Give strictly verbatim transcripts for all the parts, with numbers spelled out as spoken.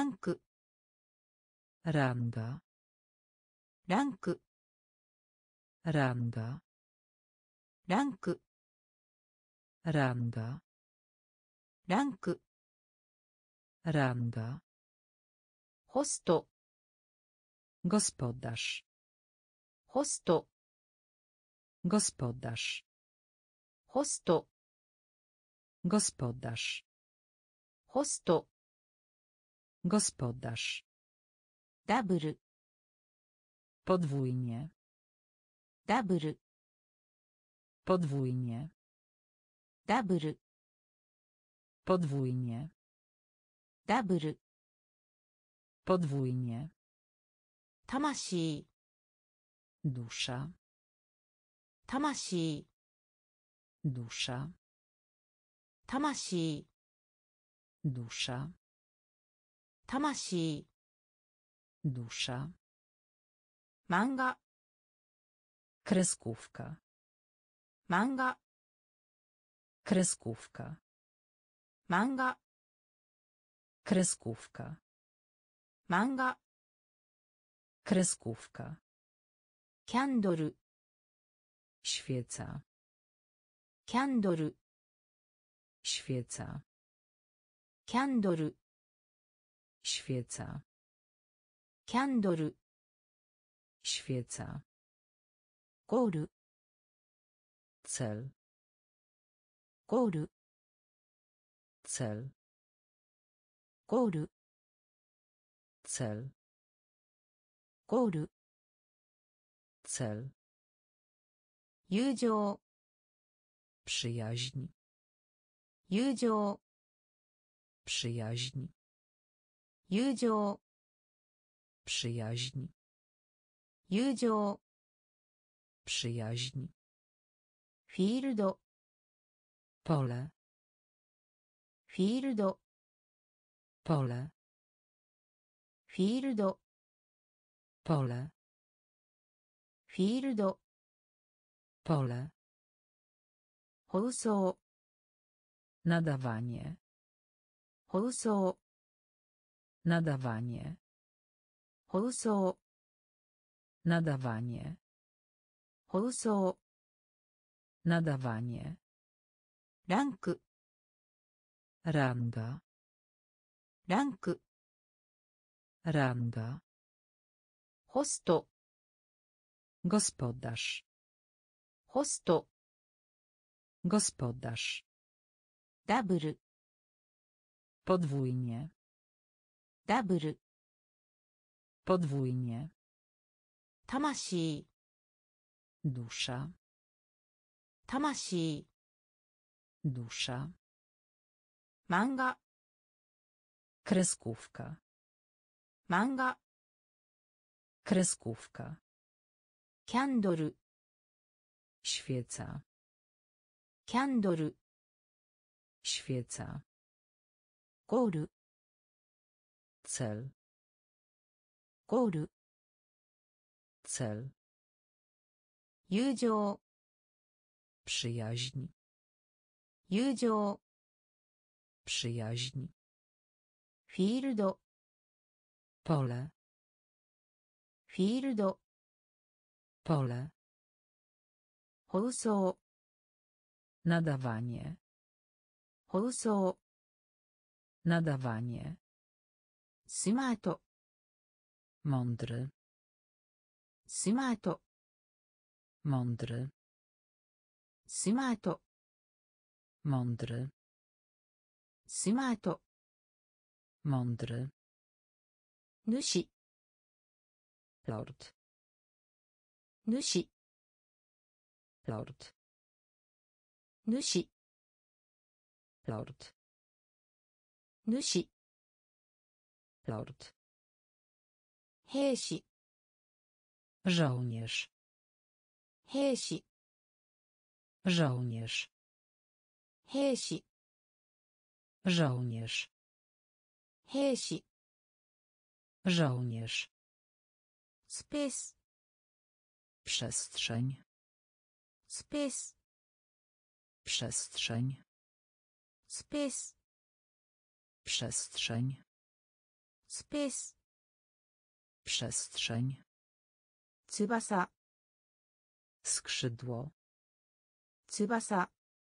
ランクランガランクランガランクランガランクランガホスト gospodarz ホスト gospodarz ホスト gospodarz ホスト gospodarz ダブル podwójnie ダブル podwójnie ダブル podwójnie ダブル podwójnie 魂 dusza 魂 dusza 魂 dusza 魂 dusza 漫画 kreskówka 漫画 kreskówka 漫画 kreskówka 漫画 kreskówka キャンドル świeca キャンドル świeca キャンドル świeca キャンドル świeca ゴール cel ゴール cel ゴール cel ゴール cel 友情 przyjaźń 友情 przyjaźń 友情 przyjaźń 友情 przyjaźń フィールド pole フィールド pole フィールド pole フィールド pole 放送 nadawanie 放送 nadawanie 放送 nadawanie 放送 nadawanie ランク ranga ランク ranga ホスト gospodarz ホスト gospodarz ダブル podwójnie ダブル podwójnie 魂 dusza 魂 dusza 漫画 kreskówka 漫画 kreskówka キャンドル świeca キャンドル świeca ゴール cel ゴール cel 友情 przyjaźń 友情 przyjaźń フィールド pole フィールド pole 放送 nadawanie 放送 nadawanie スマート mądry スマート mądry スマート mądry スマート mądry 主 lord 主 lord 主 lord 主 lord 兵士 żołnierz 兵士 żołnierz 兵士 żołnierz 兵士 żołnierz スペース przestrzeń スペース przestrzeń スペース przestrzeń space, przestrzeń, 翼 skrzydło, 翼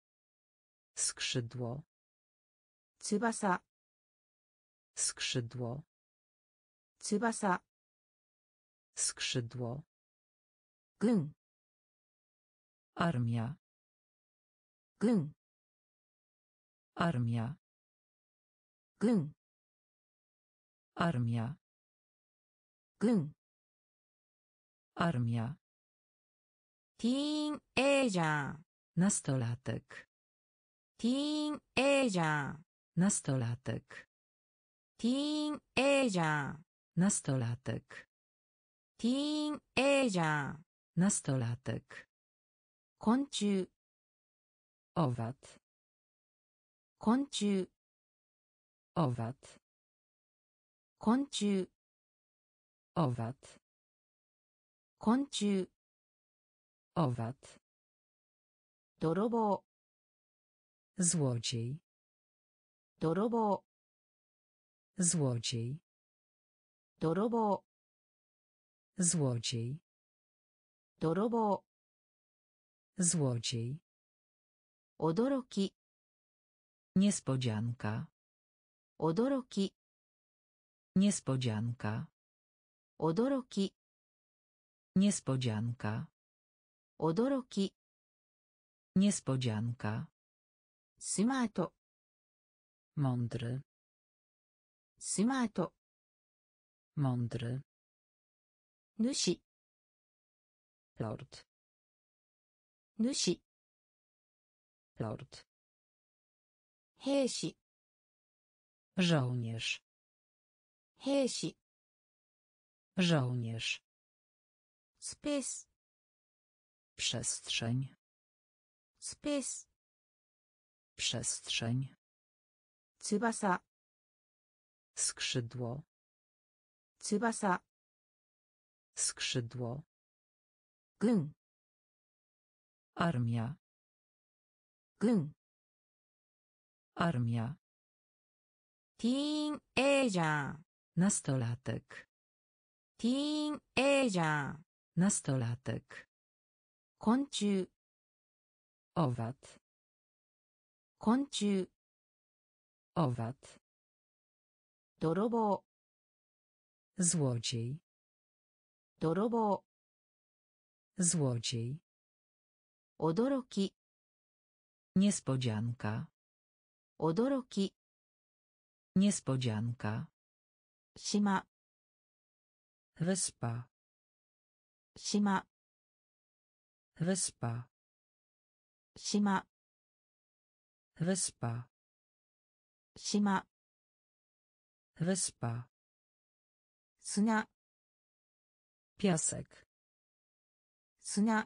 skrzydło, 翼 skrzydło, 翼 skrzydło, 軍 armia, 軍 armia, 軍 armia, 軍 armia, ティーンエイジャー nastolatek, ティーンエイジャー nastolatek, ティーンエイジャー nastolatek, ティーンエイジャー nastolatek, 昆虫 owad, 昆虫 owad, 昆虫 owad, 昆虫 owad, 泥棒 złodziej, 泥棒 złodziej, 泥棒 złodziej, 泥棒 złodziej, 驚き niespodzianka, 驚き niespodzianka, 驚き niespodzianka, 驚き niespodzianka, スマート mądry, スマート mądry, 主 lord, 主 lord, 兵士 żołnierz, 兵士 żołnierz, スペース przestrzeń, スペース przestrzeń, 翼 skrzydło, 翼 skrzydło, 軍 armia, 軍 armia, ティーンエイジャー nastolatek, ティーンエイジャー nastolatek, 昆虫 owad, 昆虫 owad, 泥棒 złodziej, 泥棒 złodziej, 驚き niespodzianka, 驚き niespodzianka, 島 wyspa, 島 wyspa, 島 wyspa, 島 wyspa, 砂 piasek, 砂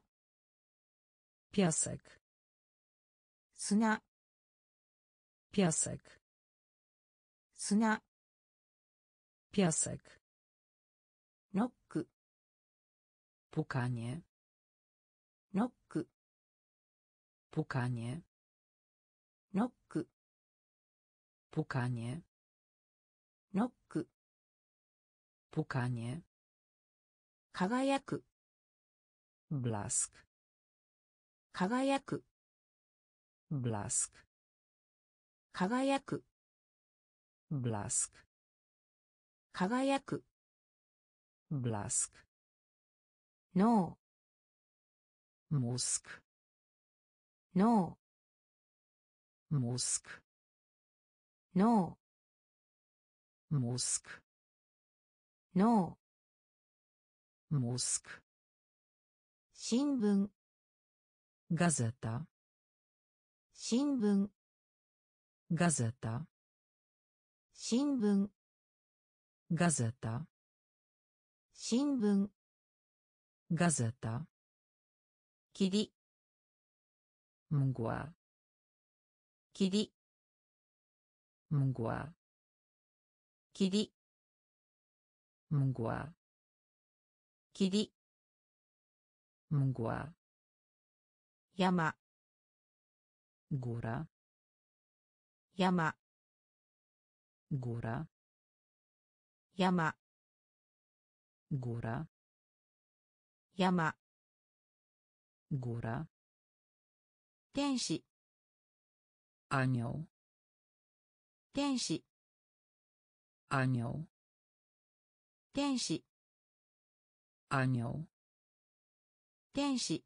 piasek, 砂 piasek, 砂 piasek, ノック pukanie, ノック pukanie, ノック pukanie, ノック pukanie, 輝く blask, 輝く blask, 輝く blask, 輝く blask, 脳 mózg, 脳 mózg, 脳 mózg, 脳 mózg, 新聞 gazeta, 新聞 gazeta, 新聞 gazeta, 新聞 gazeta, 霧 mgła, 霧 mgła, 霧 mgła, 霧 mgła, 山 góra, 山 góra, 山 góra, 山 góra, 天使 anioł, 天使 anioł, 天使 anioł, 天使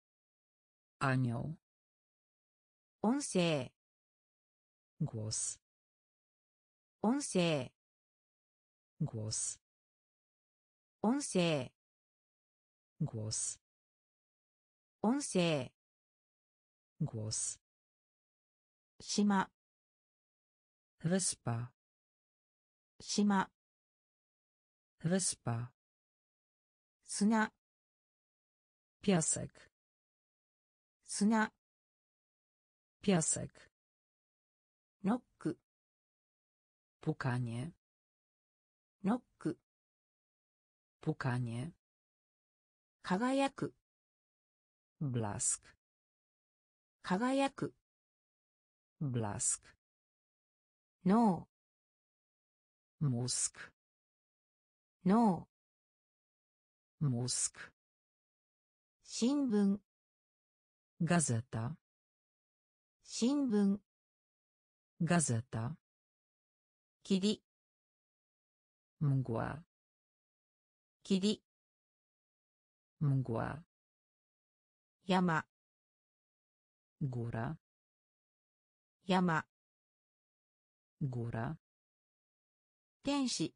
anioł, 音声 głos, 音声 głos, 音声 głos, 音声 głos, 島 wyspa, 島 wyspa, 砂 piasek, 砂 piasek, ノック pukanie, ノック pukanie, 輝く blask, 輝く blask, 脳 mózg, 脳 mózg, 新聞 gazeta, 新聞 gazeta, 霧 mgła, 霧 mgła, 山 góra, 山 góra, 天使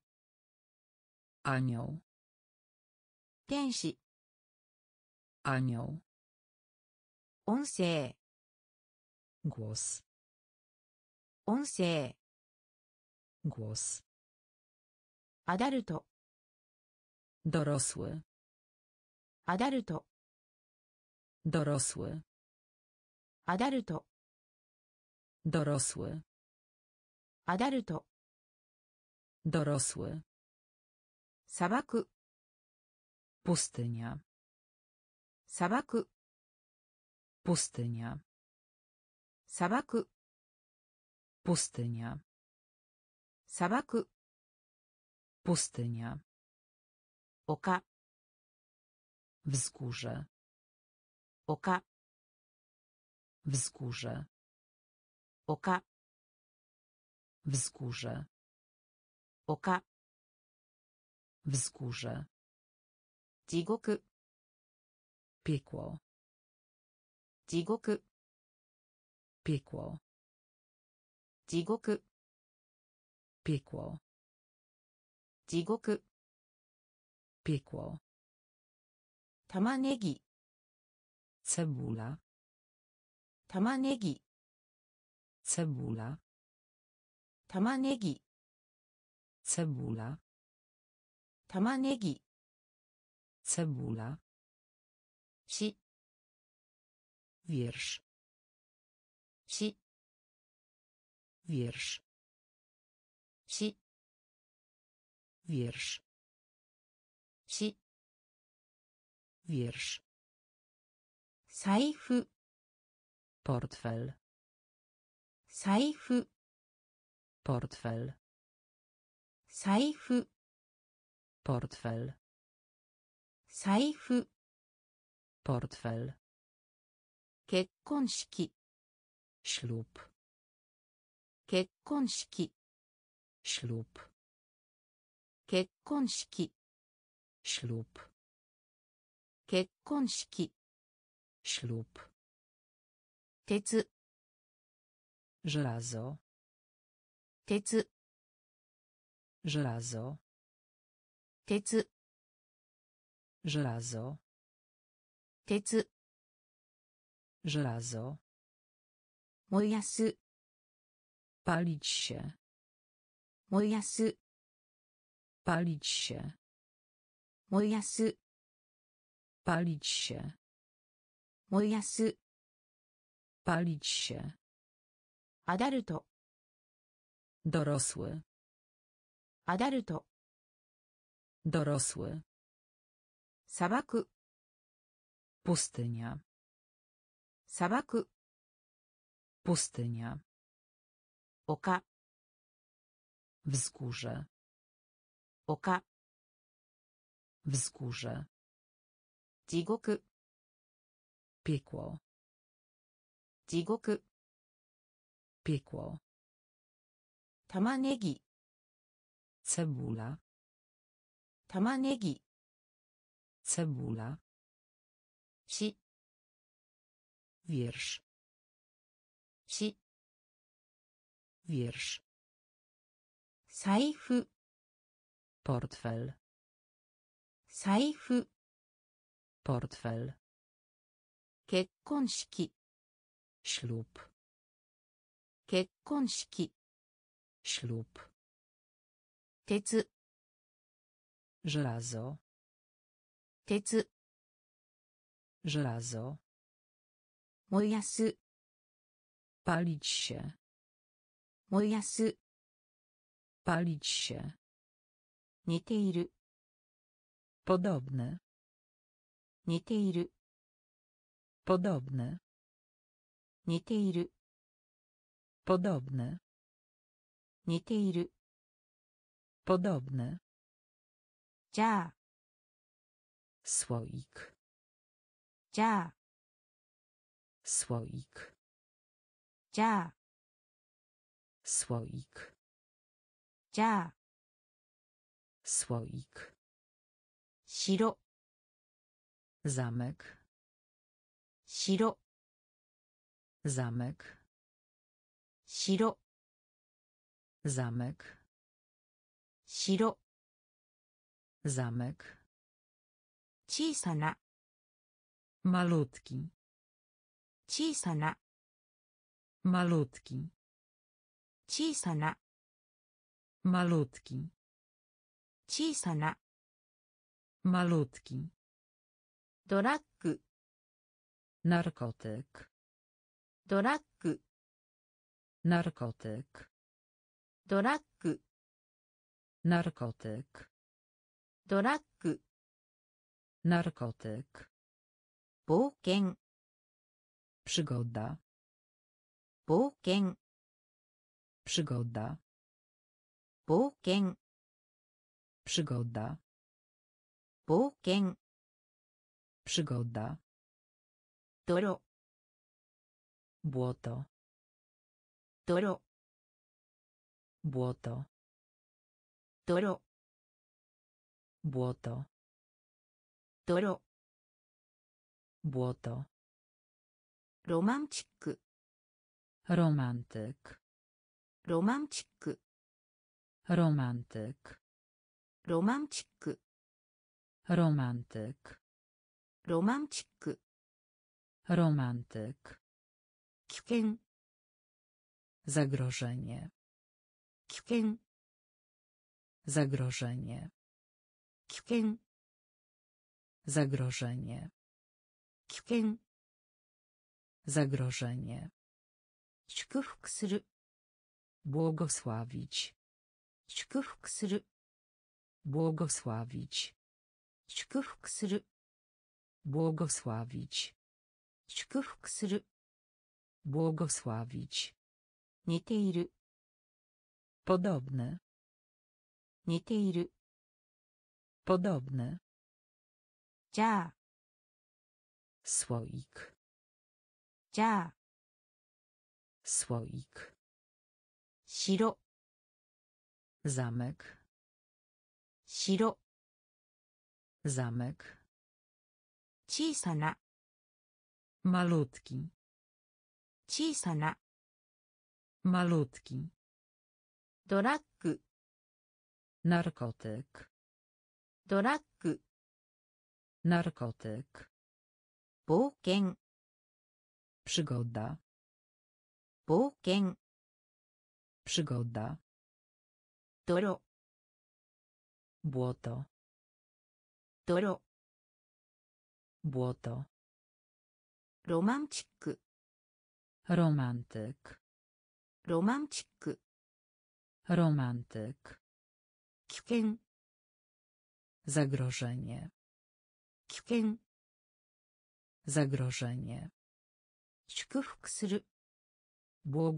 anioł, 天使 anioł, 音声 głos, 音声 głos, アダルト dorosły, アダルト dorosły, アダルト dorosły, アダルト dorosły, 砂漠 pustynia, 砂漠 pustynia, 砂漠 pustynia, 砂漠 pustynia, 丘 wzgórze, 丘 wzgórze, 丘 wzgórze, 丘 wzgórze, 地獄 piekło, 地獄 piekło, 地獄 piekło, 地獄 piekło, 玉ねぎ cebula, 玉ねぎ cebula, 玉ねぎ cebula, 玉ねぎ cebula, し wiersz, し wiersz, し wiersz, し wiersz, 財布 portfel, 財布 portfel, 財布 portfel, 財布 portfel, 結婚式 ślub, 結婚式 ślub, 結婚式 ślub, 結婚式 ślub, 鉄 żelazo, 鉄 żelazo, 鉄 żelazo, 鉄 żelazo, 燃やす palić się, 燃やす palić się, 燃やす palić się, 燃やす palić się, アダルト dorosły, アダルト dorosły, 砂漠 pustynia, 砂漠 pustynia, 丘 wzgórze, 丘 Wzgórze. 地獄 Piekło. 地獄 Piekło. 玉ねぎ Cebula. 玉ねぎ Cebula. し Wiersz. し Wiersz. 財布 Portfel. 財布 Portfel. 結婚式 Ślub. 結婚式 Ślub. 鉄 Żelazo. 鉄 Żelazo. 燃やす Palić się. 燃やす Palić się. 似ている Podobny. 似ている Podobny. 似ている Podobny. 似ている Podobny. じゃあ Słoik. じゃあ Słoik. じゃあ Słoik. じゃあ Słoik. 城 Zamek. 城 Zamek. 城 Zamek. 城 Zamek. 小さな Malutki. 小さな Malutki. 小さな Malutki. 小さな Malutki. ドラッグ Narkotyk. ドラッグ Narkotyk. ドラッグ Narkotyk. ドラッグ Narkotyk. 冒険 Przygoda. 冒険 Przygoda. 冒険 Przygoda. 冒険 Przygoda. 泥 Błoto. 泥 Błoto. 泥 Błoto. 泥 Błoto. ロマンチック Romantyk. ロマンチック Romantyk. ロマンチック Romantyk. ロマンチック Romantyk. 危険 Zagrożenie. 危険 Zagrożenie. 危険 Zagrożenie. 危険 Zagrożenie. 祝福する Błogosławić. 祝福する Błogosławić. 祝福する Błogosławić. 祝福する Błogosławić. 似ている Podobny. 似ている Podobny. じゃあ Słoik. じゃあ Słoik. 城 Zamek. 城 Zamek. 小さな Malutki. 小さな Malutki. ドラッグ Narkotyk. ドラッグ Narkotyk. 冒険 Przygoda. 冒険 Przygoda. 泥 Błoto. 泥 Błoto. ロマンチック Romantyk. ロマンチック Romantyk. 危険 Zagrożenie. 危険 Zagrożenie. 祝福する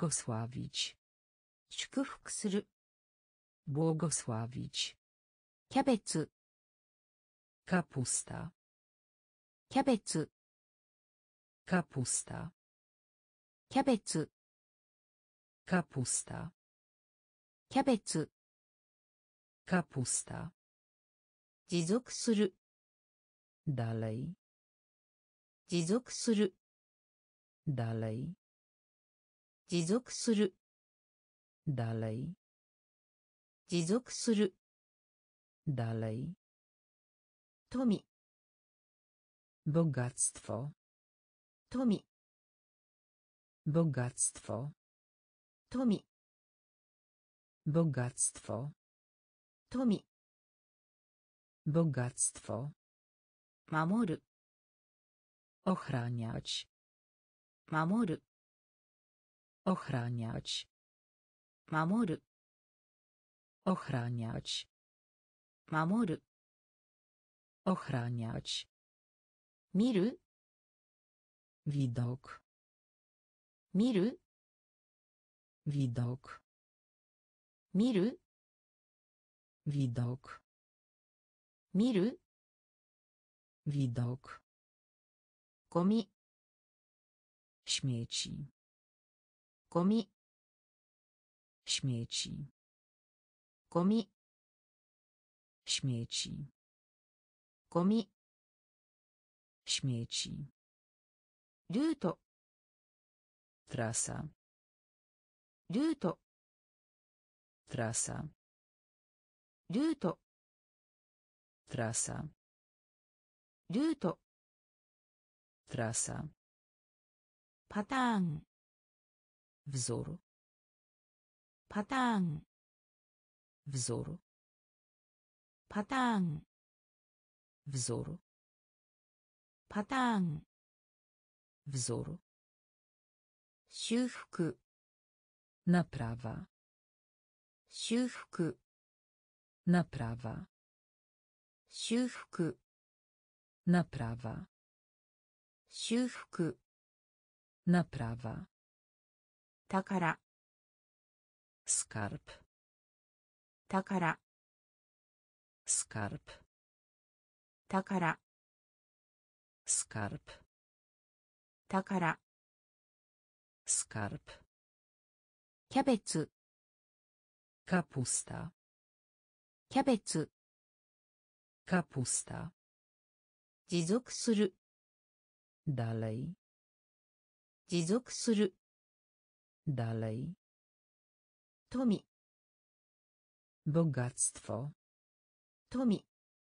Błogosławić. 祝福する Błogosławić. キャベツ kapusta, キャベツ kapusta, キャベツ kapusta, キャベツ kapusta, 持続する dalej, 持続する dalej, 持続する dalej, 持続する dalej, 富 bogactwo, 富 bogactwo, 富 bogactwo, 富 bogactwo, 守る ochraniać, 守る ochraniać, 守る ochraniać, 守る ochraniać, 見る widok, 見る widok, 見る widok, 見る widok, ゴミ śmieci, ゴミ śmieci, ゴミ śmieci, ゴミ śmieci, ルート trasa, ルート trasa, ルート trasa, ルート trasa, パターン wzór, パターン wzór, パターン wzór, パターン wzór, 修復 naprawa, 修復 naprawa, 修復 naprawa, 修復 naprawa, 宝 skarb, 宝 skarb, 宝 skarb, 宝 skarb, キャベツ kapusta, キャベツ kapusta, 持続する dalej, 持続する dalej, 富 bogactwo, 富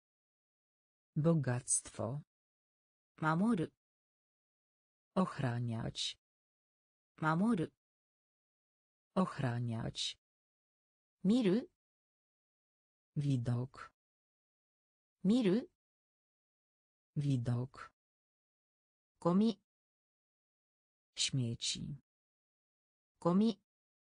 bogactwo, 守る ochraniać, 守る ochraniać, 見る widok, 見る widok, ゴミ śmieci, ゴミ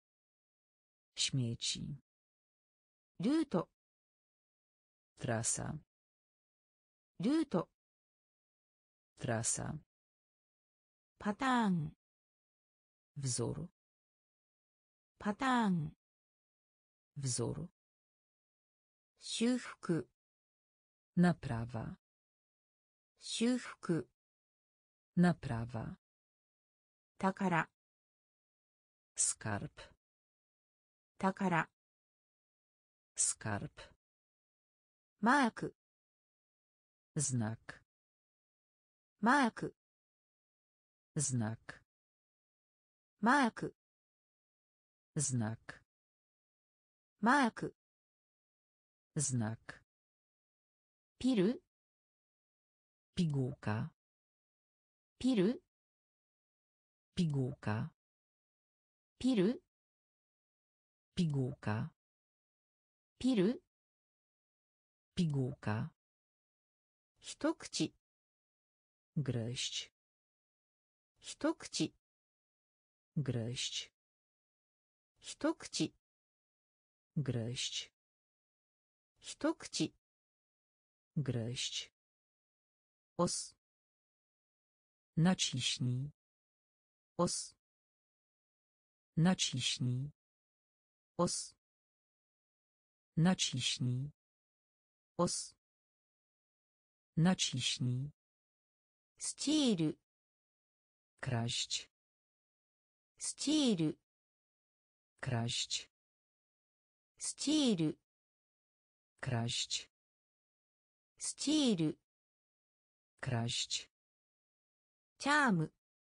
śmieci, ルート trasa, ルート trasa, パターン wzór, パターン wzór, 修復 naprawa, 修復 naprawa, 宝 skarb, 宝 skarb, マーク znak, マーク znak, マーク znak, マーク znak, ピル pigułka, ピル pigułka, ピル pigułka, ピル pigułka, 一口 gryźć, 一口 gryźć, 一口 gryźć, 一口 gryźć, 押す naciśnij, 押す naciśnij, 押す naciśnij, 押す Naciśnij. スチール Kraść. スチール Kraść. スチール Kraść. スチール Kraść. チャーム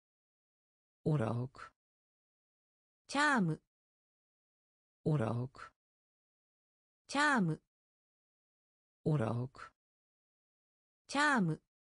Urok. チャーム Urok. チャーム Urok. チャーム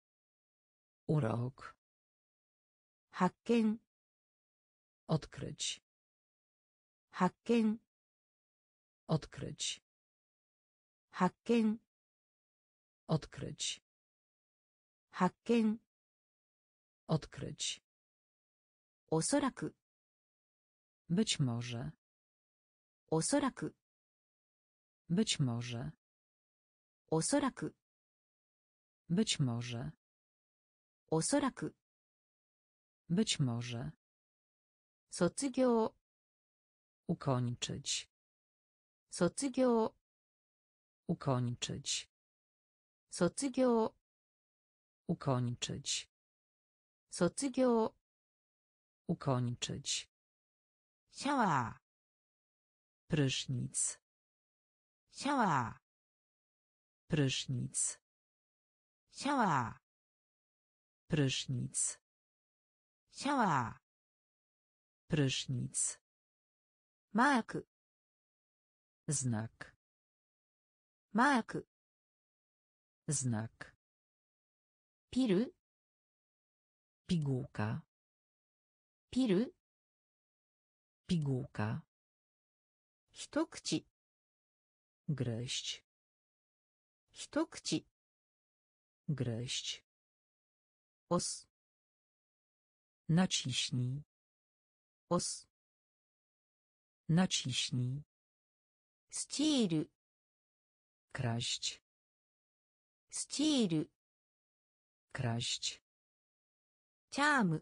Urok. 発見 Odkryć. 発見 Odkryć. 発見 Odkryć. 発見 Odkryć. おそらく Być może. おそらく Być może. おそらく Być może. おそらく Być może. 卒業 Ukończyć. 卒業 Ukończyć. 卒業 Ukończyć. 卒業 Ukończyć. シャワ Prysznic. ーシャワ Prysznic. ーシャワ Prysznic. ーシャワ Prysznic. ーマーク Znak. マーク Znak. ピル Pigułka. ピル Pigułka. 一口 Gryźć. 一口 Gryźć. 押す Naciśnij. 押す Naciśnij. スチール Kraść. スチール Kraść. チャーム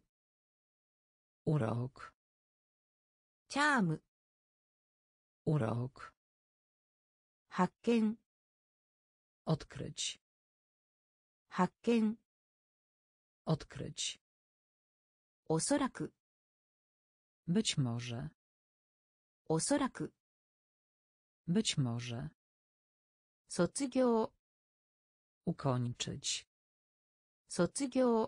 Urok. チャーム Urok. 発見 Odkryć. 発見 Odkryć. おそらく Być może. おそらく Być może. 卒業 Ukończyć. 卒業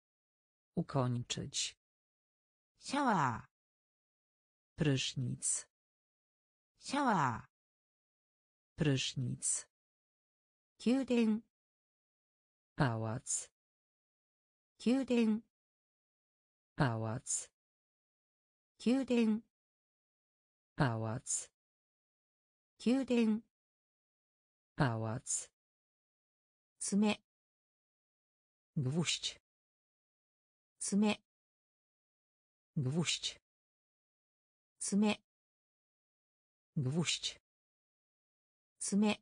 Ukończyć. シャワ Prysznic. ーシャワ Prysznic. ー宮殿 Pałac. 宮殿 Pałac. 宮殿 Pałac. 宮殿 Pałac. 爪 Gwóźdź. 爪 Gwóźdź. 爪 Gwóźdź. 爪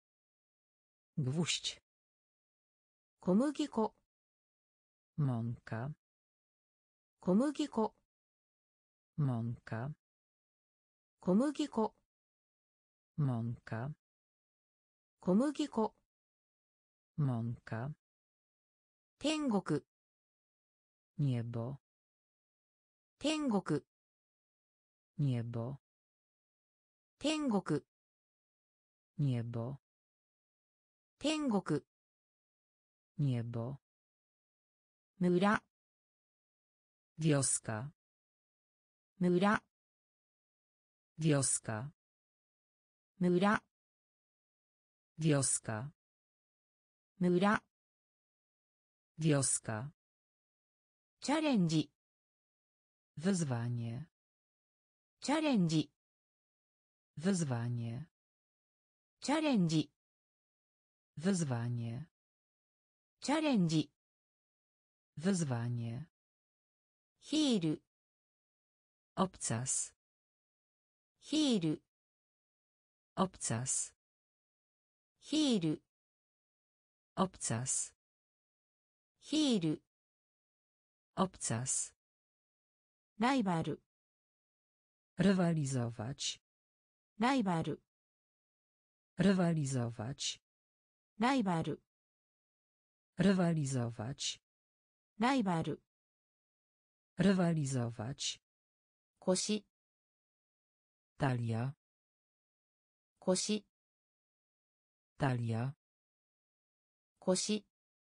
Gwóźdź. 小麦粉 Mąka. 小麦粉 Mąka. 小麦粉 Mąka. 小麦粉 Mąka. 天国 Niebo. 天国 Niebo. 天国 Niebo. 天国 Niebo. 村 Wioska. 村 Wioska. 村 Wioska. 村 Wioska. チャレンジ Wyzwanie. チャレンジ Wyzwanie. チャレンジ Wyzwanie. チャレンジ Wyzwanie. ヒール Obcas. ヒール Obcas. ヒール Obcas. ヒール Obcas. ライバル Rywalizować. ライバル Rywalizować. ライバル rywalizować, ライバル rywalizować, 腰 talia, 腰 talia, 腰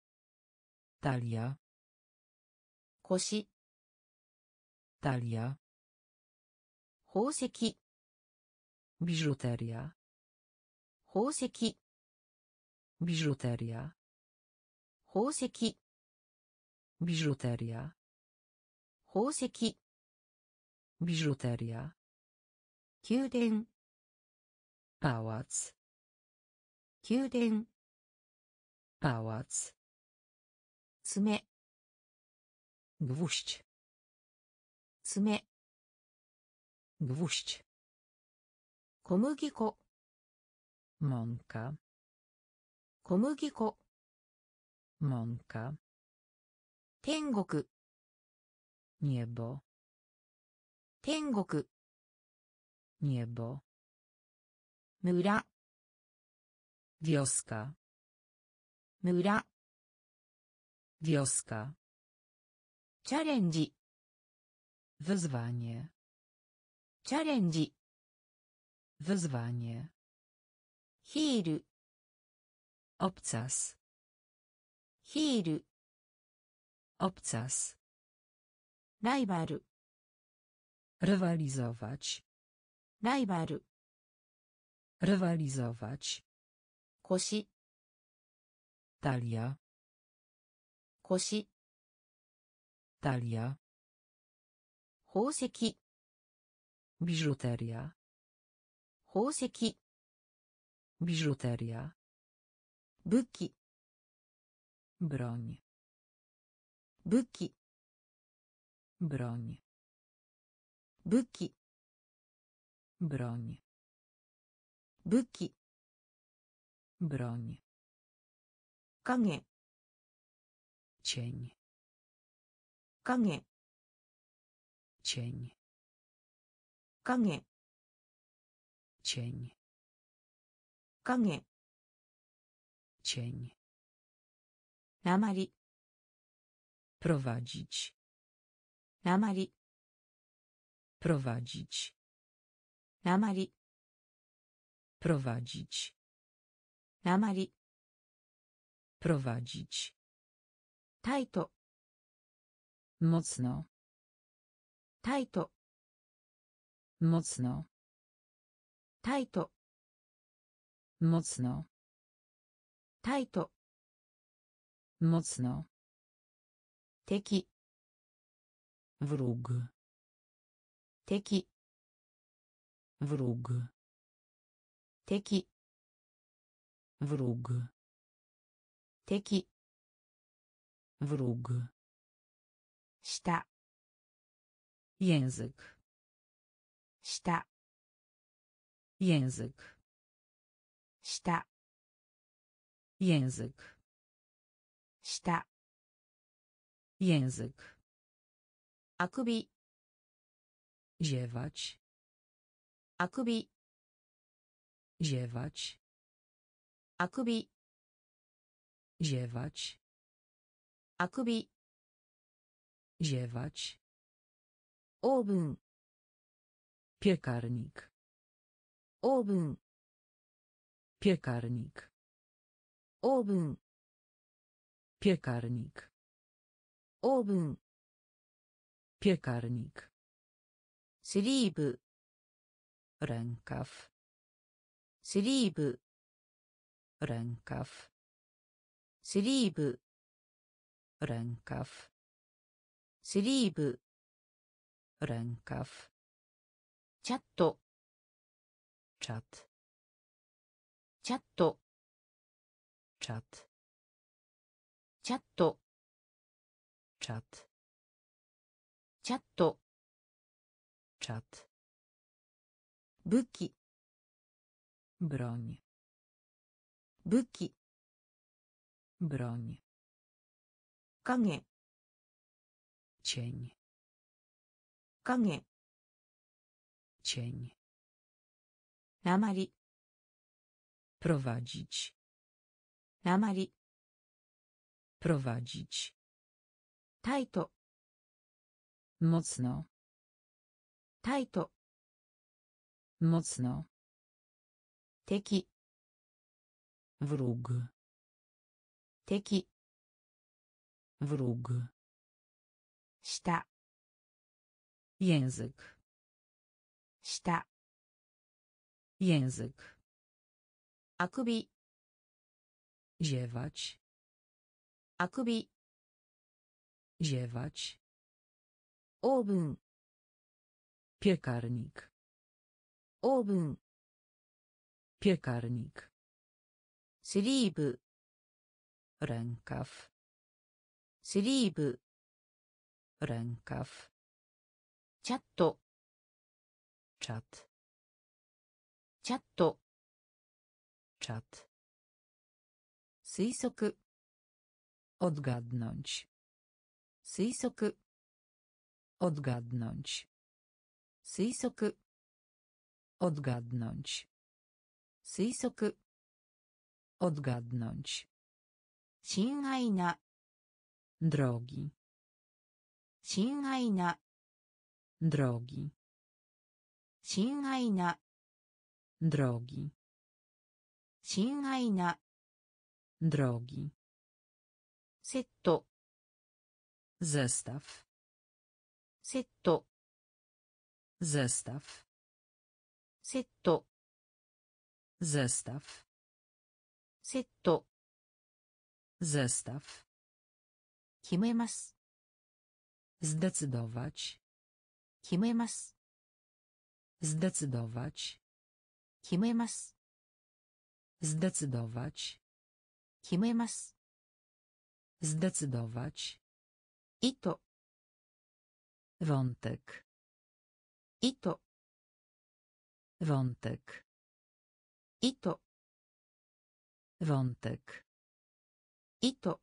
talia, 腰 talia, 宝石 biżuteria, 宝石 biżuteria, 宝石 biżuteria, 宝石 biżuteria, 宮殿 pałac, 宮殿 pałac, 爪 gwóźdź, 爪 gwóźdź, 小麦粉 mąka, 小麦粉 mąka, 天国 niebo, 天国 niebo, 村 wioska, 村 wioska, チャレンジ wyzwanie, チャレンジ wyzwanie, ヒール obcas, ヒール obcas, ライバル rywalizować, ライバル rywalizować, 腰 talia, 腰 talia, 宝石 biżuteria, 宝石 biżuteria, 武器 broń, 武器 broń, 武器 broń, 武器 broń, 影 cień, 影 cień, 影 cień, 影 cień, 鉛 prowadzić, 鉛 prowadzić, 鉛 prowadzić, 鉛 prowadzić, タイト mocno, タイト mocno, タイト mocno, タイト mocno, 敵 wróg, 敵 wróg, 敵 wróg, 敵 wróg, 下 język, 下 język, 下 język, 下 język, あくび ziewać, あくび ziewać, あくび ziewać, あくび ziewać, オーブン piekarnik, オーブン piekarnik, オーブン piekarnik, オーブン piekarnik, スリーブ rękaw, スリーブ rękaw, スリーブ rękaw, スリーブ rękaw, チャット czat, チャット czat, チャット czat, チャット czat, 武器 broń, 武器 broń, 影 cień, 影 cień, 鉛 prowadzić, 訛り prowadzić, タイト mocno, タイト mocno, 敵 wróg, 敵 wróg, 下 język, 下 język, あくび ziewać, あくび ziewać, オーブン piekarnik, オーブン piekarnik, スリーブ rękaw, スリーブ rękaw, チャット czat, チャット czat, 推測 odgadnąć, 推測 odgadnąć, 推測 odgadnąć, 推測 odgadnąć, 親愛な drogi, 親愛な drogi, 親愛な drogi, 親愛な drogi, セット zestaw, セット zestaw, セット zestaw, セット zestaw, 決めます zdecydować, 決めます zdecydować, 決めます zdecydować, 決めます zdecydować, 糸 wątek, 糸 wątek, 糸 wątek, 糸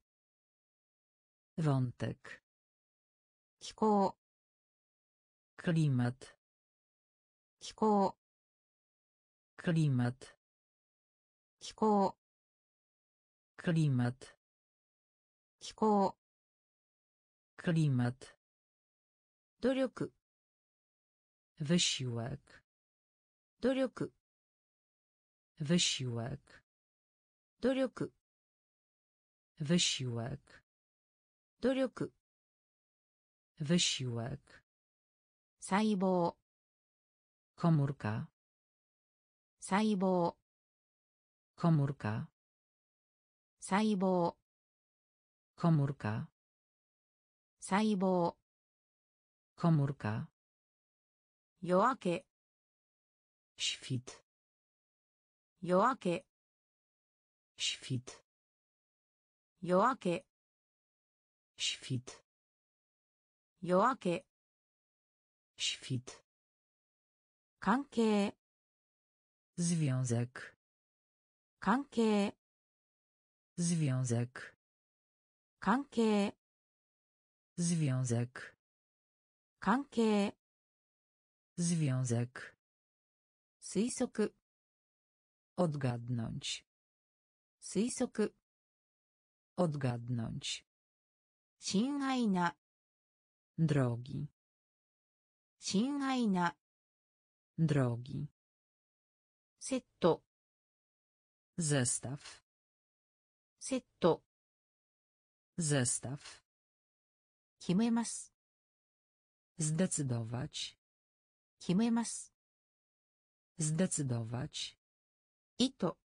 wątek, 気候 klimat, 気候 klimat, 気候 klimat, 気候 klimat, 努力 wysiłek, 努力 wysiłek, 努力 wysiłek, 努力 wysiłek, 細胞 komórka, 細胞 komórka, 細胞 komórka, 細胞 komórka, 夜明け świt, 夜明け świt, 夜明け świt, 夜明け świt, 関係 związek, 関係 związek, 関係 związek, 関係 związek, 推測 odgadnąć, 推測 odgadnąć, 親愛な drogi, 親愛な drogi, セット zestaw, セット zestaw, 決めます zdecydować, 決めます zdecydować, 糸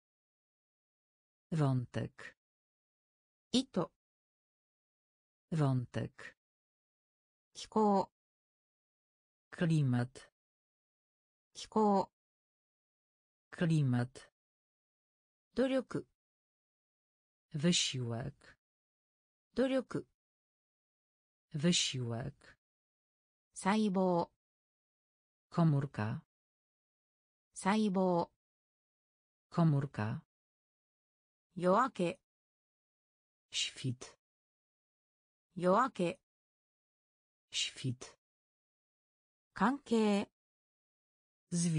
wątek, 糸 wątek, 気候 klimat, 気候 klimat, 努力 wysiłek, 努力 wysiłek, 細胞 komórka, 細胞 komórka, 夜明け świt, 夜明け świt, 関係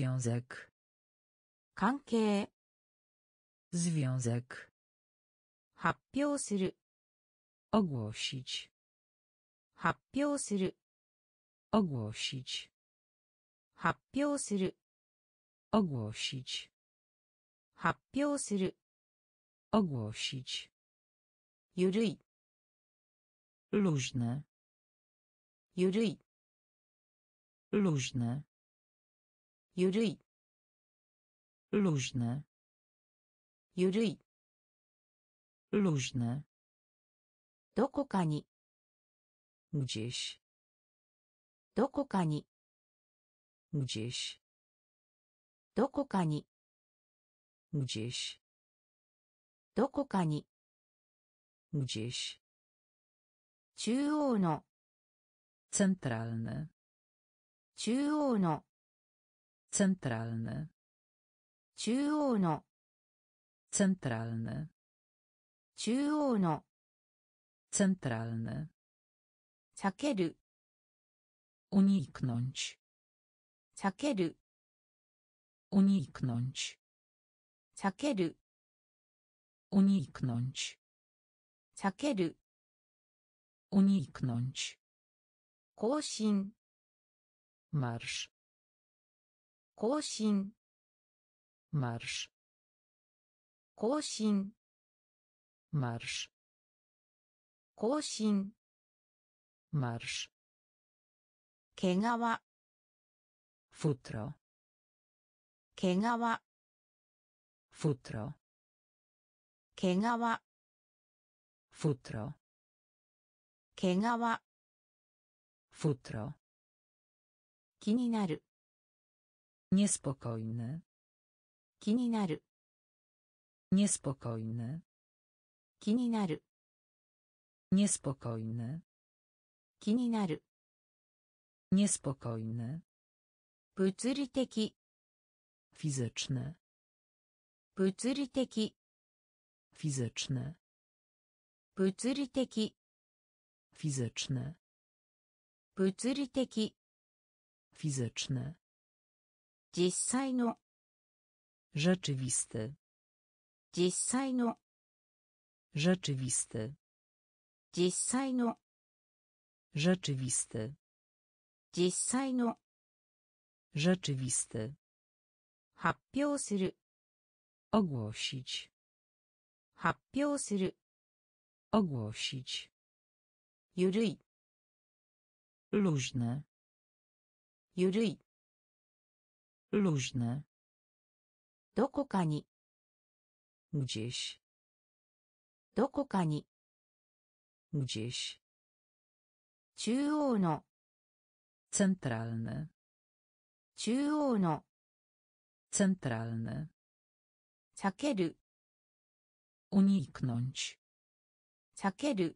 związek, 関係 związek, 発表する ogłosić 発表する ogłosić 発表する ogłosić 発表する ogłosić ゆるい luźne ゆるい luźne ゆるい luźne ゆるい luźne どこかに gdzieś どこかに gdzieś どこかに gdzieś どこかに gdzieś 中央の centralne 中央の centralne 中央の centralne 中央の centralne 避ける uniknąć 避ける uniknąć 避ける uniknąć 避ける uniknąć 更新 marsz 更新 marsz 更新 marsz 更新 marsz 毛皮 futro 毛皮 futro 毛皮 futro 毛皮 futro 気になる niespokojny 気になる niespokojny 気になる niespokojny 気になる niespokojny 物理的 fizyczny 物理的 fizyczny 物理的 fizyczny 物理的 fizyczny 実際の rzeczywisty 実際の rzeczywisty 実際の rzeczywisty 実際の rzeczywisty 発表する ogłosić 発表する ogłosić ゆるい luźne ゆるい luźne どこかに gdzieś どこかに gdzieś 中央の centralne 中央の centralne 避ける uniknąć 避ける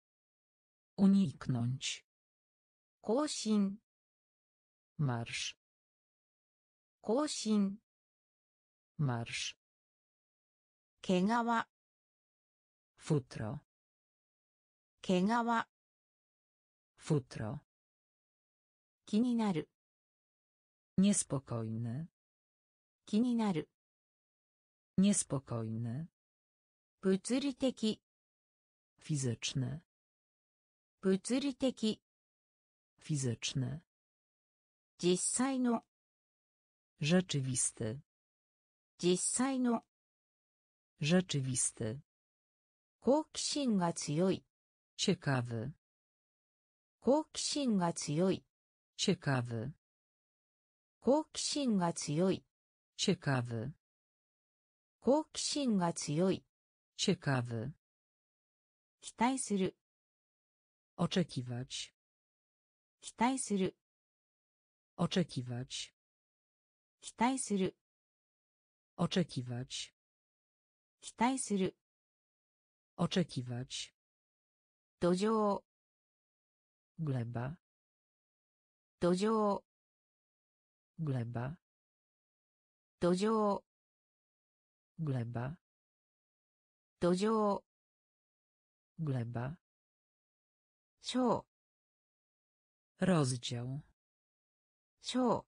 uniknąć 更新 marsz 更新 marsz 毛皮 futro 毛皮 futro 気になる niespokojny 気になる niespokojny 物理的 fizyczny 物理的 fizyczny 実際の rzeczywisty 実際の rzeczywisty 好奇心が強い ciekawy 好奇心が強い ciekawy 好奇心が強い ciekawy 好奇心が強い ciekawy 期待する oczekiwać 期待する oczekiwać 期待する oczekiwać 期待する oczekiwać 土壌 gleba 土壌 gleba 土壌 gleba 土壌 gleba 章 rozdział 章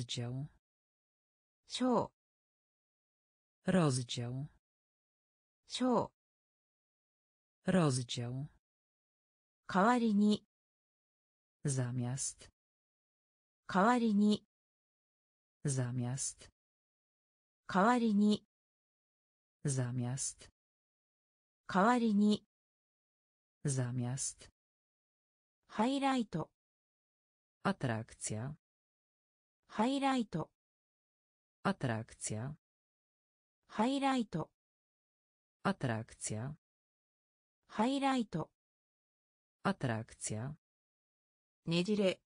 rozdział 章 rozdział 小 rozdział 代わりに zamiast 代わりに zamiast 代わりに zamiast 代わりに zamiast ハイライト atrakcja ハイライト atrakcja ハイライト atrakcja ハイライト atrakcja ねじれ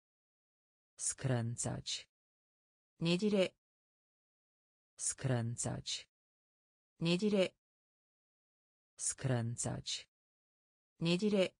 skręcać ねじれ skręcać ねじれ skręcać ねじれ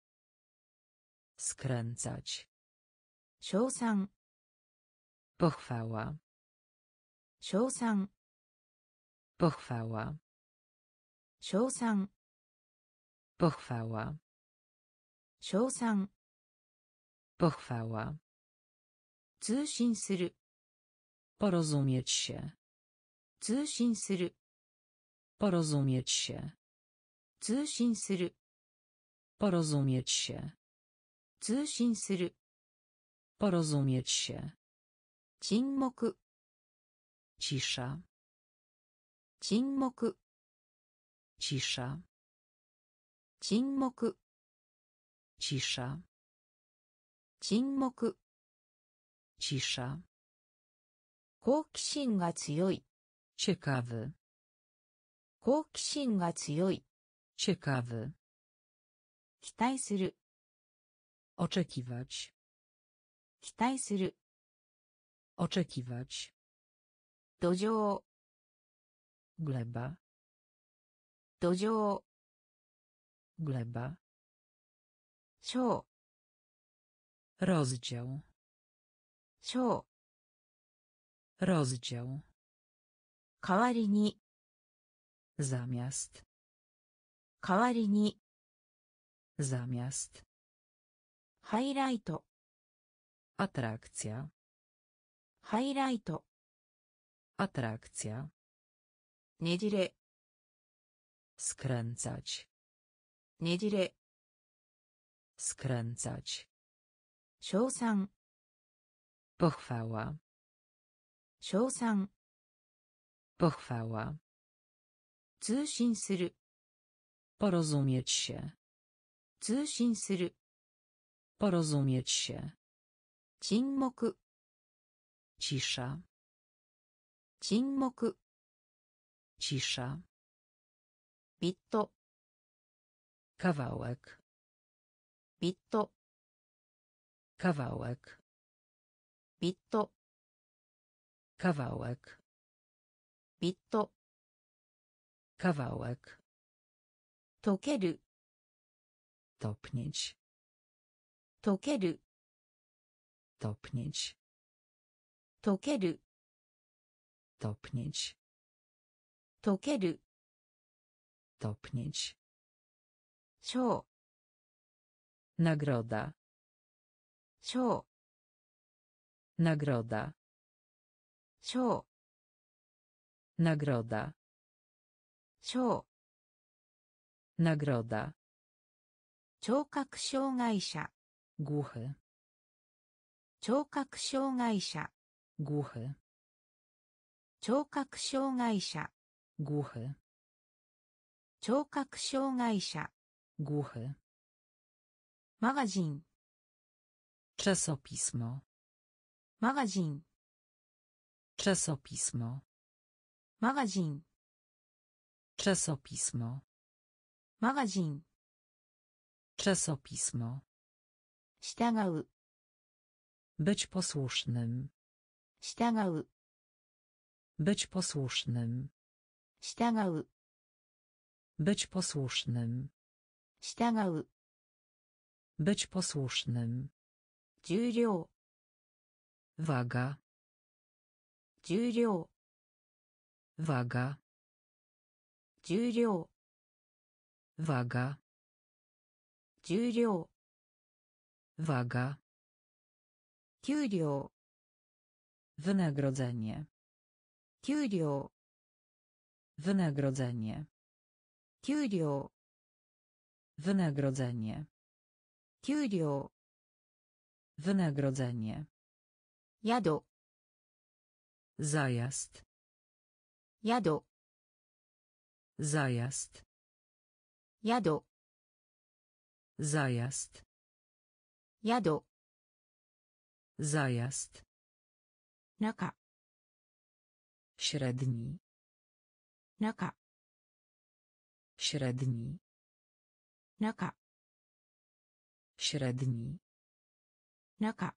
skręcać 称賛 pochwała 称賛 pochwała 称賛 pochwała 称賛 pochwała 通信する porozumieć się 通信する porozumieć się 通信する porozumieć się 通信する porozumieć się 沈黙 cisza 沈黙 cisza 沈黙 cisza 沈黙 cisza 好奇心が強い ciekawy 好奇心が強い ciekawy 期待する oczekiwać 期待する oczekiwać 土壌 gleba 土壌 gleba 小 rozdział 小 rozdział 代わりに zamiast 代わりに zamiast ハイライト atrakcja ハイライト atrakcja ねじれ skręcać ねじれ skręcać 称賛 pochwała 称賛 pochwała 通信する porozumieć się 通信する porozumieć się 沈黙 cisza 沈黙 cisza ビット kawałek ビット kawałek ビット kawałek ビット kawałek 溶ける topnieć 溶ける topnieć 溶ける topnieć 溶ける topnieć 賞 nagroda 賞 nagroda 賞 nagroda 賞 nagroda 聴覚障害者 głuchy 聴覚障害者 głuchy 聴覚障害者 głuchy 聴覚障害者 głuchy マガジン czasopismo マガジン czasopismo マガジン czasopismo マガジン czasopismo 従う być posłusznym 従う być posłusznym 従う być posłusznym 従う być posłusznym 重量 waga 重量 waga 重量 waga 重量 waga 給料 wynagrodzenie 給料 wynagrodzenie 給料 wynagrodzenie, 給料 wynagrodzenie, 宿 zajazd, 宿 zajazd, 宿 zajazd, 宿 zajazd, 中 średni, 中 średni, 中 średni, 中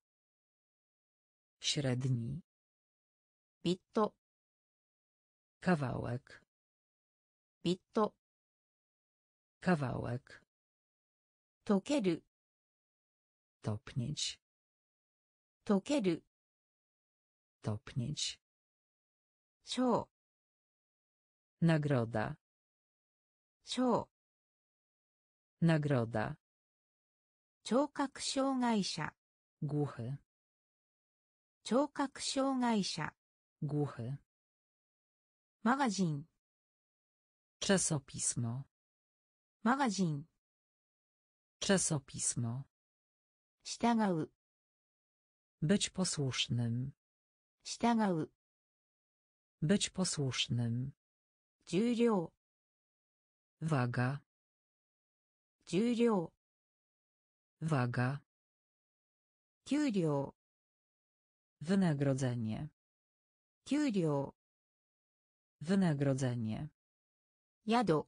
średni, ビット kawałek, ビット kawałek, 溶ける topnieć, 溶ける topnieć, 賞 nagroda, 賞 nagroda, 聴覚障害者 głuchy, 聴覚障害者 głuchy, マガジン czasopismo, マガジン czasopismo, 従う być posłusznym, 従う być posłusznym, 重量 waga, 重量 waga, 給料 wynagrodzenie, 給料 wynagrodzenie, 宿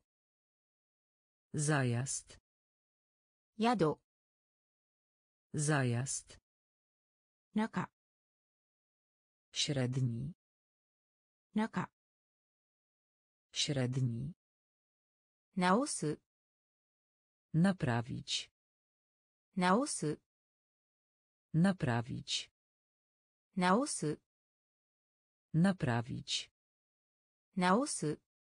zajazd, 宿 zajazd, 中 średni, 中 średni, 直す naprawić, 直す naprawić, 直す naprawić, 直す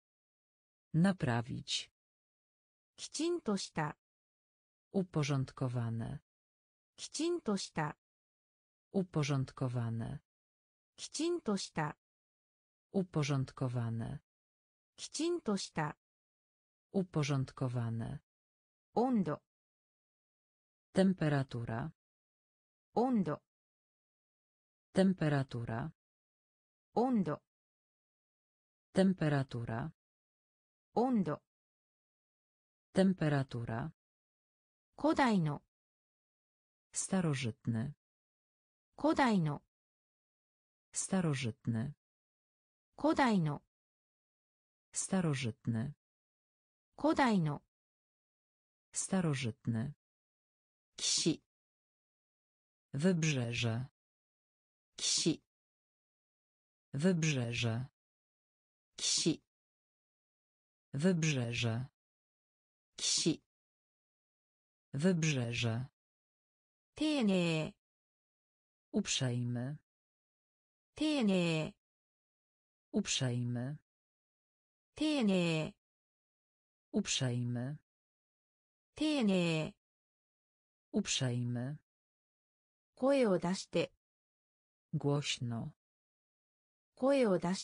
naprawić, きちんとした uporządkowane, きちんとした uporządkowane, きちんとした uporządkowane, きちんとした uporządkowane, 温度 temperatura, 温度 temperatura, 温度 temperatura, 温度 temperatura, 古代の starożytny, 古代の starożytny, 古代の starożytny, 古代の starożytny, 岸 wybrzeże, 岸 wybrzeże, 岸 wybrzeże, 岸 wybrzeże, 丁寧 uprzejmy, 丁寧 uprzejmy, 丁寧 uprzejmy, 丁寧 uprzejmy, 声を出して głośno, 声を出して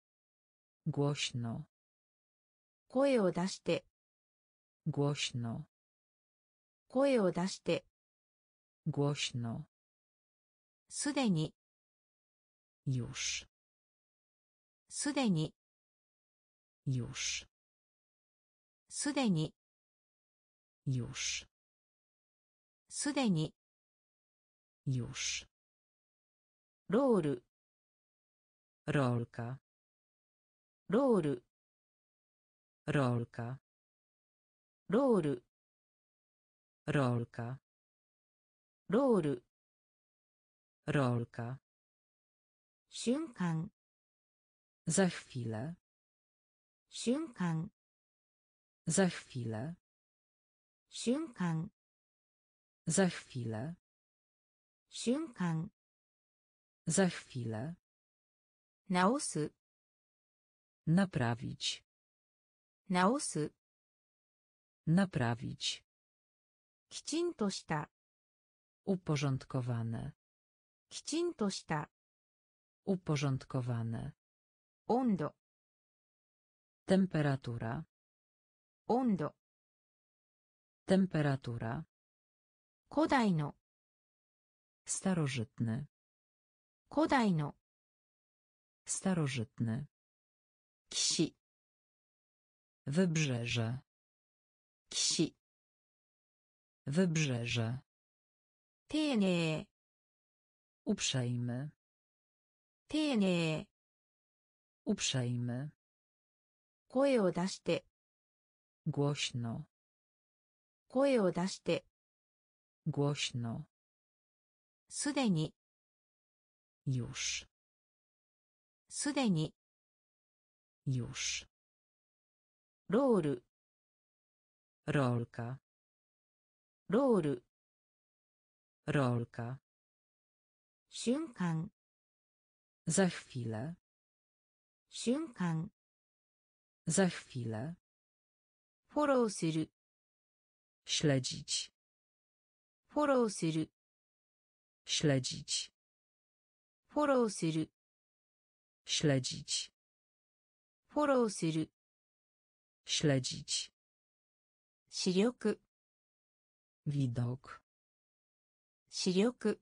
głośno, 声を出して głośno, 声を出して głośno, すでに już, すでに już, すでに już, すでに już, ロール rolka, ロール rolka, ロール rolka, ロール rolka, 瞬間 za chwilę, 瞬間 za chwilę, 瞬間 za chwilę, 瞬間 za chwilę, 直す naprawić, 直す naprawić, きちんとした uporządkowane, きちんとした uporządkowane, 温度 temperatura, 温度 temperatura, 古代の starożytny, 古代の starożytny, 岸 wybrzeże, 岸 wybrzeże, 丁寧 uprzejmy, 丁寧 uprzejmy, 声を出して głośno, 声を出して głośno, すでに już, すでに już, ロール rolka, ロール rolka, 瞬間 za chwilę, 瞬間 za chwilę, フォローする śledzić, フォローする śledzić, フォローする śledzić, フォローする śledzić, 視力 widok, 視力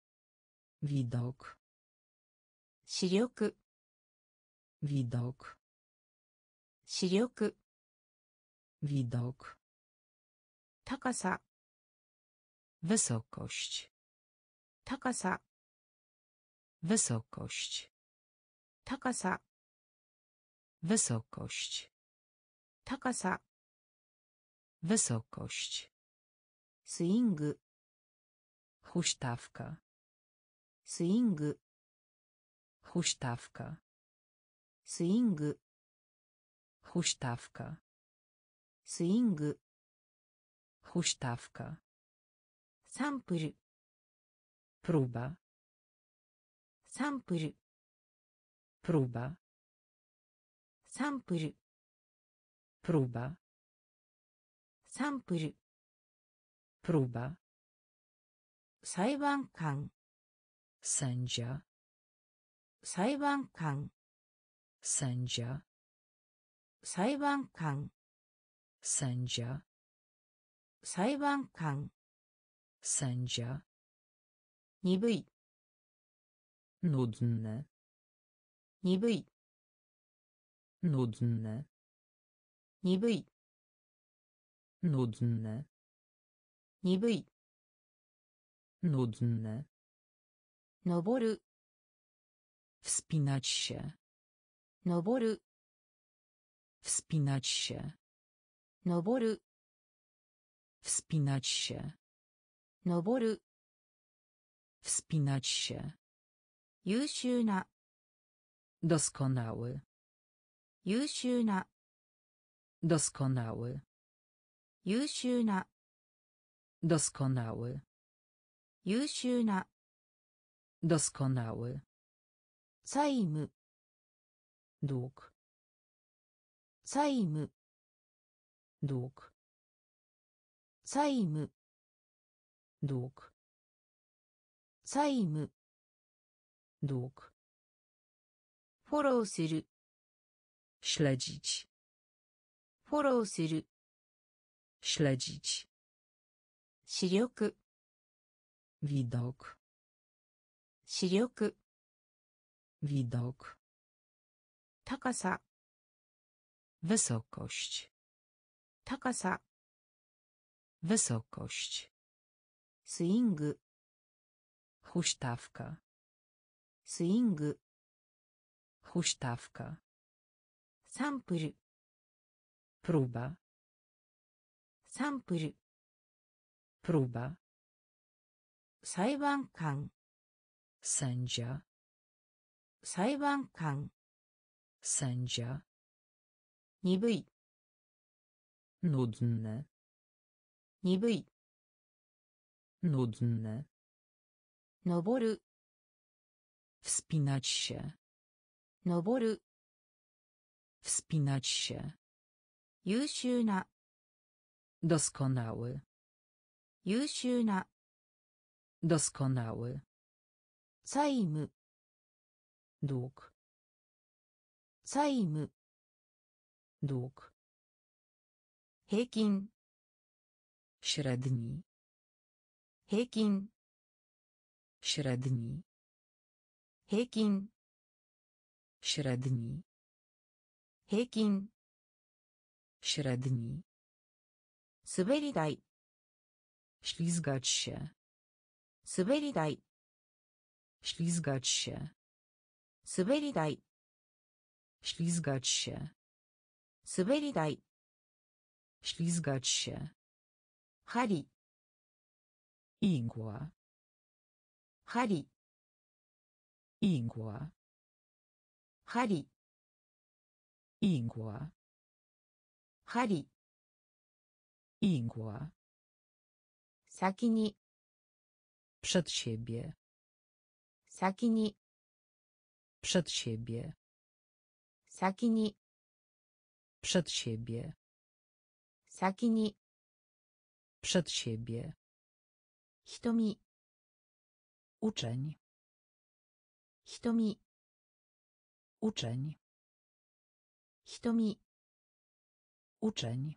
widok, 視力 widok, 視力 widok, 高さ wysokość, 高さ wysokość, 高さ wysokość, 高さ wysokość, スイング huśtawka, スイング huśtawka, スイング huśtawka, スイング huśtawka, サンプル próba, サンプル próba, サンプル próba, サンプル próba, 裁判官 sędzia, 裁判官 sędzia, 裁判官 sędzia, 裁判官 sędzia, 鈍い nudny, 鈍い nudny, 鈍い nudny, 鈍い nudny, 登る wspinać się, 登る wspinać się, 登る wspinać się, 登る wspinać się, 優秀な doskonały, 優秀な doskonały, 優秀な doskonały, 優秀な doskonały, 債務 dług, 債務 dług, 債務 dług, 債務 dług, フォローする śledzić, フォローする śledzić, 視力 widok, 視力 widok, 高さ wysokość, 高さ wysokość, スイング huśtawka, スイング huśtawka, サンプル próba, サンプル próba, 裁判官 sędzia, 裁判官 sędzia, 鈍い nudny, 鈍い nudny, 登る wspinać się, 登る wspinać się, 優秀な doskonały, 優秀な doskonały, 債務 dług, 債務 dług, 平均 średni 平均 średni 平均 średni 平均 średni 滑り台 ślizgać się 滑り台 ślizgać się 滑り台 ślizgać się 滑り台 ślizgać się 針 igła 針 igła 針 igła 針 igła 先に przed siebie 先に przed siebie 先に przed siebie 先に przed siebie 瞳 uczeń 瞳 uczeń 瞳 uczeń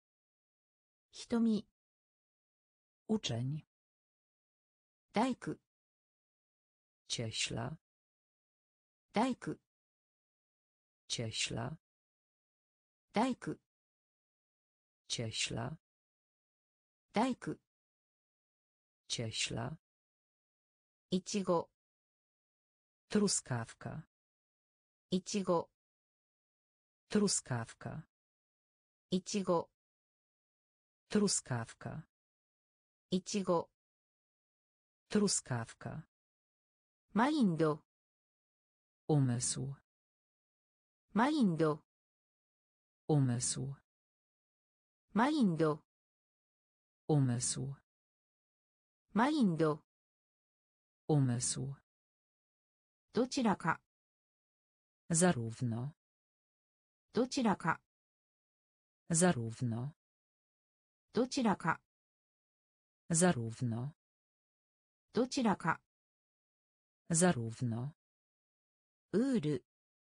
瞳 uczeń 大工 cieśla 大工 cieśla 大工 cieśla 大工 cieśla いちご truskawka いちご truskawka いちご truskawka いちご truskawka マインド umysł マインド umysł マインド umysł マインド umysł どちらか zarówno どちらか zarówno どちらか zarówno どちらか zarówno ウール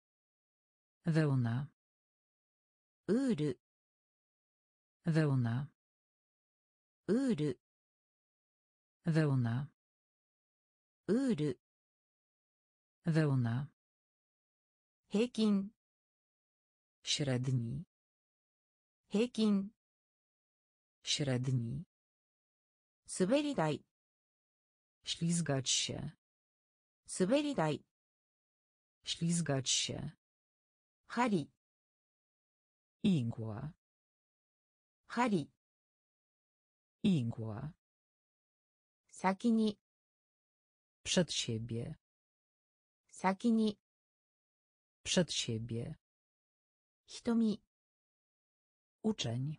wełna ウール wełna ウール wełna ウール wełna 平均 średni 平均 średni 滑り台 ślizgać się 滑り台 ślizgać się 針 igła 針 igła 先に przed siebie 先に przed siebie 瞳 uczeń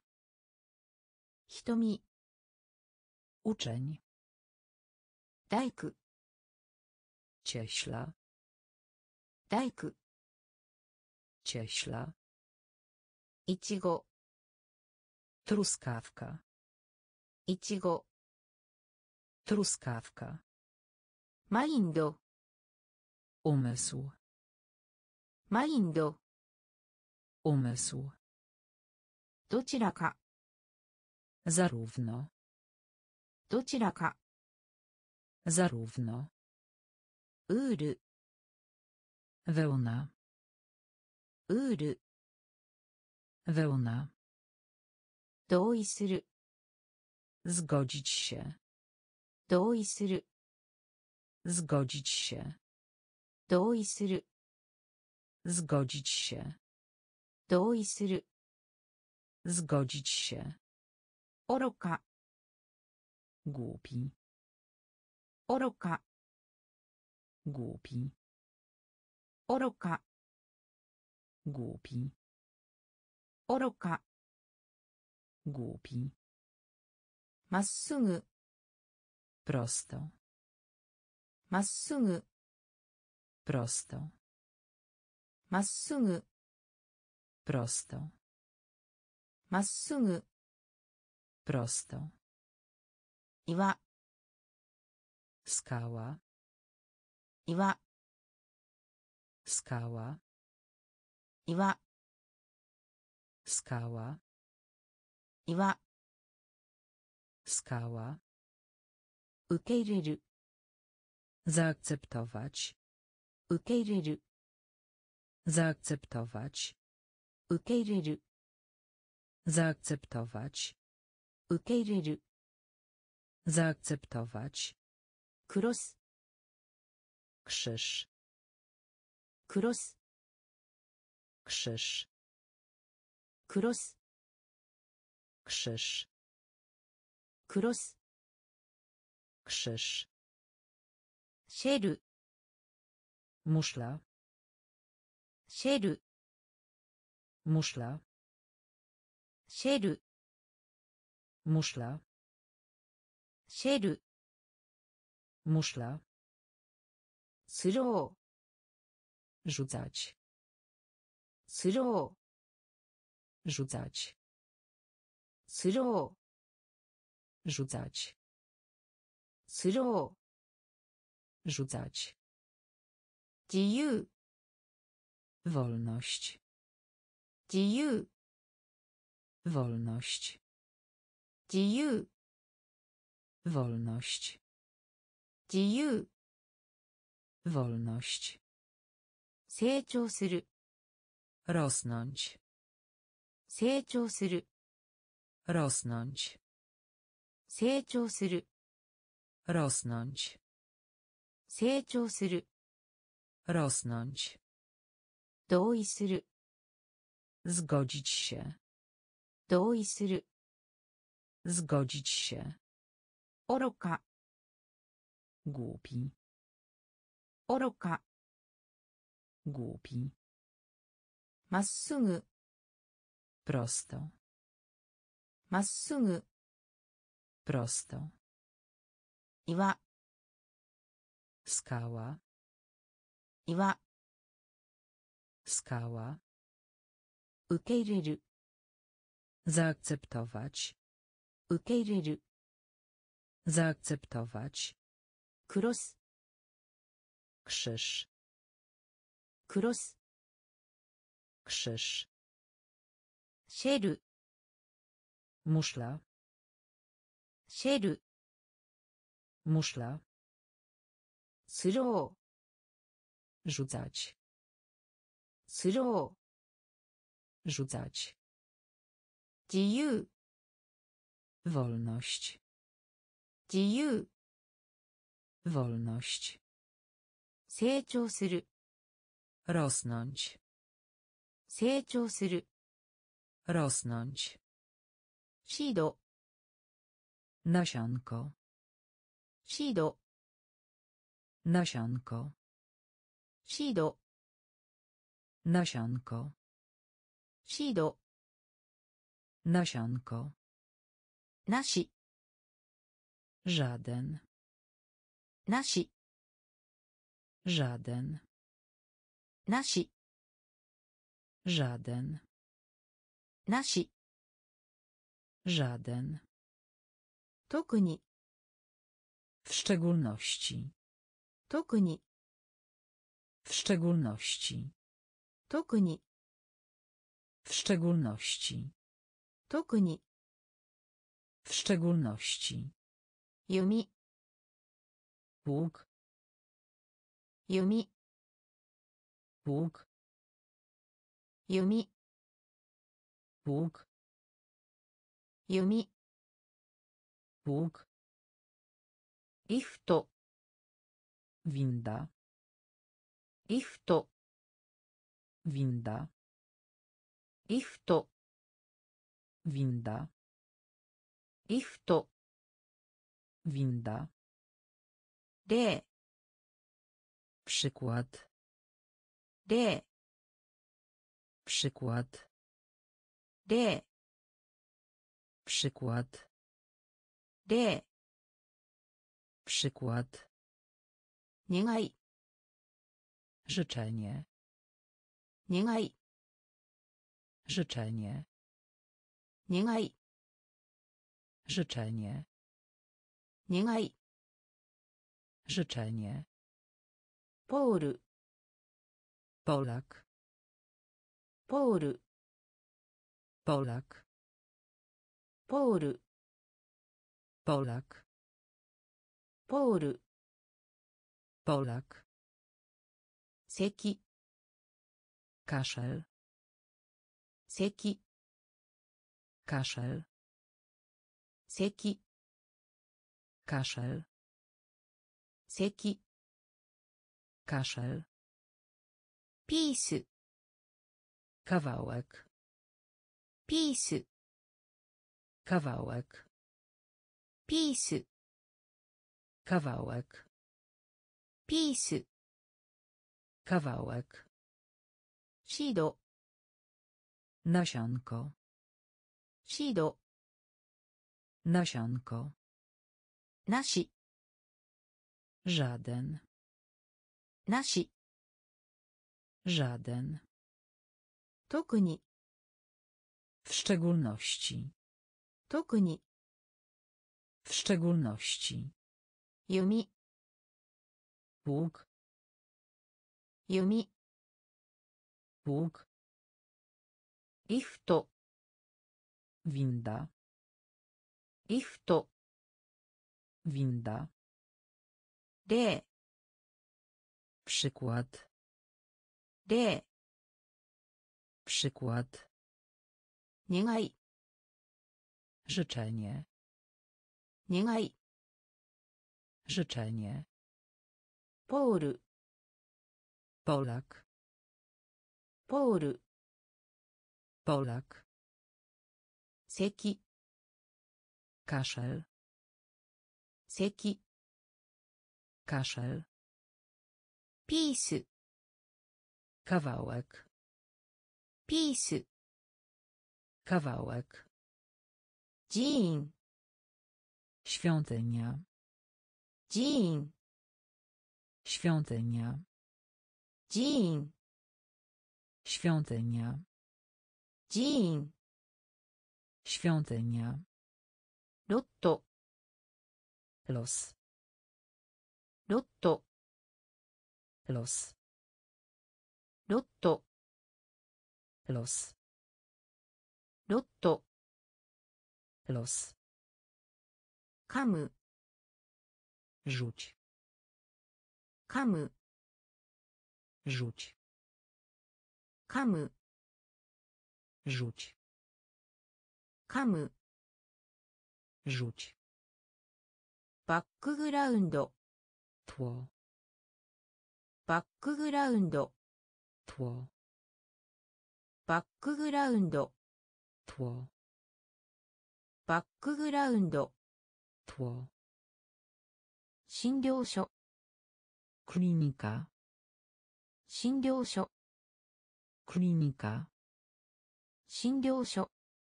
瞳 uczeń 大工 cieśla 大工 cieśla いちご truskawka いちご truskawka マインド umysł マインド umysł どちらか zarówno どちらか zarówno ウール wełna ウール wełna 同意する zgodzić się 同意する zgodzić się 同意する zgodzić się 同意する zgodzić się 愚か głupi 愚か głupi 愚か głupi 愚か głupi まっすぐ prosto まっすぐ prosto まっすぐ prosto まっすぐ prosto 岩 skała 岩 skała 岩 skała 岩 skała, 受け入れる zaakceptować, 受け入れる zaakceptować, 受け入れる zaakceptować, 受け入れる zaakceptować, クロス krzyż, クロス krzyż, クロス krzyż, クロス krzyż, シェル muszla, シェル muszla, シェル muszla, シェル muszla, スロ rzucać, ースロ rzucać, ースロ rzucać, ースロ rzucać, ー自由 wolność, 自由 wolność, 自由 wolność, 自由 wolność, 成長する rosnąć, 成長する rosnąć, 成長する rosnąć, 成長する rosnąć, 同意する zgodzić się, 同意する zgodzić się, 愚か głupi, 愚か głupi, まっすぐ prosto, まっすぐ prosto, 岩 skała, 岩 skała, 受け入れる zaakceptować, 受け入れる zaakceptować, クロス krzyż, クロス krzyż, シェル muszla, シェル muszla, スロ rzucać, ースロ rzucać, ー自由 wolność, 自由 wolność, 成長する rosnąć, 成長する rosnąć, シード nasionko, シード nasionko, シード nasionko, シード nasionko, なし żaden, なし żaden, なし żaden, なし żaden, 特に w szczególności, 特に w szczególności, 特に w szczególności, 特に w szczególności, 弓 łuk, 弓 łuk, 弓 łuk, 弓 łuk, リフト winda, リフト winda, リフト winda, リフト winda, 例 przykład, 例 przykład, 例 przykład, 例 przykład, 願い życzenie, 願い życzenie, 願い życzenie, 願い życzenie, ポール Polak, ポール Polak, ポール Polak. ポール Polak. 咳 Kaszel. 咳 Kaszel. 咳 Kaszel. 咳 Kaszel. ピース Kawałek. ピース Kawałek. ピース Kawałek. ピース Kawałek. シード Nasionko. シード Nasionko. なし Żaden. なし Żaden. 特に W szczególności. 特に W szczególności. 弓 Łuk. 弓 Łuk. リフト Winda. リフト Winda. 例 Przykład. 例 Przykład. 願い Życzenie. 願い Życzenie. ポール Polak. ポール Polak. 咳 Kaszel. 咳 Kaszel. ピース Kawałek. ピース Kawałek. 寺院 Świątynia. 寺院 Świątynia. 寺院 Świątynia. 寺院 Świątynia. ロット Los. ロット Los. ロット Los. ロット Los. 噛む Rzuć. 噛む Rzuć. 噛む Rzuć. 噛む Rzuć. バックグラウンド Tło. バックグラウンド Tło. バックグラウンド Tło. バックグラウンド Tło. 診療所 Klinika. 診療所 Klinika. 診療所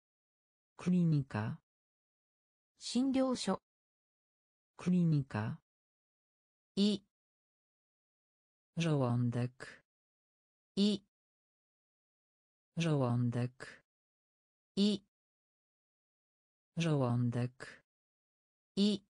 Klinika. 診療所 Klinika. 胃 Żołądek. 胃 Żołądek. 胃 Żołądek. 胃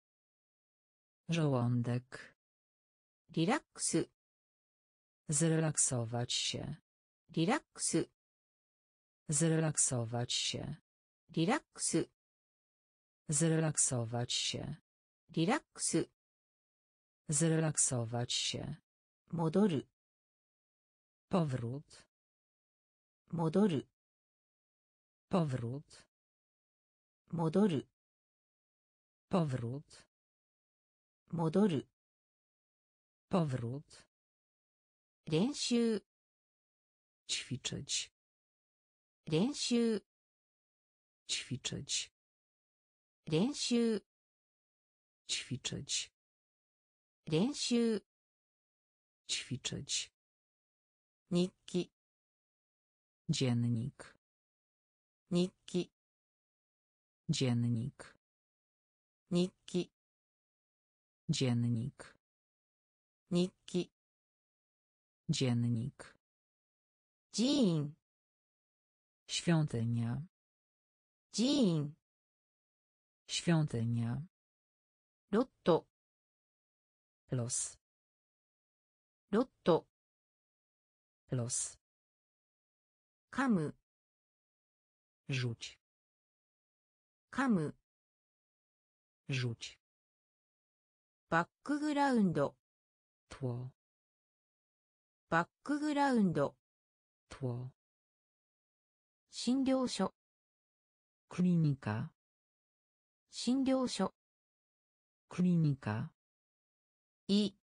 Żołądek. リラックス Zrelaksować się. リラックス Zrelaksować się. リラックス Zrelaksować się. リラックス Zrelaksować się. 戻る Powrót. 戻る Powrót. 戻る Powrót. 戻る Powrót. 練習 Ćwiczyć. 練習 Ćwiczyć. 練習 Ćwiczyć. 練習 Ćwiczyć. 日記 Dziennik. 日記 Dziennik. 日記 Dziennik. 日記 Dziennik. 寺院 Świątynia. 寺院 Świątynia. ロット Los. ロット Los. 噛む Rzuć. 噛む rzuć, バックグラウンド tło, バックグラウンド tło, 診療所 klinika, 診療所 klinika, 胃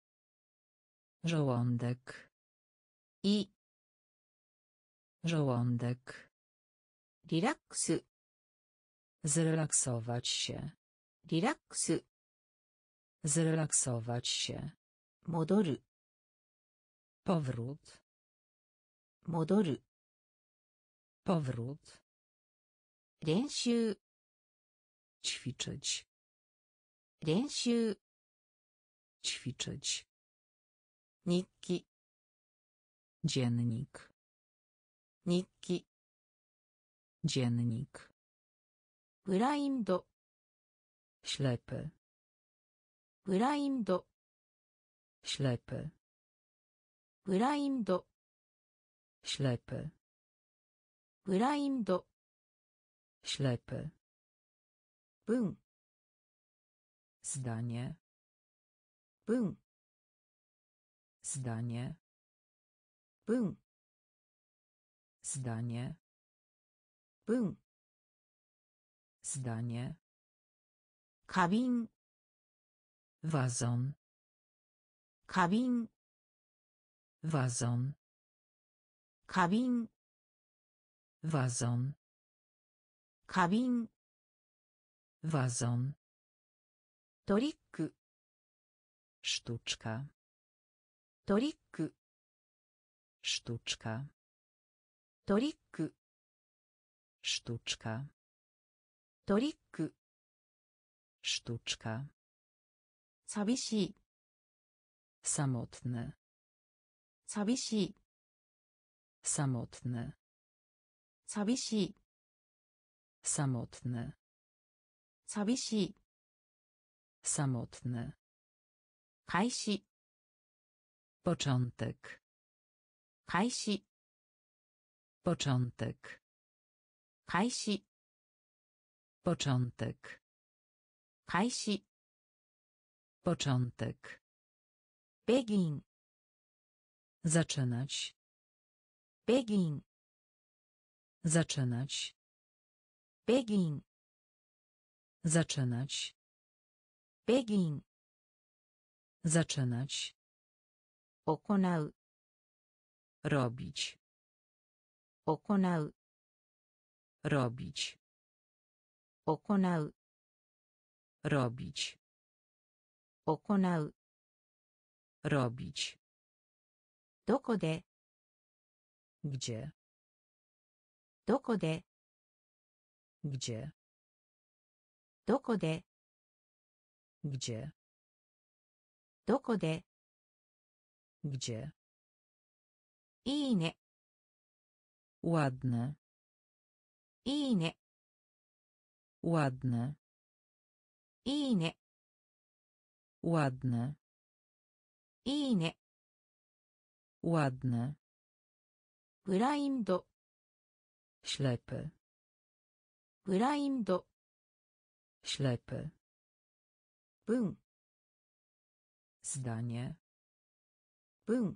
żołądek, 胃 żołądek, リラックス zrelaksować się, リラックス zrelaksować się, 戻る powrót, 戻る powrót, 練習 ćwiczyć, 練習 ćwiczyć, 日記 dziennik, 日記 dziennik, ブラインド ślepy, ブラインド ślepy, ブラインド ślepy, ブラインド ślepy, 文 zdanie, 文 zdanie, 文 zdanie, 文 zdanie, 花瓶 wazon, 花瓶 wazon, 花瓶 wazon, 花瓶 wazon, トリック sztuczka, トリック sztuczka, トリック sztuczka, トリック sztuczka, 寂しい samotny, 寂しい samotny, 寂しい samotny, 寂しい samotny, 開始 początek, 開始 początek, 開始 początek, 開始 początek, ベギン zaczynać, ベギン zaczynać, ベギン zaczynać, ベギン zaczynać, 行う robić, 行う robić, 行う robić, 行う robić, どこで gdzie, どこで gdzie, どこで gdzie, どこで gdzie, いいね ładne, いいね ładne, いいね ładne, いいね ładne, ブラインド ślepy, ブラインド ślepy, 文 zdanie, 文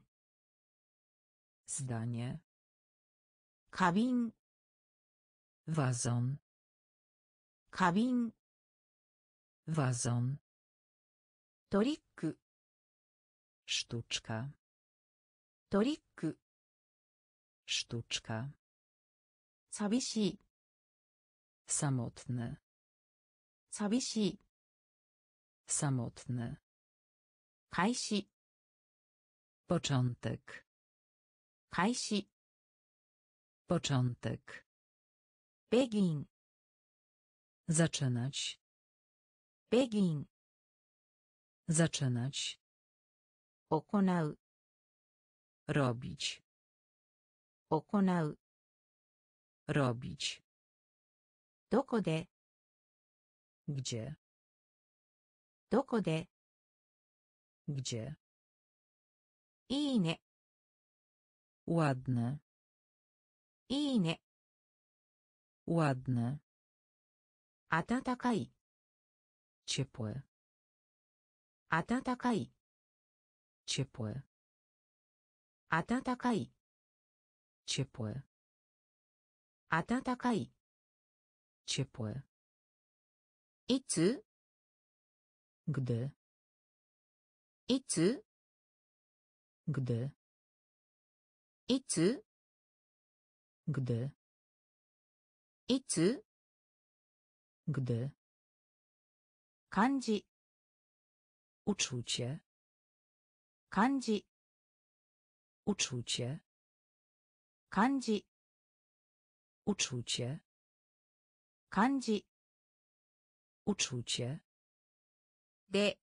zdanie, 花瓶 wazon, 花瓶 wazon, トリック sztuczka, トリック sztuczka, 寂しい samotny, 寂しい samotny, 開始 początek, 開始 początek, ベギン zaczynać, ベギン zaczynać, 行う robić, 行う robić, どこで gdzie, どこで gdzie, いいね ładne, いいね ładne, 暖かい ciepłe, 暖かい ciepłe, 暖かい ciepłe, 暖かい ciepłe, いつ gdy, いつ gdy, いつ gdy, いつ gdy, 漢字 uczucie, 漢字 uczucie, 漢字 uczucie, 漢字 uczucie, で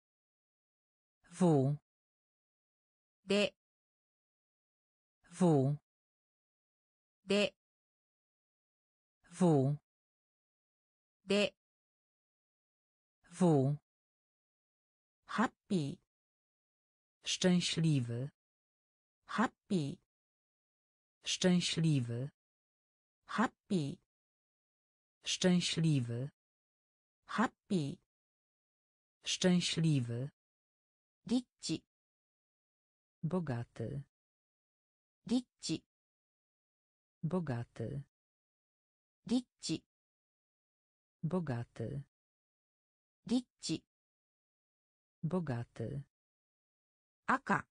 w, で w, で w, で w, ハッピー szczęśliwy, ハッピー szczęśliwy, ハッピー szczęśliwy, ハッピー szczęśliwy, リッチ bogaty, リッチ bogaty, リッチ bogaty, リッチ bogaty, 赤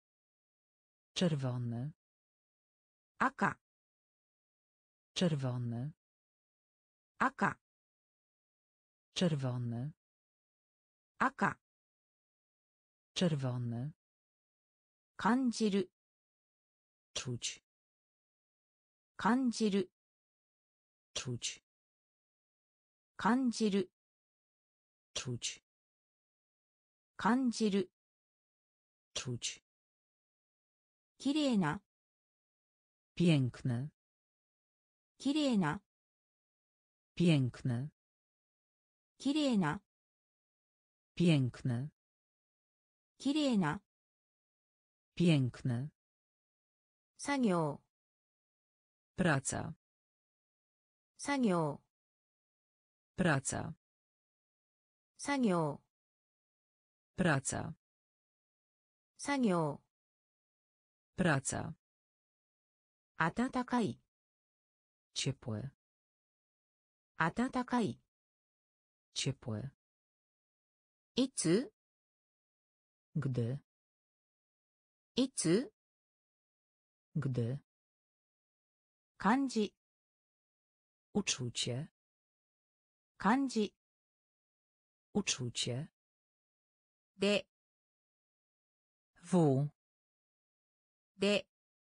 czerwony, 赤 czerwony, 赤 czerwony, 赤 czerwony, 感じる czuć, 感じる czuć, 感じる czuć, 感じる czuć, きれいな piękny, きれいな piękny, きれいな piękny, きれいな piękny, 作業 praca, 作業 praca, 作業 praca, 作業 praca, 暖かい ciepłe, 暖かい ciepłe, いつ gdy, いつ gdy, 漢字 uczucie, 漢字 uczucie, で w, で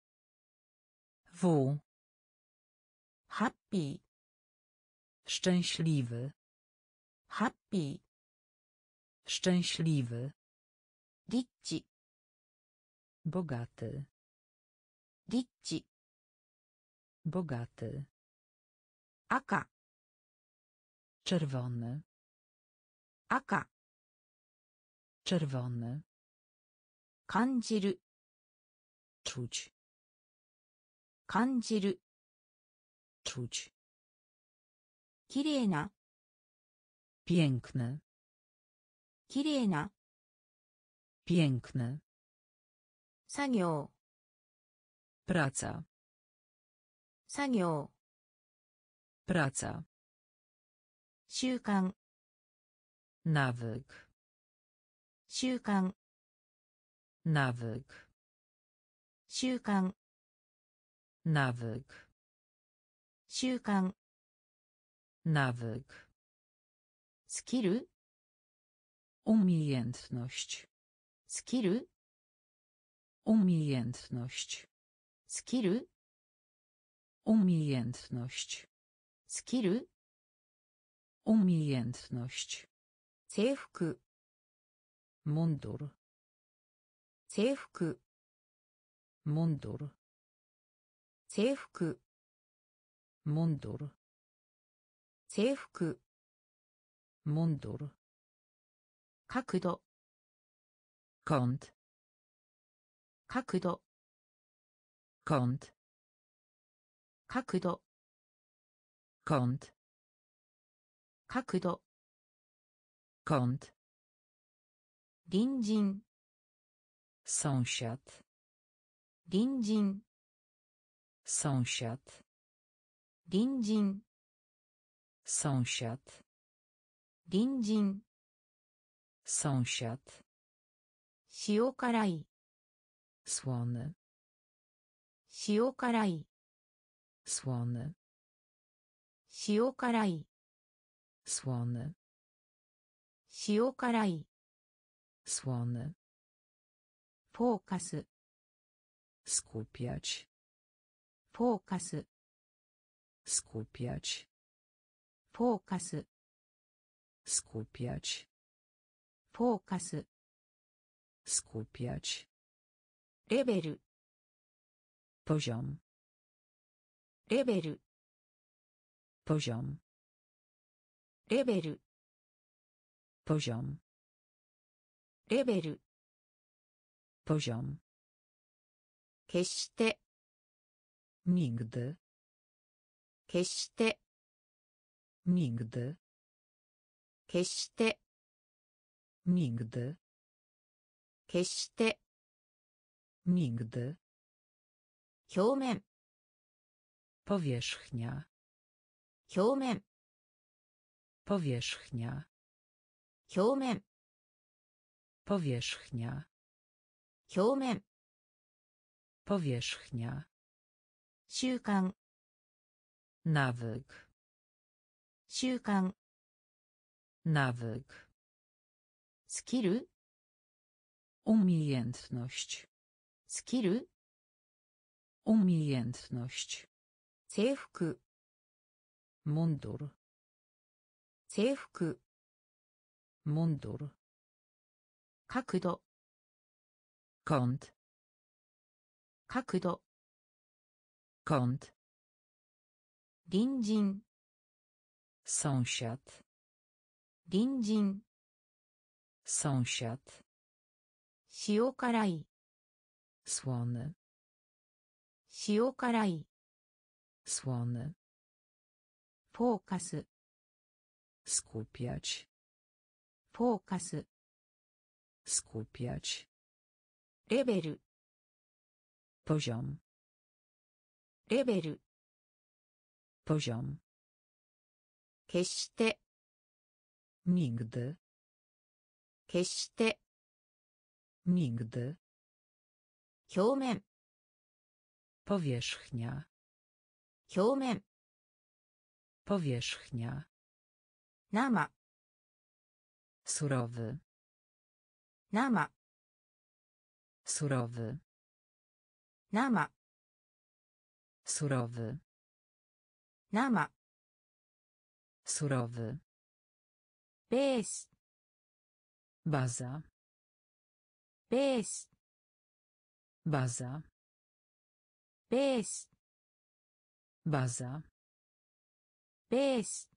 w, ハッピー szczęśliwy, ハッピ szczęśliwy, ーリッチ bogaty, リッチ bogaty, 赤 czerwony, 赤 czerwony, 感じる czuć, 感じる czuć, きれいな piękny, きれいな piękny, 作業 praca, 作業 praca, 習慣 nawyk, 習慣 nawyk, 習慣 nawyk, 習慣 nawyk, スキル umiejętność, スキル umiejętność, スキル umiejętność, スキル umiejętność, 制服 mundur, 制服 mundur, 制服 mundur, 制服 mundur, 角度 kąt, 角度 kąt, 角度 kąt, 角度 kąt, 隣人 sąsiad, 隣人 sąsiad, 隣人 sąsiad, 隣人 sąsiad, 塩辛い słony, 塩辛い słony, 塩辛い słony, 塩辛い słony, フォーカス skupiać, フォーカス skupiać, フォーカス skupiać, フォーカス skupiać, レベル poziom, レベル poziom, レベル poziom, レベル poziom, 決して nigdy, 決して nigdy, 決して nigdy, 決して nigdy, 表面 powierzchnia, 表面 powierzchnia, 表面 powierzchnia, 表面 powierzchnia, 習慣 nawyk, 習慣 nawyk, スキル umiejętność, スキル umiejętność, 制服 mundur, 制服 mundur, 角度 kąt, 角度 kąt, 隣人 sąsiad, 隣人 sąsiad, 塩辛い słony, 塩辛い słony, フォーカス skupiać, フォーカス skupiać, レベル poziom, レベル poziom, 決して nigdy, 決して nigdy, 表面 powierzchnia, 表面 powierzchnia, 生 surowy, 生 surowy, 生 surowy, 生 surowy, ベース baza, ベース baza, ベース baza, ベース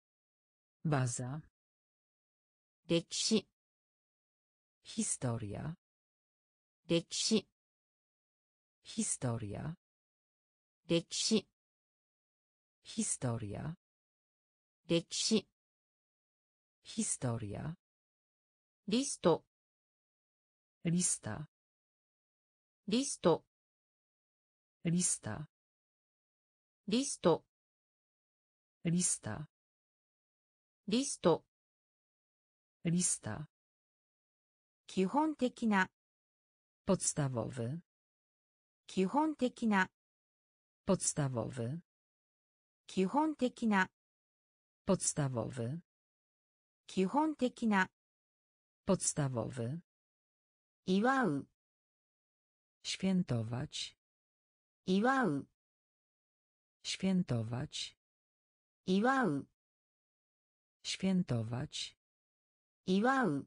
baza, 歴史 historia, 歴史 historia, 歴史 historia, 歴史 historia, リスト lista, リスト lista, リスト lista, リスト lista, 基本的な podstawowy, 基本的な podstawowy, 基本的な podstawowy, 基本的な podstawowy, 祝う świętować, 祝う świętować, 祝う świętować, 祝う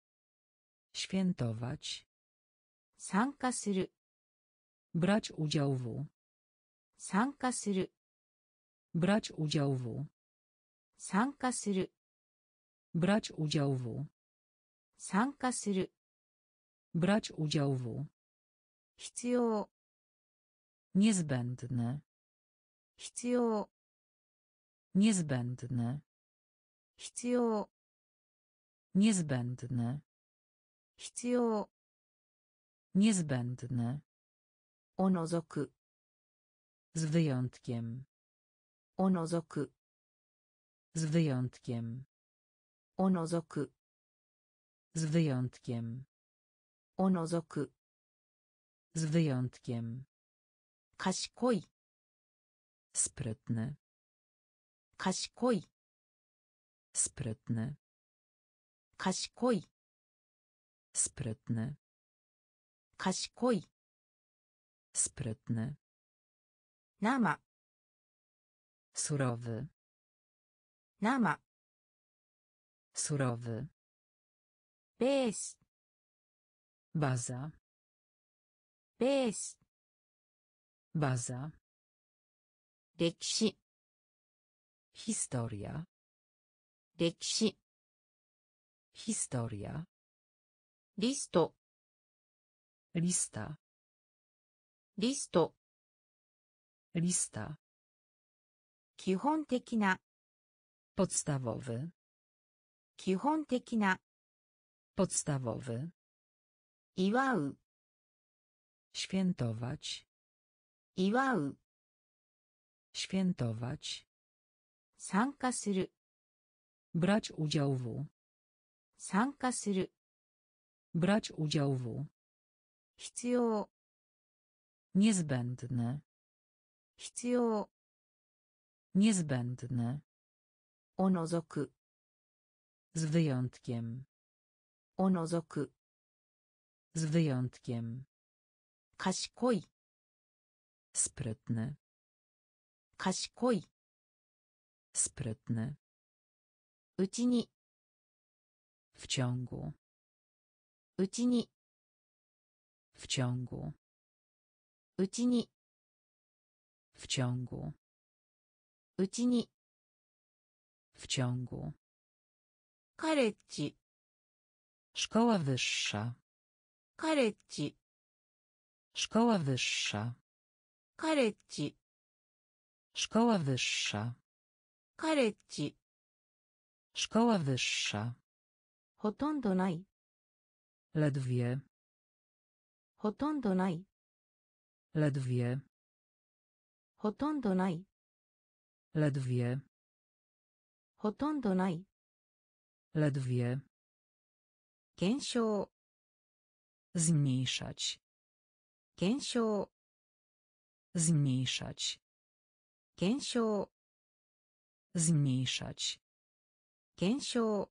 świętować, 参加する brać udział w, 参加する brać udział w, 参加する brać udział w, 参加する brać udział w, 必要 niezbędne, 必要 niezbędne, 必要 Niezbędny. 必要 Niezbędny. を除く Z wyjątkiem. を除く Z wyjątkiem. を除く Z wyjątkiem. を除く Z wyjątkiem. 賢い Sprytny. 賢い Sprytny. 賢い Sprytny. 賢い Sprytny. 生 Surowy. 生 Surowy. ベース Baza. ベース Baza. 歴史 Historia. 歴史 Historia. リスト Lista. リスト Lista. 基本的な Podstawowy. 基本的な Podstawowy. 祝う Świętować. 祝う Świętować. 参加する Brać udział w. 参加する Brać udział w. 必要 Niezbędny. 必要 Niezbędny. を除く Z wyjątkiem. を除く Z wyjątkiem. 賢い Sprytny. 賢い Sprytny. うちに W ciągu. うちに W ciągu. うちに W ciągu. うちに W ciągu. カレッジ Szkoła wyższa. カレッジ Szkoła wyższa. カレッジ Szkoła wyższa. カレッジ Szkoła wyższa. ほとんどない Ledwie. ほとんどない Ledwie. ほとんどない Ledwie. ほとんどない Ledwie. 減少 Zmniejszać. 減少 Zmniejszać. 減少 Zmniejszać. 減少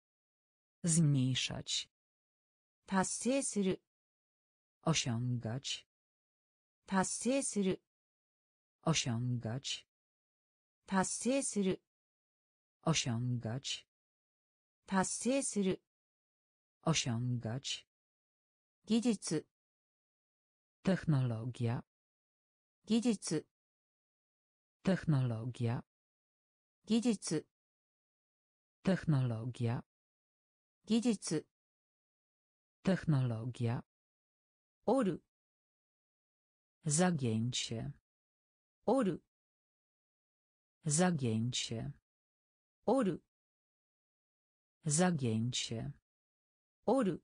Zmniejszać. 達成する Osiągać. 達成する Osiągać. 達成する Osiągać. 達成する Osiągać. 技術 Technologia. 技術 Technologia. 技術 Technologia. 技術 Technologia. おる Zagięcie. おる Zagięcie. おる Zagięcie. おる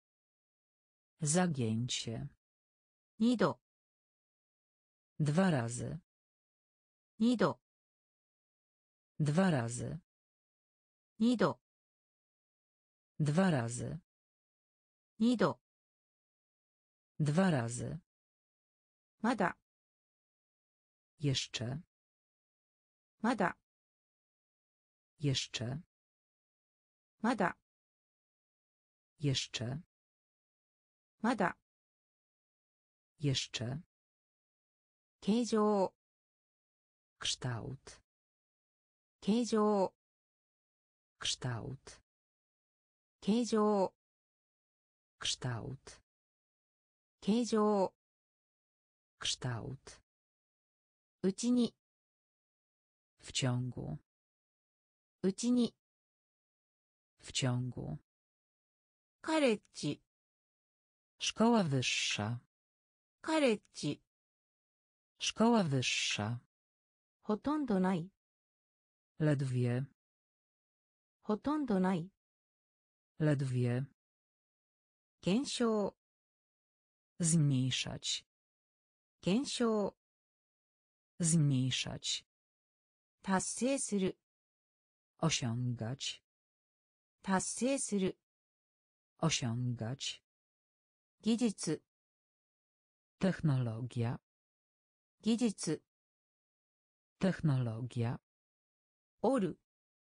Zagięcie. 二度 Dwa razy. 二度 Dwa razy. 二度 Dwa razy. 二度 Dwa razy. まだ Jeszcze. まだ Jeszcze. まだ Jeszcze. まだ Jeszcze. 形状 Kształt. 形状 Kształt. 形状 Kształt. 形状 Kształt. うちに W ciągu. うちに W ciągu. カレッジ Szkoła wyższa. カレッジ Szkoła wyższa. ほとんどない Ledwie. ほとんどない。 Ledwie. 減少。 Zmniejszać. 減少。 Zmniejszać. 達成する。 Osiągać. 達成する。 Osiągać. 技術。 Technologia. 技術。 Technologia. 折る。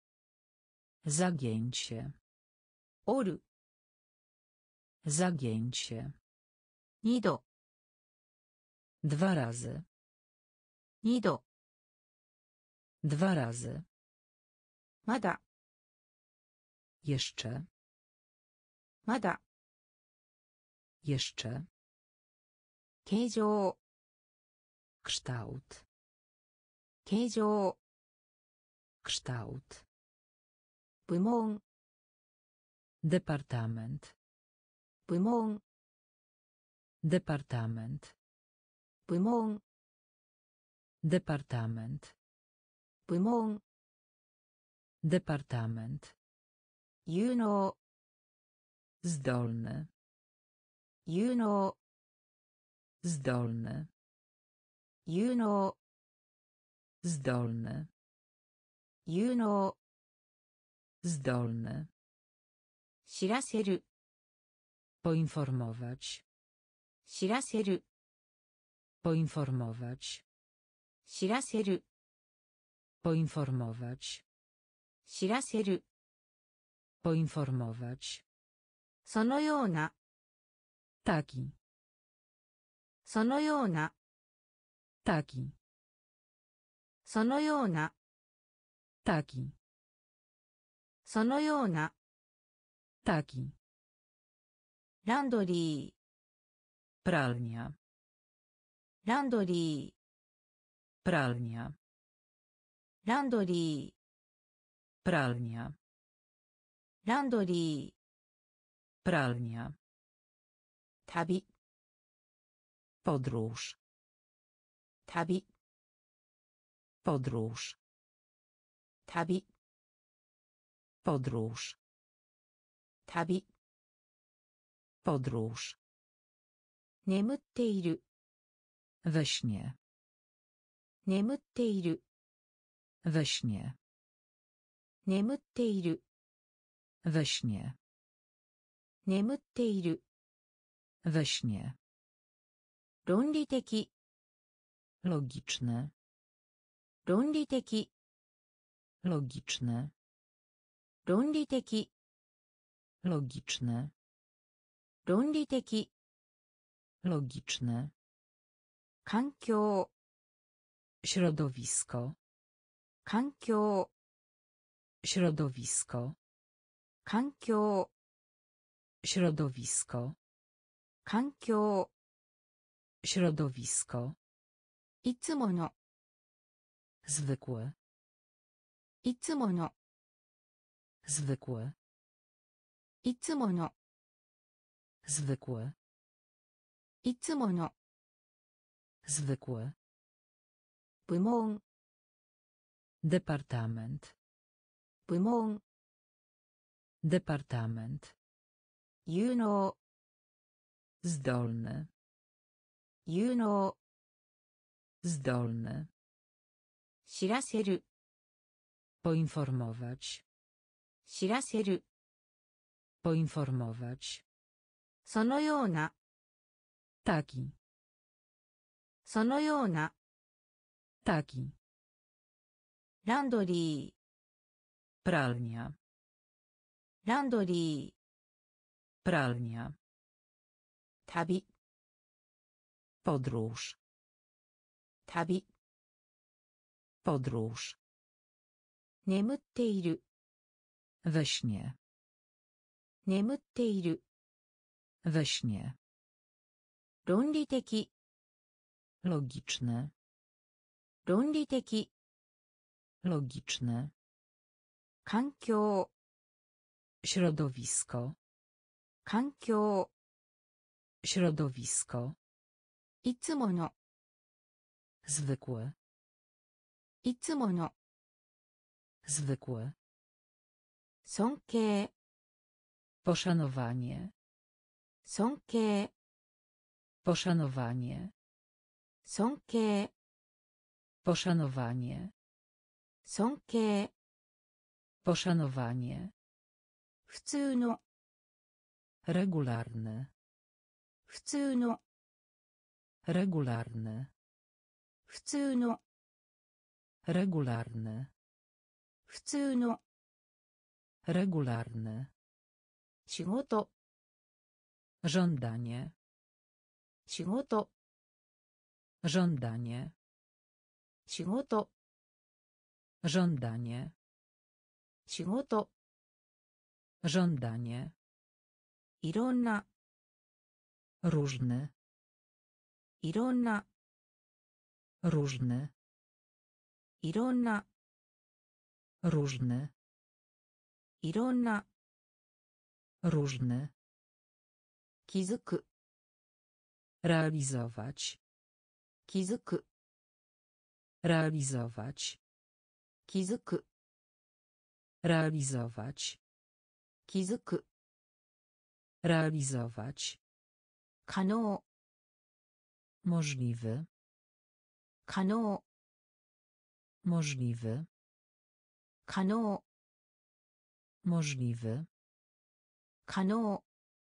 Zagięcie. 折る。 Zagięcie. 二度。 Dwa razy. 二度。 Dwa razy. まだ。 Jeszcze. まだ。 Jeszcze. 形状。 Kształt. 形状。 Kształt. 部門。 Departament. 部門。 Departament. 部門。 Departament. 部門。 Departament. 有能。 Zdolny. 有能。 Zdolny. 有能。 Zdolny. 有能。 Zdolny. 知らせる。 Poinformować. 知らせる。 Poinformować. 知らせる。 Poinformować. 知らせる。 Poinformować. そのような。 Taki. そのような。 Taki. そのような。 Taki. そのような。 Taki. ランドリー。 Pralnia. ランドリー。 Pralnia. ランドリー。 Pralnia. ランドリー。 Pralnia. 旅。 Podróż. 旅。 Podróż. 旅。 Podróż. 旅。 Podróż. 眠っている。 We śnie. 眠っている。 We śnie. 眠っている。 We śnie. 眠っている。 We śnie. 論理的。 Logiczne. 論理的。 Logiczne. 論理的。 Logiczne. 論理的。 Logiczne. 環境。 Środowisko. 環境。 Środowisko. 環境。 Środowisko. 環境。 Środowisko. いつもの。 Zwykłe. いつもの。 Zwykłe. いつもの。 Zwykłe. いつもの。 Zwykłe. 部門。 Departament. 部門。 Departament. 有能。 Zdolny. 有能。 Zdolny. 知らせる。 Poinformować. 知らせる。 Poinformować. そのような。 Taki. そのような。 Taki. ランドリー。 Pralnia. ランドリー。 Pralnia. 旅。 Podróż. 旅。 Podróż. 眠っている。 We śnie. 眠っている。 We śnie. 論理的。 Logiczne. 論理的。 Logiczne. 環境。 Środowisko. 環境。 Środowisko. いつもの。 Zwykłe. いつもの。 Zwykłe. 尊敬 Poszanowanie. 尊敬 Poszanowanie. 尊敬 Poszanowanie. 尊敬 Poszanowanie. 普通の Regularny. 普通の Regularny. 普通の Regularny. 普通の Regularny. 仕事 Żądanie. 仕事 Żądanie. 仕事 Żądanie. 仕事 Żądanie. いろんな Różny. いろんな Różny. いろんな Różny. いろんな Różny. 気づく Realizować. 気づく Realizować. 気づく Realizować. 気づく Realizować. 可能 Możliwy. 可能 Możliwy. 可能 Możliwy. 可能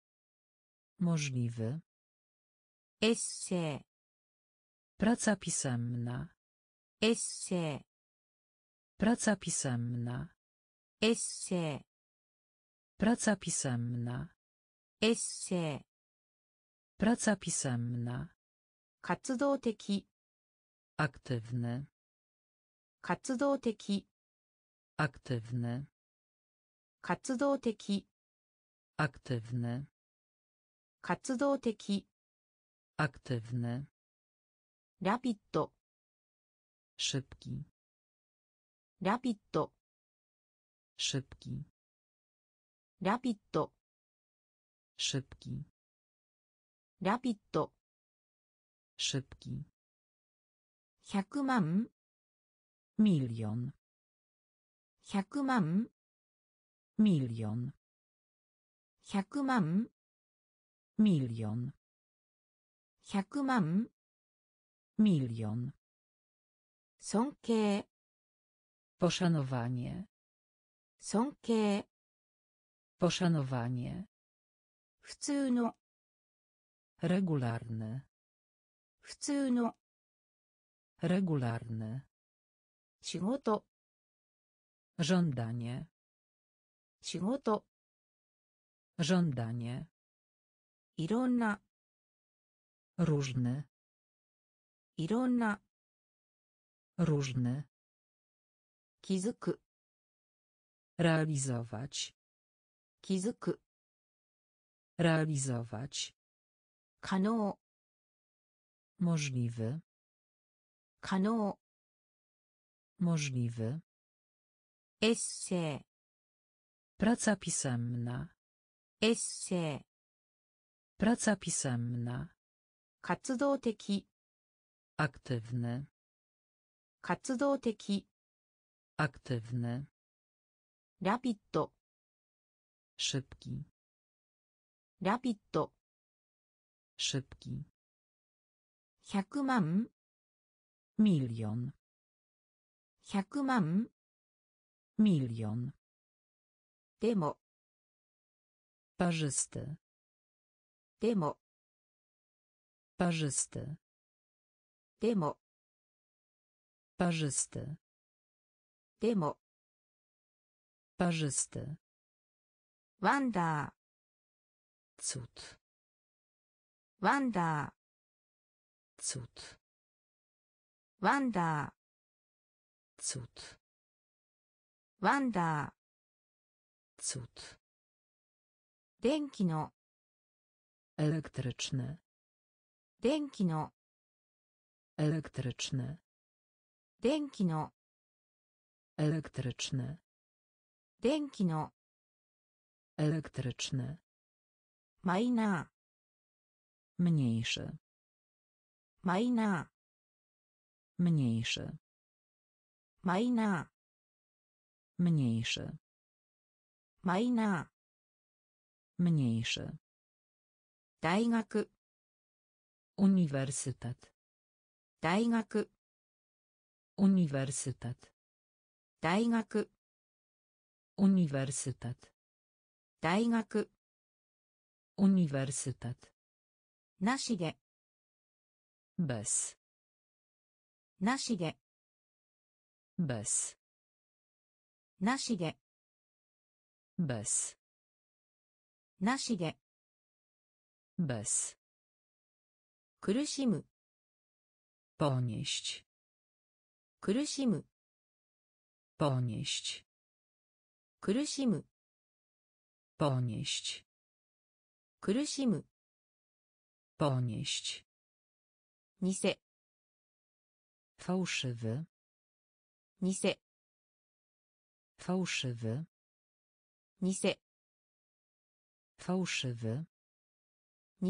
Możliwy. エッセイ Praca pisemna. エッセイ Praca pisemna. エッセイ Praca pisemna. エッセイ Praca pisemna. 活動的 Aktywny. 活動的 Aktywny. 活動的 Aktywny. 活動的 Aktywny. ラピッド Szybki. ラピッド Szybki. ラピッド Szybki. ラピッド Szybki. ひゃくまん Milion. ひゃくまん Milion. ひゃくまん Milion. ひゃくまん Milion. 尊敬 Poszanowanie. 尊敬 Poszanowanie. 普通の Regularny. 普通の Regularny. 仕事 Żądanie. 仕事 Żądanie. いろんな Różny. いろんな Różny. 気づく Realizować. 気づく Realizować. 可能 Możliwy. 可能 Możliwy. エッセイ Praca pisemna. エッセイ Praca pisemna. 活動的 Aktywny. 活動的 Aktywny. ラピッド Szybki. ラピッド Szybki. ひゃくまん Milion. ひゃくまん Milion. でも Parzysty. でも Parzysty. でも Parzysty. でも Parzysty. ワンダ Cud. ーワンダ Cud. ーワンダ Cud. ーワンダ Cud. ー電気の Elektryczny. 電気の Elektryczny. 電気の Elektryczny. 電気の Elektryczny. マイナ Mniejszy. ーマイナ Mniejszy. ーマイナ Mniejszy. マイナー mniejszy, 大学 uniwersytet, 大学 uniwersytet, 大学 uniwersytet, 大学 uniwersytet, なしで bez, なしで bez, なしで bez, なしで bez, 苦しむ ponieść, 苦しむ ponieść, 苦しむ ponieść, 苦しむ ponieść, 偽 fałszywy, 偽 fałszywy, 偽 fałszywy, 偽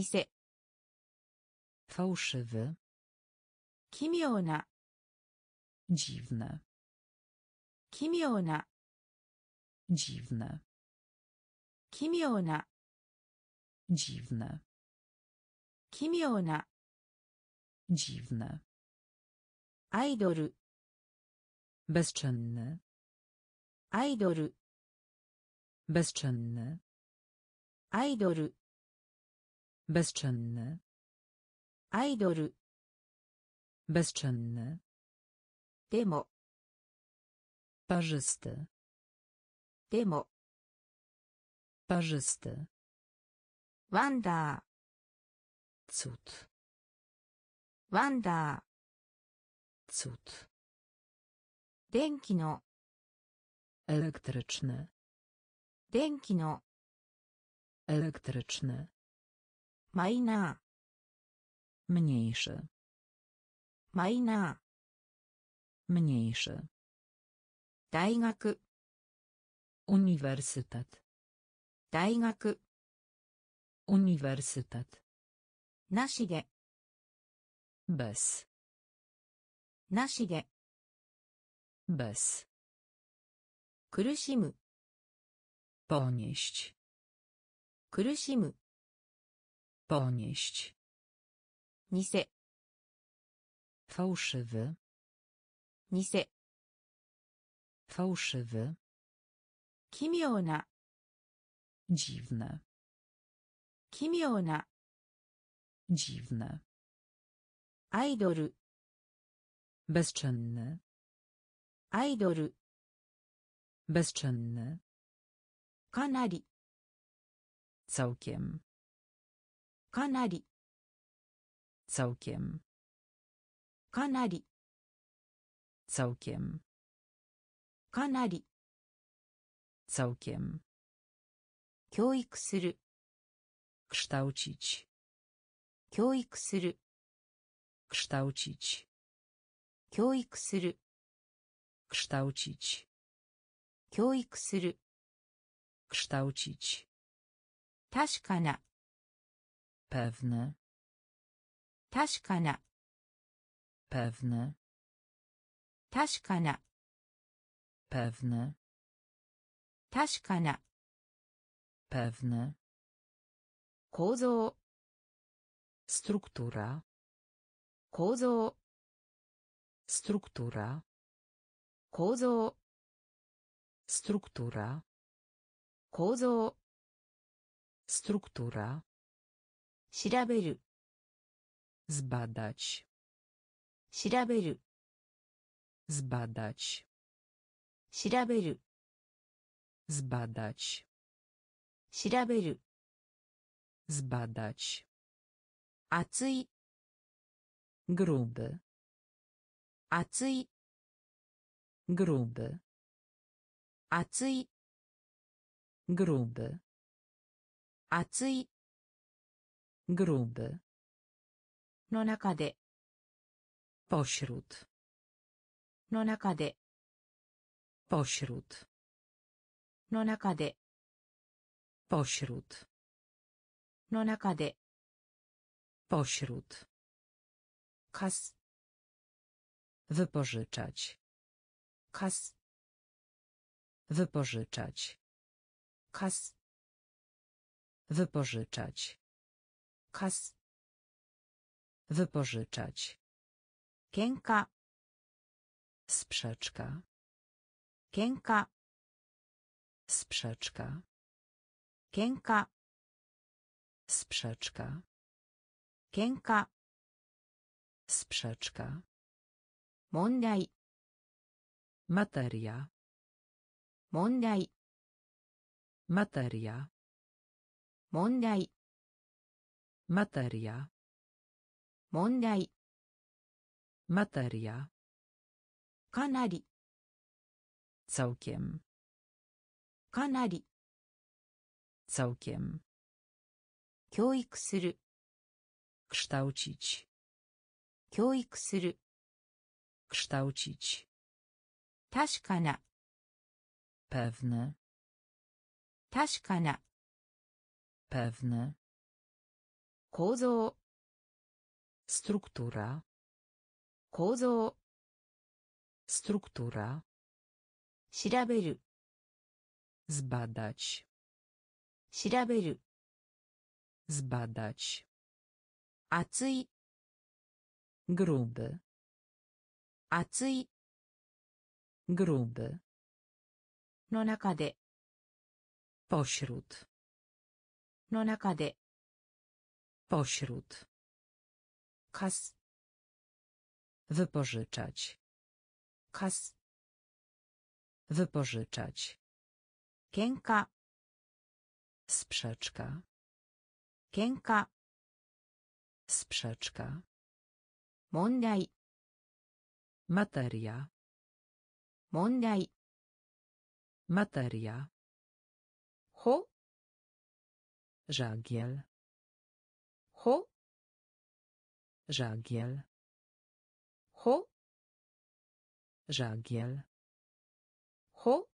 fałszywy, 奇妙な dziwne, 奇妙な dziwne, 奇妙な dziwne, 奇妙な dziwne, アイドル bezczynny, アイドル bezczynny, アイドル bezczynny, アイドル bezczynny, でも parzysty, でも parzysty, ワンダ cud, ーワンダ cud, ー電気の elektryczny, 電気の elektryczny, マイナ mniejszy, ーマイナー mniejszy, 大学 uniwersytet, 大学 uniwersytet, なしで bez, なしで bez, 苦しむ ponieść, 苦しむ ponieść, 偽 fałszywy, 偽 fałszywy, 奇妙な dziwne, 奇妙な dziwne, アイドル bezczynny, アイドル bezczynny, かなり całkiem, かなり całkiem, かなり całkiem, かなり całkiem, 教育する kształcić, 教育する kształcić, 教育する kształcić, 教育する kształcić, 確かな pewny, 確かな pewny, 確かな pewny, 確かな pewny, 構造 struktura, 構造 struktura, 構造 struktura, 構造 struktura, 調べる zbadać, 調べる zbadać, 調べる zbadać, 調べる zbadać, 厚い gruby, 厚い gruby, 厚い gruby, 厚い gruby, の中で pośród, の中で pośród, の中で pośród, の中で pośród, 貸す wypożyczać, 貸す wypożyczać, 貸す wypożyczać 貸す wypożyczać 喧嘩 sprzeczka 喧嘩 sprzeczka 喧嘩 sprzeczka 喧嘩 sprzeczka 問題 materia 問題 materia 問題 materia 問題 materia かなり całkiem かなり całkiem 教育する kształcić 教育する kształcić 確かな pewne 確かな pewne 構造 struktura 構造 struktura 調べる zbadać 調べる zbadać 熱い gruby 熱い gruby の中で pośród の中で pośród 貸す wypożyczać 貸す wypożyczać 喧嘩 sprzeczka 喧嘩 sprzeczka 問題 materia 問題 materia ほ żagiel ほ żagiel ほ żagiel ほ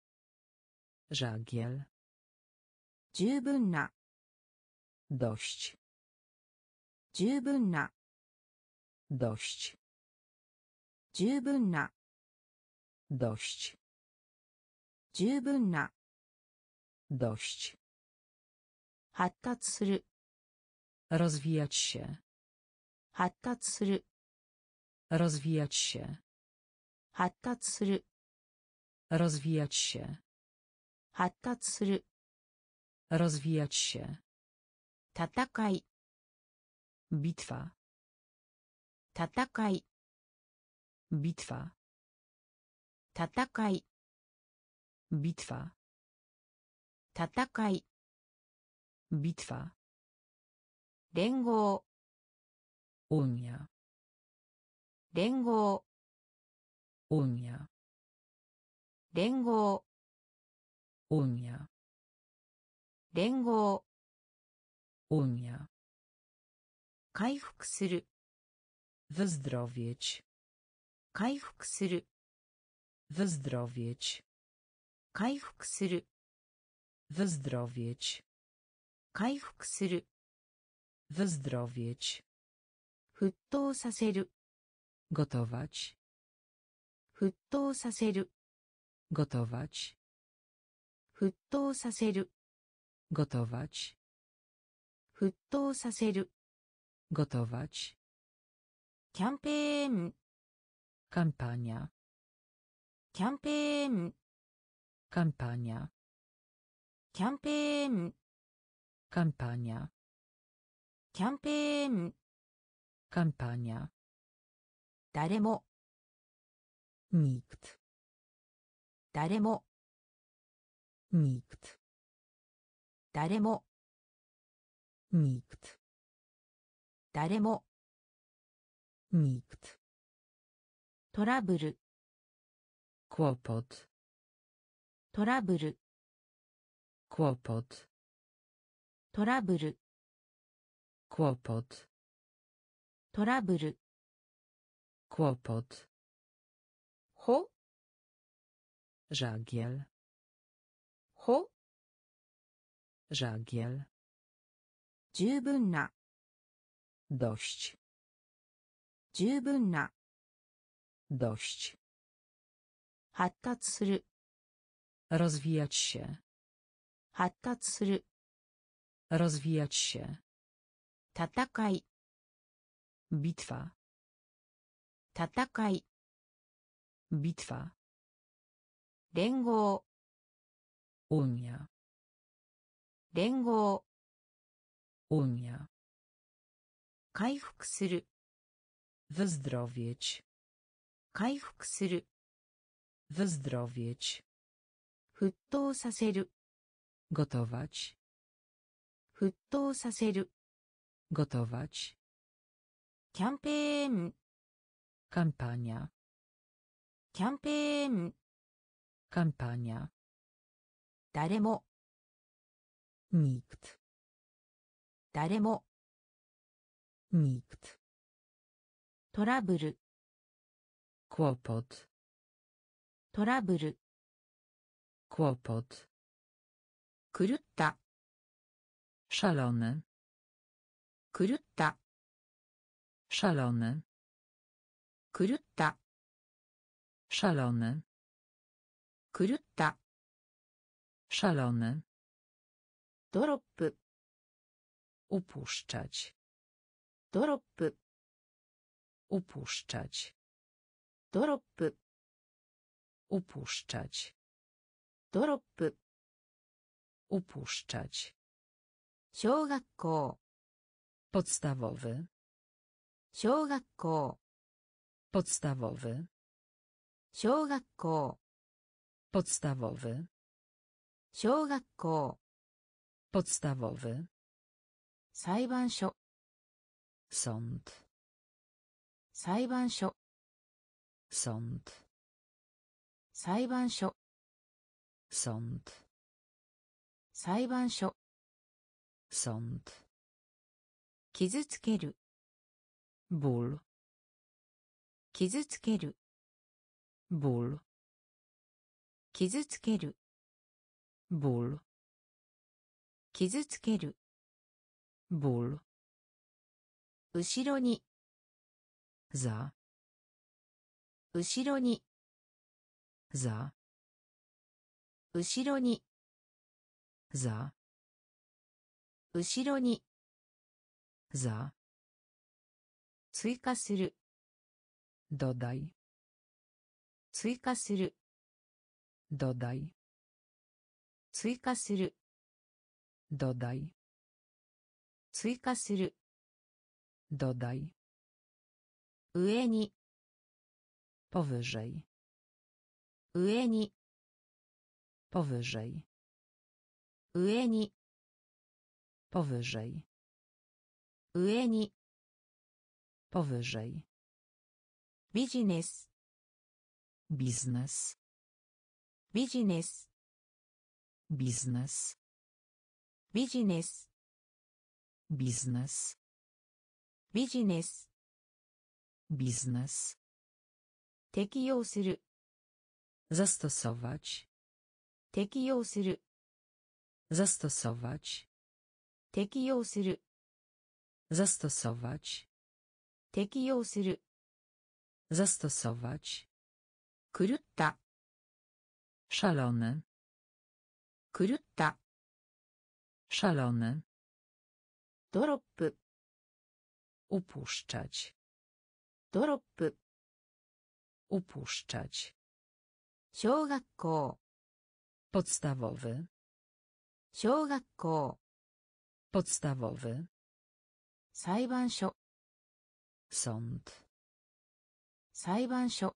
żagiel 十分な dość 十分な dość 十分な dość 十分な dość 発達する rozwijać się 発達する rozwijać się 発達する rozwijać się 発達する rozwijać się 戦い bitwa 戦い bitwa 戦い bitwa 戦い bitwa 連合 Unia 連合 Unia 連合 Unia 連合 Unia 回復する wyzdrowieć 回復する wyzdrowieć 回復する wyzdrowieć 回復する wyzdrowieć 沸騰させる gotować 沸騰させる gotować 沸騰させる gotować 沸騰させる gotować キャンペーン kampania キャンペーン kampania キャンペーン kampania キャンペーン kampania 誰も nikt 誰も nikt 誰も nikt 誰も nikt トラブル kłopot トラブル kłopot トラブル kłopot トラブル kłopot ほ żagiel ほ żagiel 十分な dość 十分な dość 発達する rozwijać się 発達する。 rozwijać się, 戦い、 bitwa, 戦い、 bitwa, 連合、 Unia, 連合、 Unia, 回復する、 wyzdrowieć, 回復する、 wyzdrowieć, 沸騰させる、 gotować, 沸騰させる、 gotować, キャンペーン、 kampania, キャンペーン、 kampania, 誰も、 nikt, 誰も、 nikt, トラブル、 kłopot, トラブル、 kłopot, 狂った、 szalony, 狂った、 szalony, 狂った、 szalony, 狂った、 szalony, ドロップ、 upuszczać, ドロップ、 upuszczać, ドロップ、 upuszczać, ドロップ、 upuszczać, 小学校、 podstawowy, 小学校、 podstawowy, 小学校、 podstawowy, 小学校、 podstawowy, 裁判所、 sąd, 裁判所、 sąd, 裁判所、 sąd, 裁判所、 sąd, 傷つける、 ból, 傷つける、 ból, 傷つける、 ból, 傷つける、 ból, 後ろに、 za, 後ろに、 za, 後ろに、 za, 後ろに、 za, 追加する、 dodaj, 追加する、 dodaj, 追加する、 dodaj, 追加する、 dodaj, 上に、 powyżej, 上に、 powyżej, 上に、 powyżej, 上に、 powyżej, ビジネス、 biznes, ビジネス、 biznes, ビジネス、 biznes, ビジネス、 biznes, 適用する、 zastosować, 適用する、 zastosować, 適用する、 zastosować, 適用する、 zastosować, 狂った、 szalony, 狂った、 szalony, ドロップ、 upuszczać, ドロップ、 upuszczać, 小学校、 podstawowy, 小学校、 podstawowy, 裁判所、 sąd, 裁判所、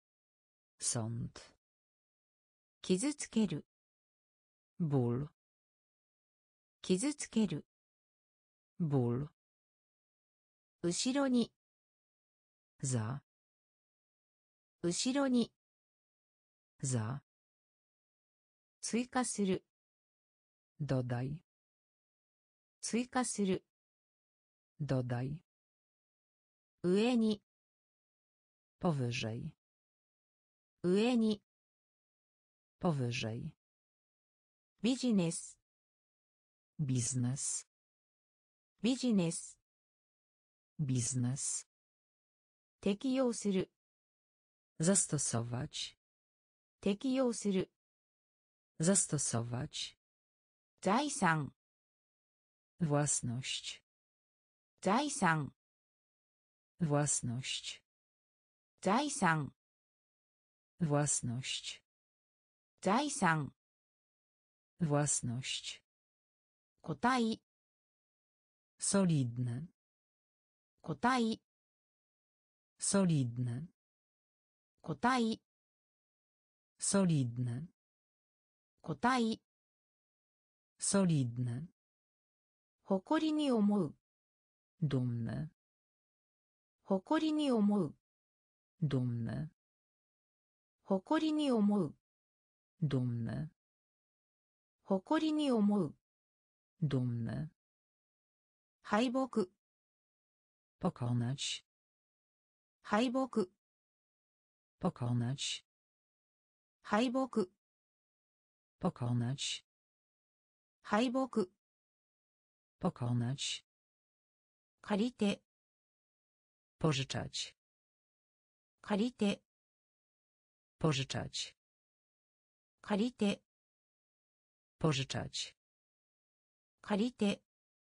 sąd, 傷つける、 ból, 傷つける、 ból, 後ろに、 za, 後ろに、 za, 追加する、 dodaj, 追加する、 dodaj, 上に、 powyżej, 上に、 powyżej, ビジネス、 biznes, ビジネス、 biznes, 適用する、 zastosować, 適用する、 zastosować, 財産 Własność. 財産 Własność. 財産 Własność. 財産 Własność. 個体 Solidne. 個体 Solidne. 個体 Solidne. 個体 Solidne. 誇りに思う Dumne. 誇りに思う Dumne. 誇りに思う Dumne. 誇りに思う Dumne. 敗北 Pokonać. 敗北 Pokonać. 敗北 Pokonać. 敗北 Pokonać. 借りて Pożyczać. 借りて Pożyczać. 借りて Pożyczać. 借りて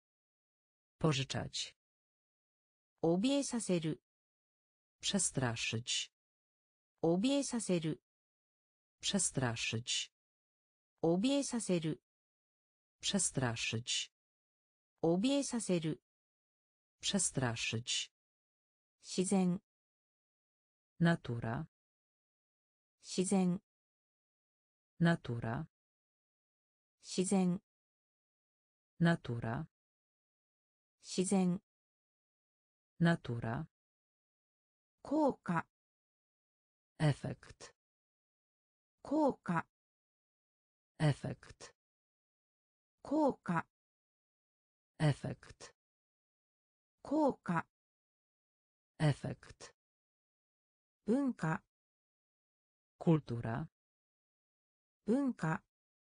Pożyczać. 怯えさせる Przestraszyć. 怯えさせる Przestraszyć. 怯えさせる Przestraszyć. 怯えさせる Przestraszyć. 自然 Natura. 自然 Natura. 自然 Natura. 自然 Natura. 効果 Efekt. 効果 Efekt. 効果 Efekt. 効果 Efekt. 文化 Kultura. 文化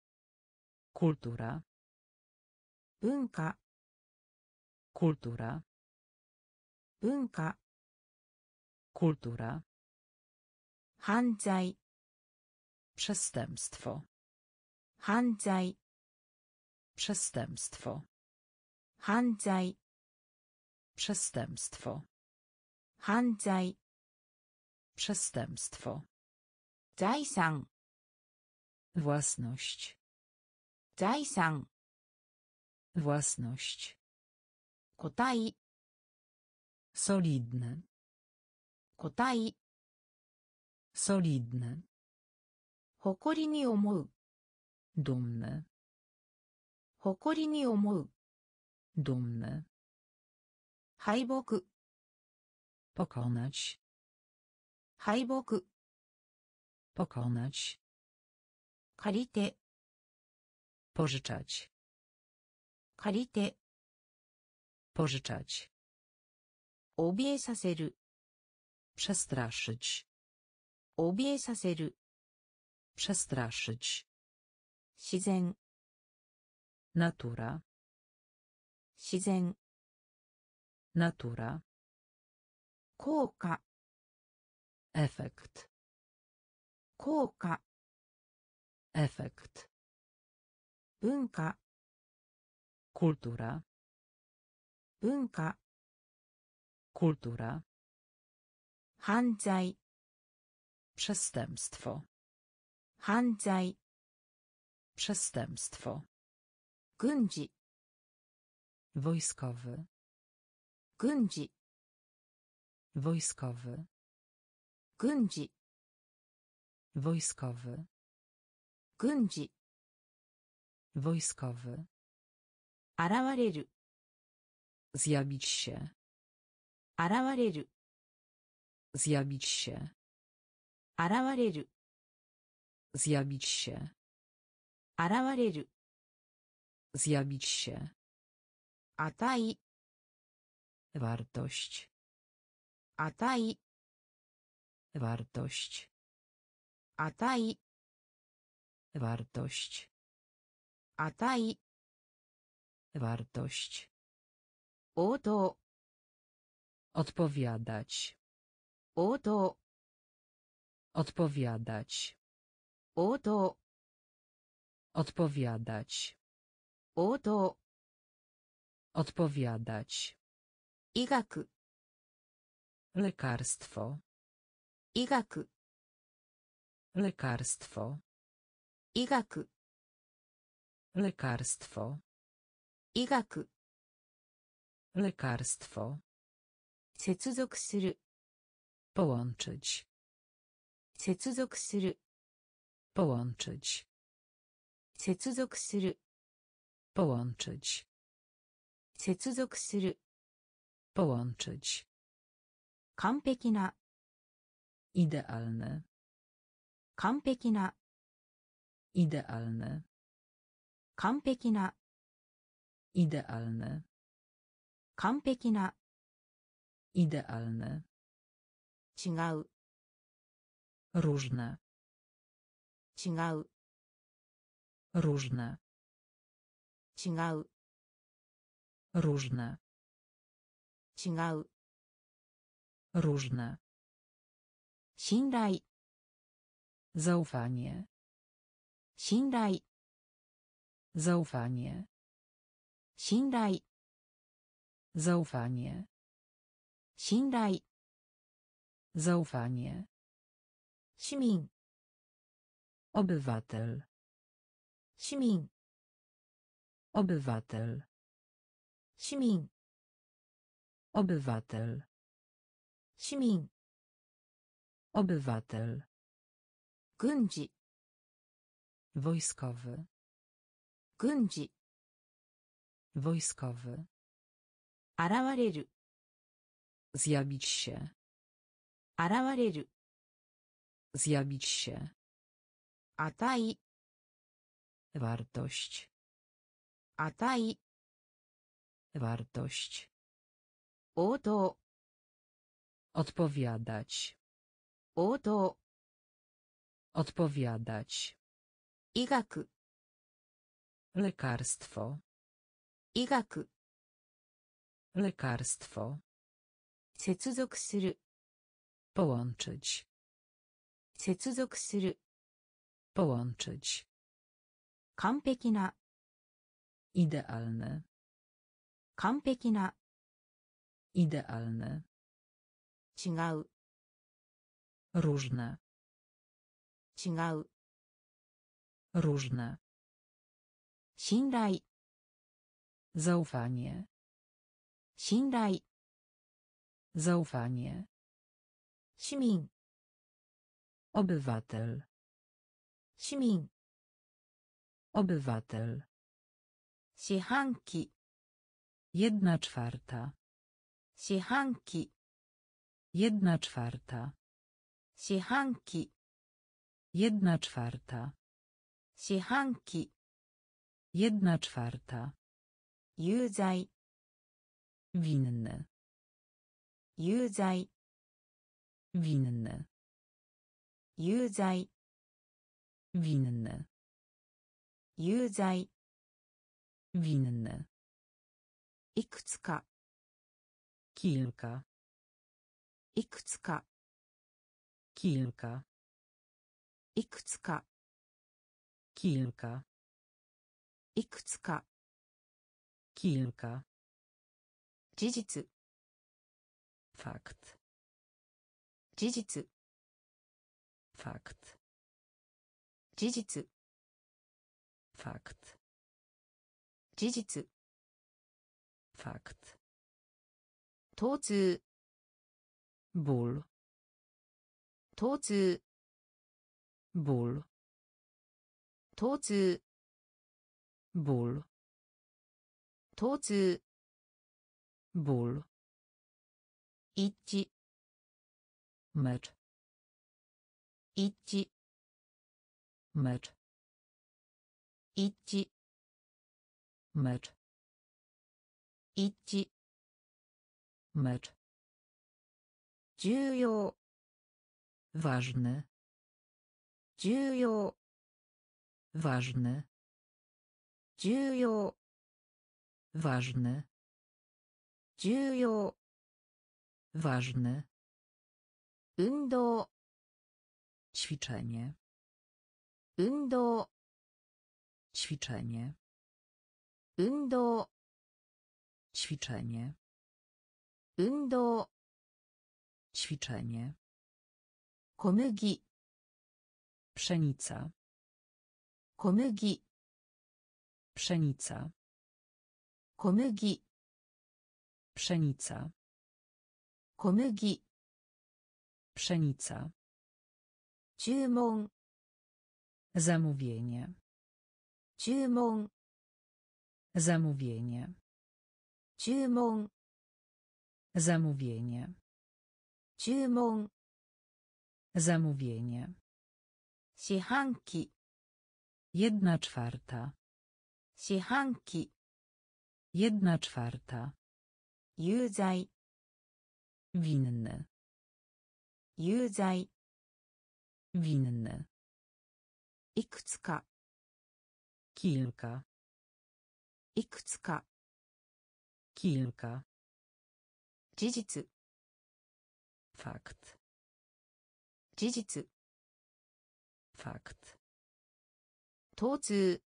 Kultura. 文化 Kultura. 文化 Kultura. 犯罪 Przestępstwo. 犯罪 Przestępstwo. 犯罪 Przestępstwo. 犯罪 Przestępstwo. 財産 Własność. 財産 Własność. 個体 Solidne. 個体 Solidne. 誇りに思う Dumne. 誇りに思う Dumne. 敗北 Pokonać. 敗北 Pokonać. 借りて Pożyczać. 借りて Pożyczać. 怯えさせる Przestraszyć. 怯えさせる Przestraszyć. 自然 Natura. 自然 Natura. 効果 Efekt. 効果 Efekt. 文化 Kultura. 文化 Kultura. 犯罪 Przestępstwo. 犯罪 Przestępstwo. 軍事 Wojskowy. 軍事 Wojskowy. 軍事 Wojskowy. 軍事 Wojskowy. 現れる Zjawić się. 現れる Zjawić się. 現れる Zjawić się. 現れる Zjawić się. 値 Wartość. 値 Wartość. 値 Wartość. 値 Wartość. 応答 Odpowiadać. 応答 Odpowiadać. 応答 Odpowiadać. 応答 odpowiadać, 医学 lekarstwo, 医学 lekarstwo, 医学 lekarstwo, 医学 lekarstwo, 接続する połączyć, 接続する połączyć, 接続する połączyć, 接続する połączyć, 完璧な idealny, 完璧な idealny, 完璧な idealny, 完璧な idealny, 違う różne, 違う różne, 違う różne, 違う różne, 信頼 zaufanie, 信頼 zaufanie, 信頼 zaufanie, 信頼 zaufanie, 市民 obywatel, 市民 obywatel, 市民 obywatel, 市民 obywatel, 軍事 wojskowy, 軍事 wojskowy, 現れる zjawić się, 現れる zjawić się, 値 wartość, 値 wartość, 応答 odpowiadać, 応答 odpowiadać, 医学 lekarstwo, 医学 lekarstwo, 接続する połączyć, 接続する połączyć, 完璧な idealny, 完璧な idealny, 違う różne, 違う różne, 信頼 zaufanie, 信頼 zaufanie, 市民 obywatel, 市民 obywatel, 四半期 jedna czwarta, 四半期 jedna czwarta, 四半期 jedna czwarta, 四半期 jedna czwarta, 有罪 winny, 有罪 winny, 有罪 winny, 有罪 winny, いくつか kilka, いくつか kilka, いくつか kilka, いくつか kilka, 事実 fakt, 事実 fakt, 事実 fakt, 事実 fakt, 疼痛 ból, 疼痛 ból, 疼痛 ból, 疼痛 ból, 一致 mecz, 一致 mecz, 一致 mecz, 一致 mecz, 重要 ważny, 重要 ważny, 重要 ważny, 重要 ważny, 運動 ćwiczenie, 運動 ćwiczenie, 運動 ćwiczenie 運動 ćwiczenie 小麦 pszenica 小麦 pszenica 小麦 pszenica 小麦 pszenica 注文 zamówienie 注文 zamówienie 注文 zamówienie 注文 zamówienie 四半期 jedna czwarta 四半期 jedna czwarta 有罪 winny 有罪 winny いくつか kilka いくつか kilka 事実 fakt 事実 fakt 疼痛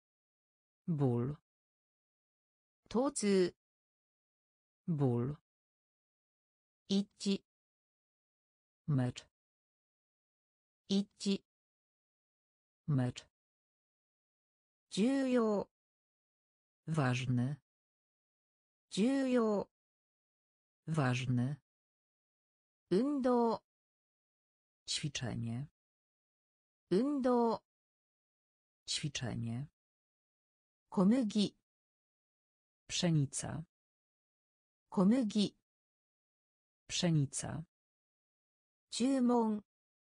ból 疼痛 ból 一致 mecz 一致 mecz 重要 ważny 重要 ważny 運動 ćwiczenie 運動 ćwiczenie 小麦 pszenica 小麦 pszenica 注文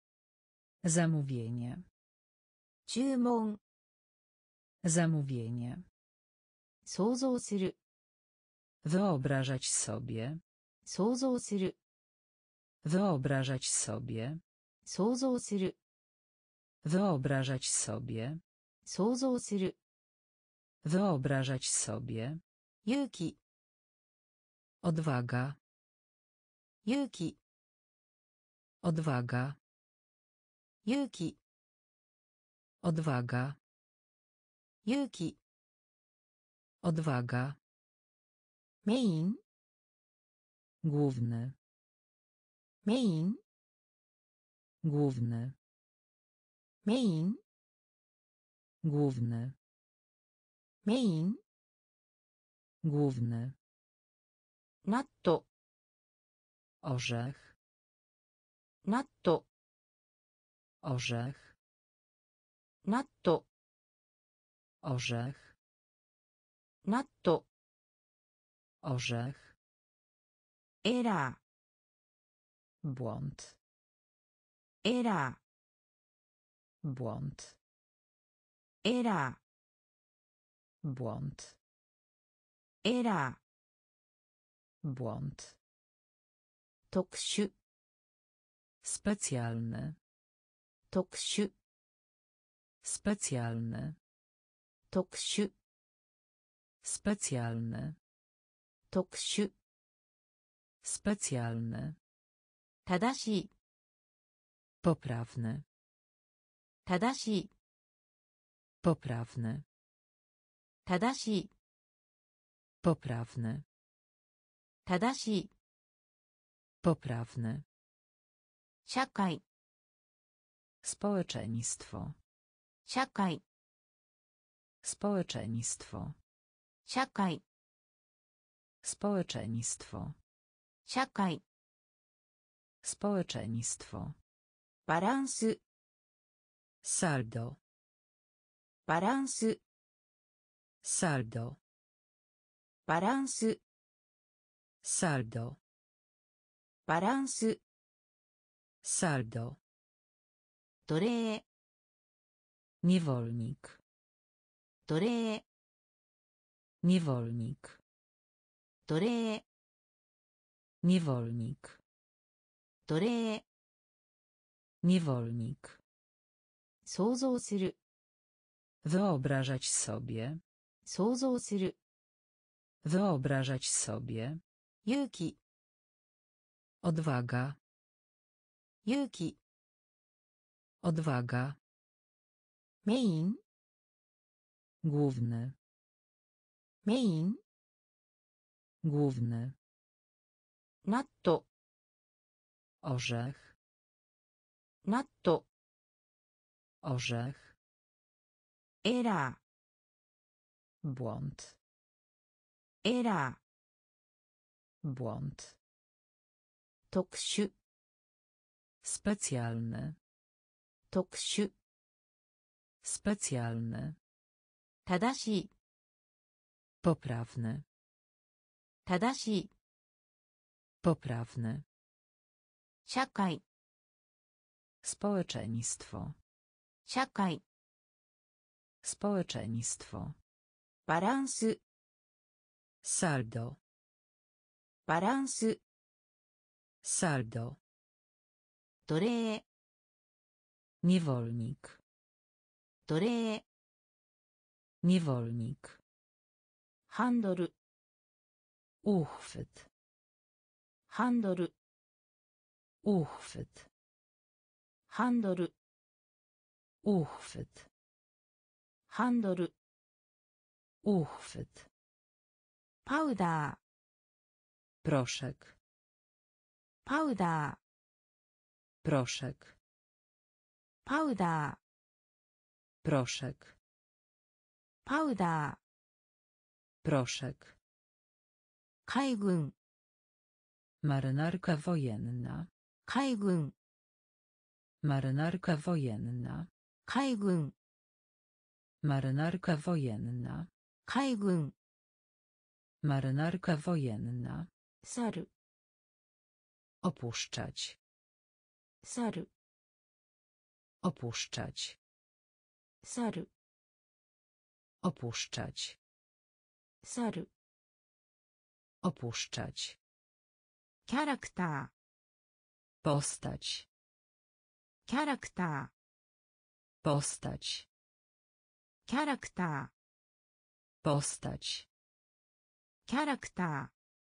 zamówienie 注文 zamówienie 想像する wyobrażać sobie 想像する wyobrażać sobie 想像する wyobrażać sobie 想像する wyobrażać sobie 勇気 odwaga 勇気 odwaga 勇気 odwaga 勇気 odwaga メイン główny メイン główny メイン główny メイン główny ナット orzech ナット orzech ナット orzech ナット orzech エラ błąd ーエラ błąd ーエラ błąd ーエラ błąd ー特殊 specjalny 特殊 specjalny 特殊 specjalny 特殊 specjalny 正しい poprawny 正しい poprawny 正しい poprawny 正しい poprawny 社会 społeczeństwo 社会 społeczeństwo 社会 społeczeństwo 社会 społeczeństwo バランス saldo バランス saldo バランス saldo バランス saldo 奴隷 niewolnik 奴隷 niewolnik 奴隷 niewolnik 奴隷 niewolnik 想像する wyobrażać sobie 想像する wyobrażać sobie 勇気 odwaga 勇気 odwaga メイン główny メイン Główny. ナット Orzech. ナット Orzech. エラ Błąd. ーエラ Błąd. ー特殊 Specjalny. 特殊 Specjalny. 正しい Poprawny. 正しい Poprawny. 社会 Społeczeństwo. 社会 Społeczeństwo. バランス Saldo. バランス Saldo. 奴隷 Niewolnik. 奴隷 Niewolnik. ハンドル Uchwyt. ハンドル Uchwyt. ハンドル Uchwyt. ハンドル Uchwyt. パウダー Proszek. パウダー Proszek. パウダー Proszek. パウダー Proszek. 海軍 Marynarka wojenna. 海軍 Marynarka wojenna. 海軍 Marynarka wojenna. 海軍 Marynarka wojenna. 去る Opuszczać. 去る Opuszczać. 去る Opuszczać. 去る Opuszczać. キャラクタ Postać. ーキャラクタ Postać. ーキャラクタ Postać. ーキャラクタ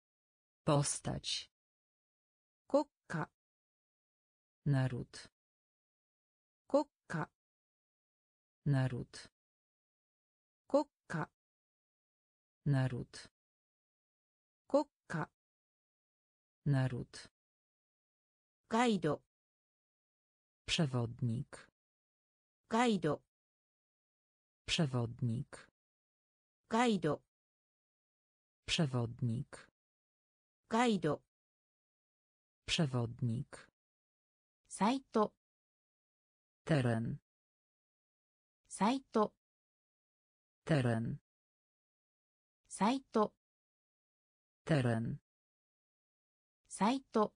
Postać. ー国家 Naród. 国家 Naród. 国家 Naród. 国家 Naród. ガイド Przewodnik. ガイド Przewodnik. ガイド Przewodnik. ガイド Przewodnik. サイト Teren. サイト Teren. サイト Teren. サイト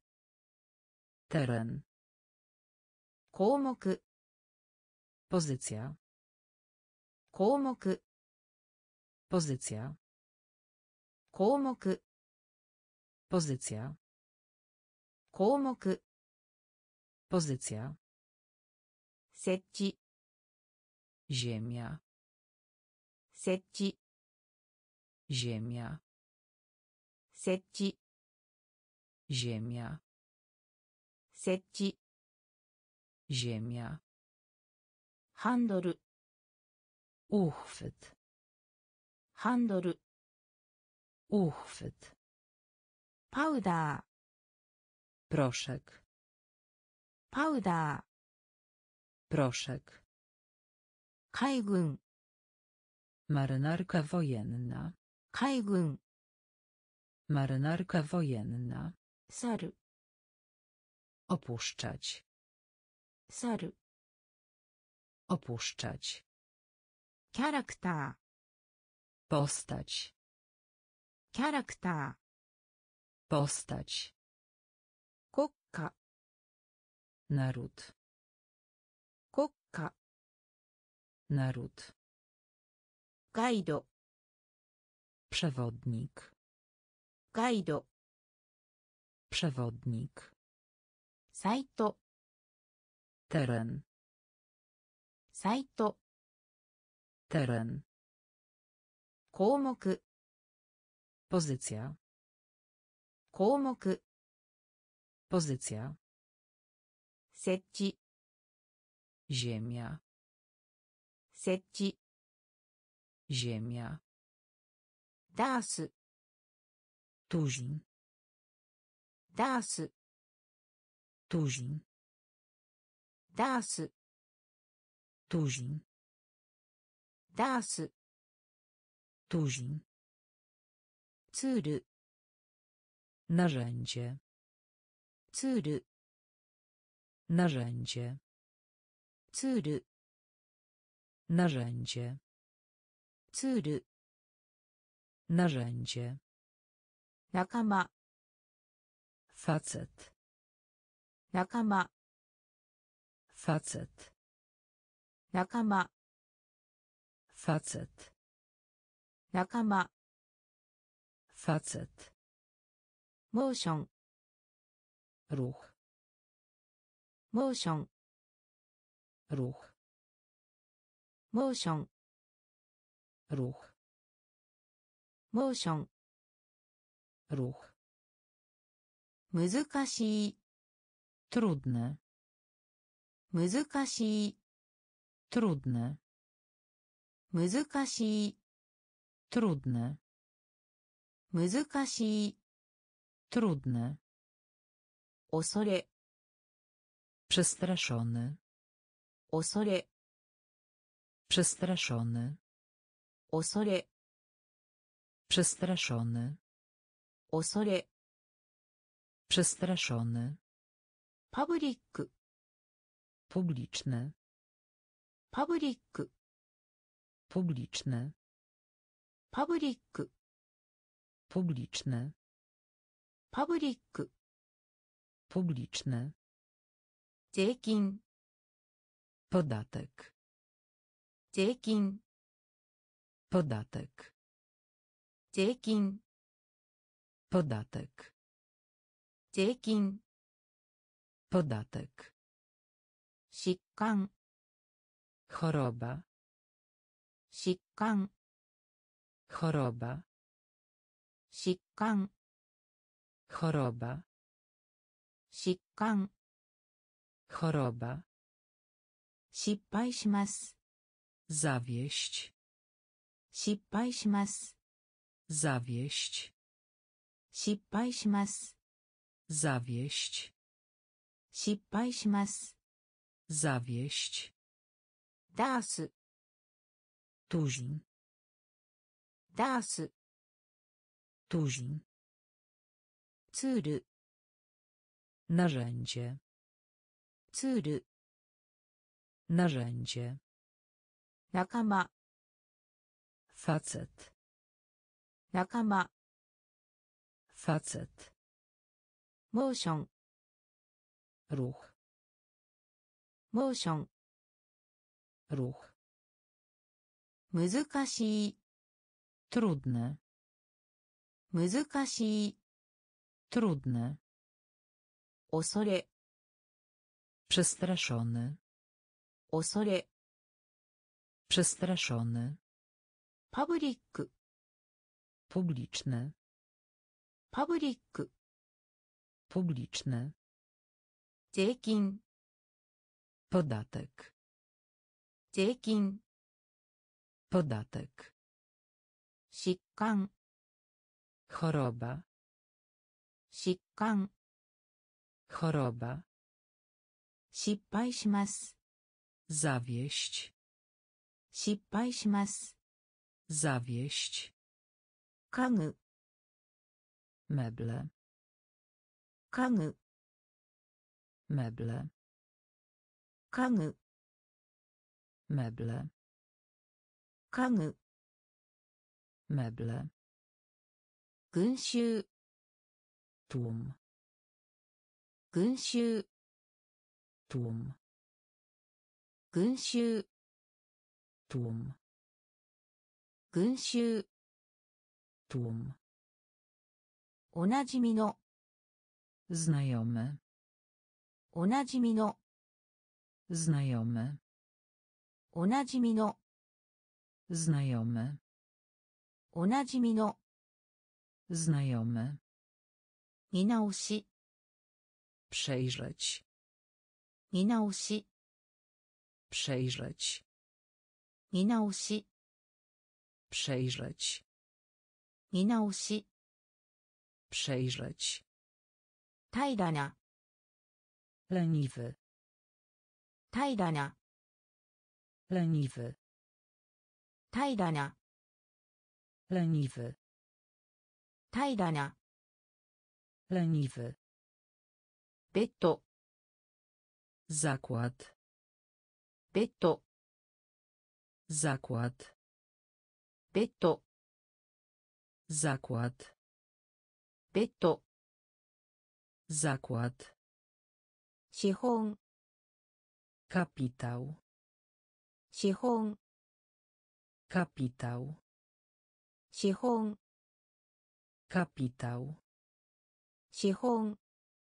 Teren. 項目 Pozycja. 項目 Pozycja. 項目 Pozycja. 項目 Pozycja. 設置 Ziemia. 設置 Ziemia. 設置 Ziemia. 設置 Ziemia. ハンドル Uchwyt. ハンドル Uchwyt. パウダ Proszek. ーパウダ Proszek. ー海軍 Marynarka wojenna. 海軍 Marynarka wojenna. 去る Opuszczać. 去る Opuszczać. キャラクタ Postać. ーキャラクタ Postać. ー国家 Naród. 国家 Naród. ガイド Przewodnik. ガイド Przewodnik. サイト Teren. サイト Teren. 項目 Pozycja. 項目 Pozycja. 設置 Ziemia. 設置 Ziemia. ダース tuzin, ダース tuzin, ダース tuzin, ダース tuzin, ツール narzędzie, ツール narzędzie, ツール narzędzie, ツール narzędzie, 仲間 facet, 仲間 facet, 仲間 facet, 仲間 facet, モーション ruch, モーション ruch, モーション ruch, モーション ruch, 難しい trudne, 難しい trudne, 難しい trudne, 難しい trudne, 恐れ przestraszony, 恐れ przestraszony, 恐れ przestraszony, 恐れ przestraszony, パブリック publiczny, パブリック publiczny, パブリック publiczny, パブリック publiczny, 税金 podatek, 税金 podatek, 税金 podatek, 税金 podatek, 疾患 choroba, 疾患 choroba, 疾患 choroba, 疾患 choroba, 失敗します zawieść, 失敗します zawieść, 失敗します zawieść, 失敗します zawieść, ダース tuzin, ダース tuzin, ツール narzędzie, ツール narzędzie, 仲間 facet, 仲間 facet, モーション ruch, モーション ruch, 難しい trudne, 難しい trudne, 恐れ przestraszony, 恐れ przestraszony, パブリック publiczny, パブリック publiczny, 税金 podatek, 税金 podatek, 疾患 choroba, 疾患 choroba, 失敗します zawieść, 失敗します zawieść, 家具 meble, 家具 meble, 家具 meble, 家具 meble, 群衆 tłum, 群衆 tłum, 群衆 tłum, 群衆 tłum, おなじみの znajomy, おなじみの znajomy, おなじみの znajomy, おなじみの znajomy, 見直し przejrzeć, 見直し przejrzeć, 見直し przejrzeć, 見直し Przejrzeć. 平らな Leniwy. 平らな Leniwy. 平らな Leniwy. 平らな Leniwy. ベッド Zakład. ベッド Zakład. ベッド Zakład. ベッド Zakład. 資本 Kapitał. 資本 Kapitał. 資本 Kapitał. 資本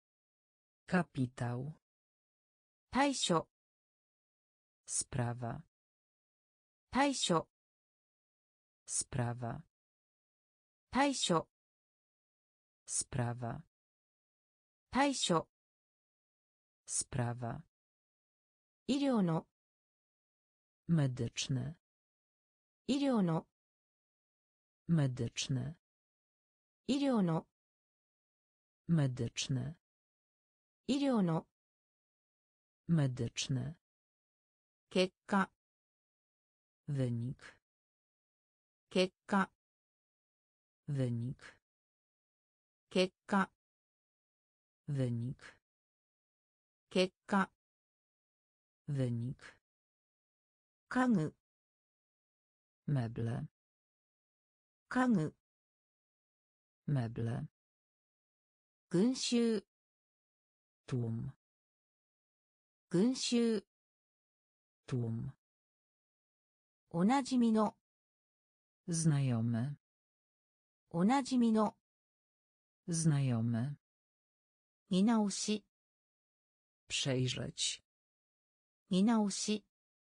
Kapitał. 対処 Sprawa. 対処 Sprawa. 対処 Sprawa. 対処 Sprawa. 医療の Medyczne. 医療の Medyczne. 医療の Medyczne. 医療の Medyczne. 結果 Wynik. 結果 Wynik. 結果 Wynik. 結果 Wynik. 家具 Meble. 家具 Meble. 群衆 Tłum. 群衆 Tłum. おなじみの Znajomy. おなじみの Znajomy. 見直し Przejrzeć. 見直し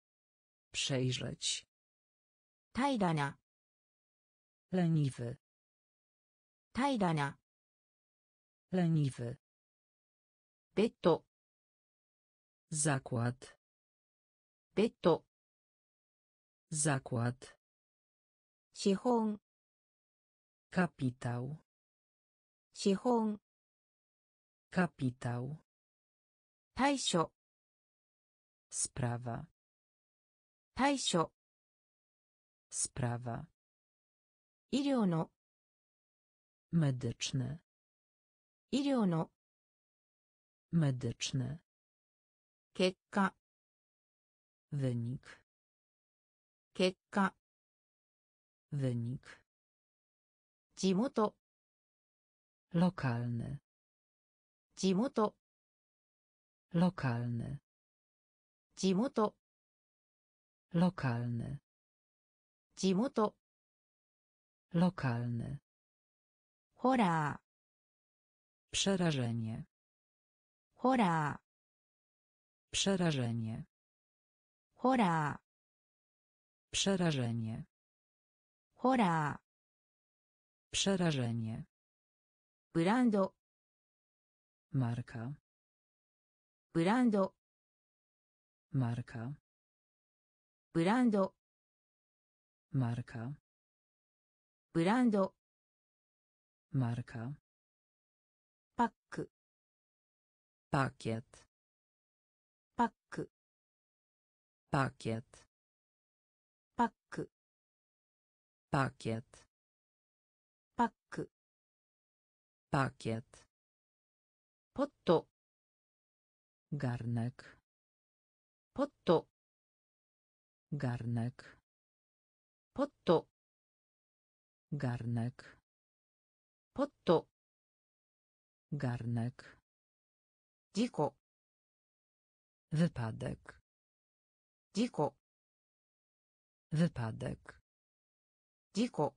Przejrzeć. 平らな Leniwy. 平らな Leniwy. ベッド Zakład. ベッド Zakład. 資本 Kapitał. 資本 Kapitał. 対処 Sprawa. 対処 Sprawa. 医療の Medyczne. 医療の Medyczne. 結果 Wynik. 結果 Wynik. 地元 Lokalny. 地元 Lokalny. 地元 Lokalny. 地元 Lokalny. ホラ Przerażenie. ーホラ Przerażenie. ーホラ Przerażenie. ーホラ Przerażenie. ーブランド Marka. ブランド Marka. ブランド Marka. ブランド Marka. パック Pakiet. パック Pakiet. パック Pakiet. パック Pakiet. ポット Garnek. ポット Garnek. ポット Garnek. ポット Garnek. 事故 Wypadek. 事故 Wypadek. 事故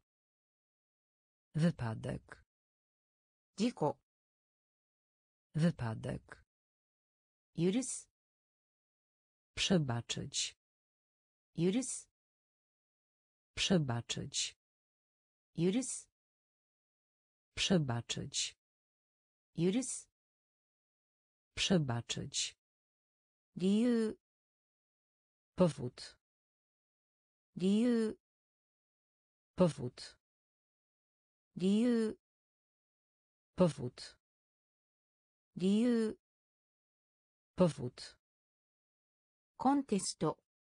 Wypadek. 事故 Wypadek. 許す Przebaczyć. 許す Przebaczyć. 許す Przebaczyć. 許す Przebaczyć. 理由 Powód. 理由 Powód. 理由 powód, 理由 powód, コンテスト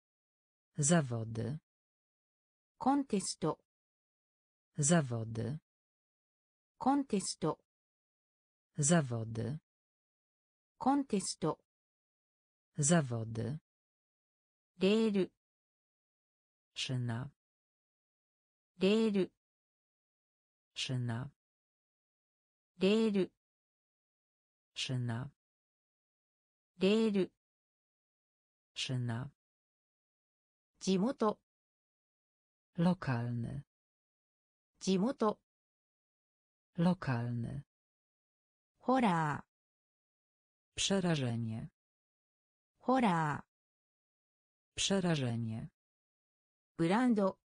zawody, コンテスト zawody, コンテスト zawody, コンテスト zawody, レール szyna, レール szyna, レール szyna, レール szyna, 地元 lokalny, 地元 lokalny, ホラー przerażenie, ホラー przerażenie, ブランド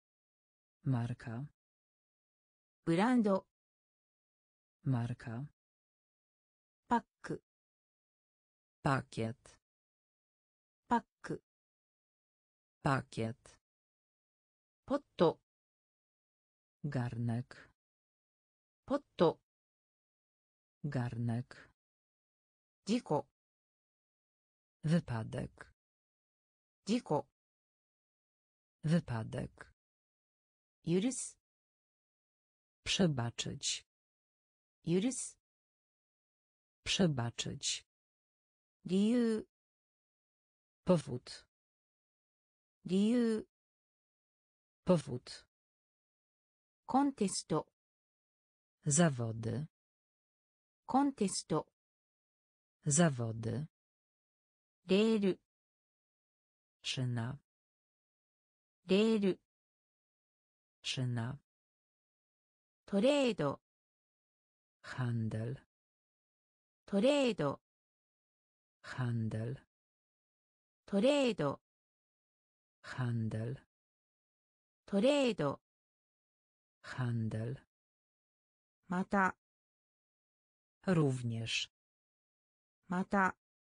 marka, ブランド marka, パック pakiet, パック pakiet, ポット garnek, ポット garnek, 事故 wypadek, 事故 wypadek, 許す przebaczyć, 許す przebaczyć, 理由 powód, 理由 powód, コンテスト zawody, コンテスト zawody, レール szyna, レール szyna, トレード handel, トレード handel, トレード handel, トレード handel, また również, また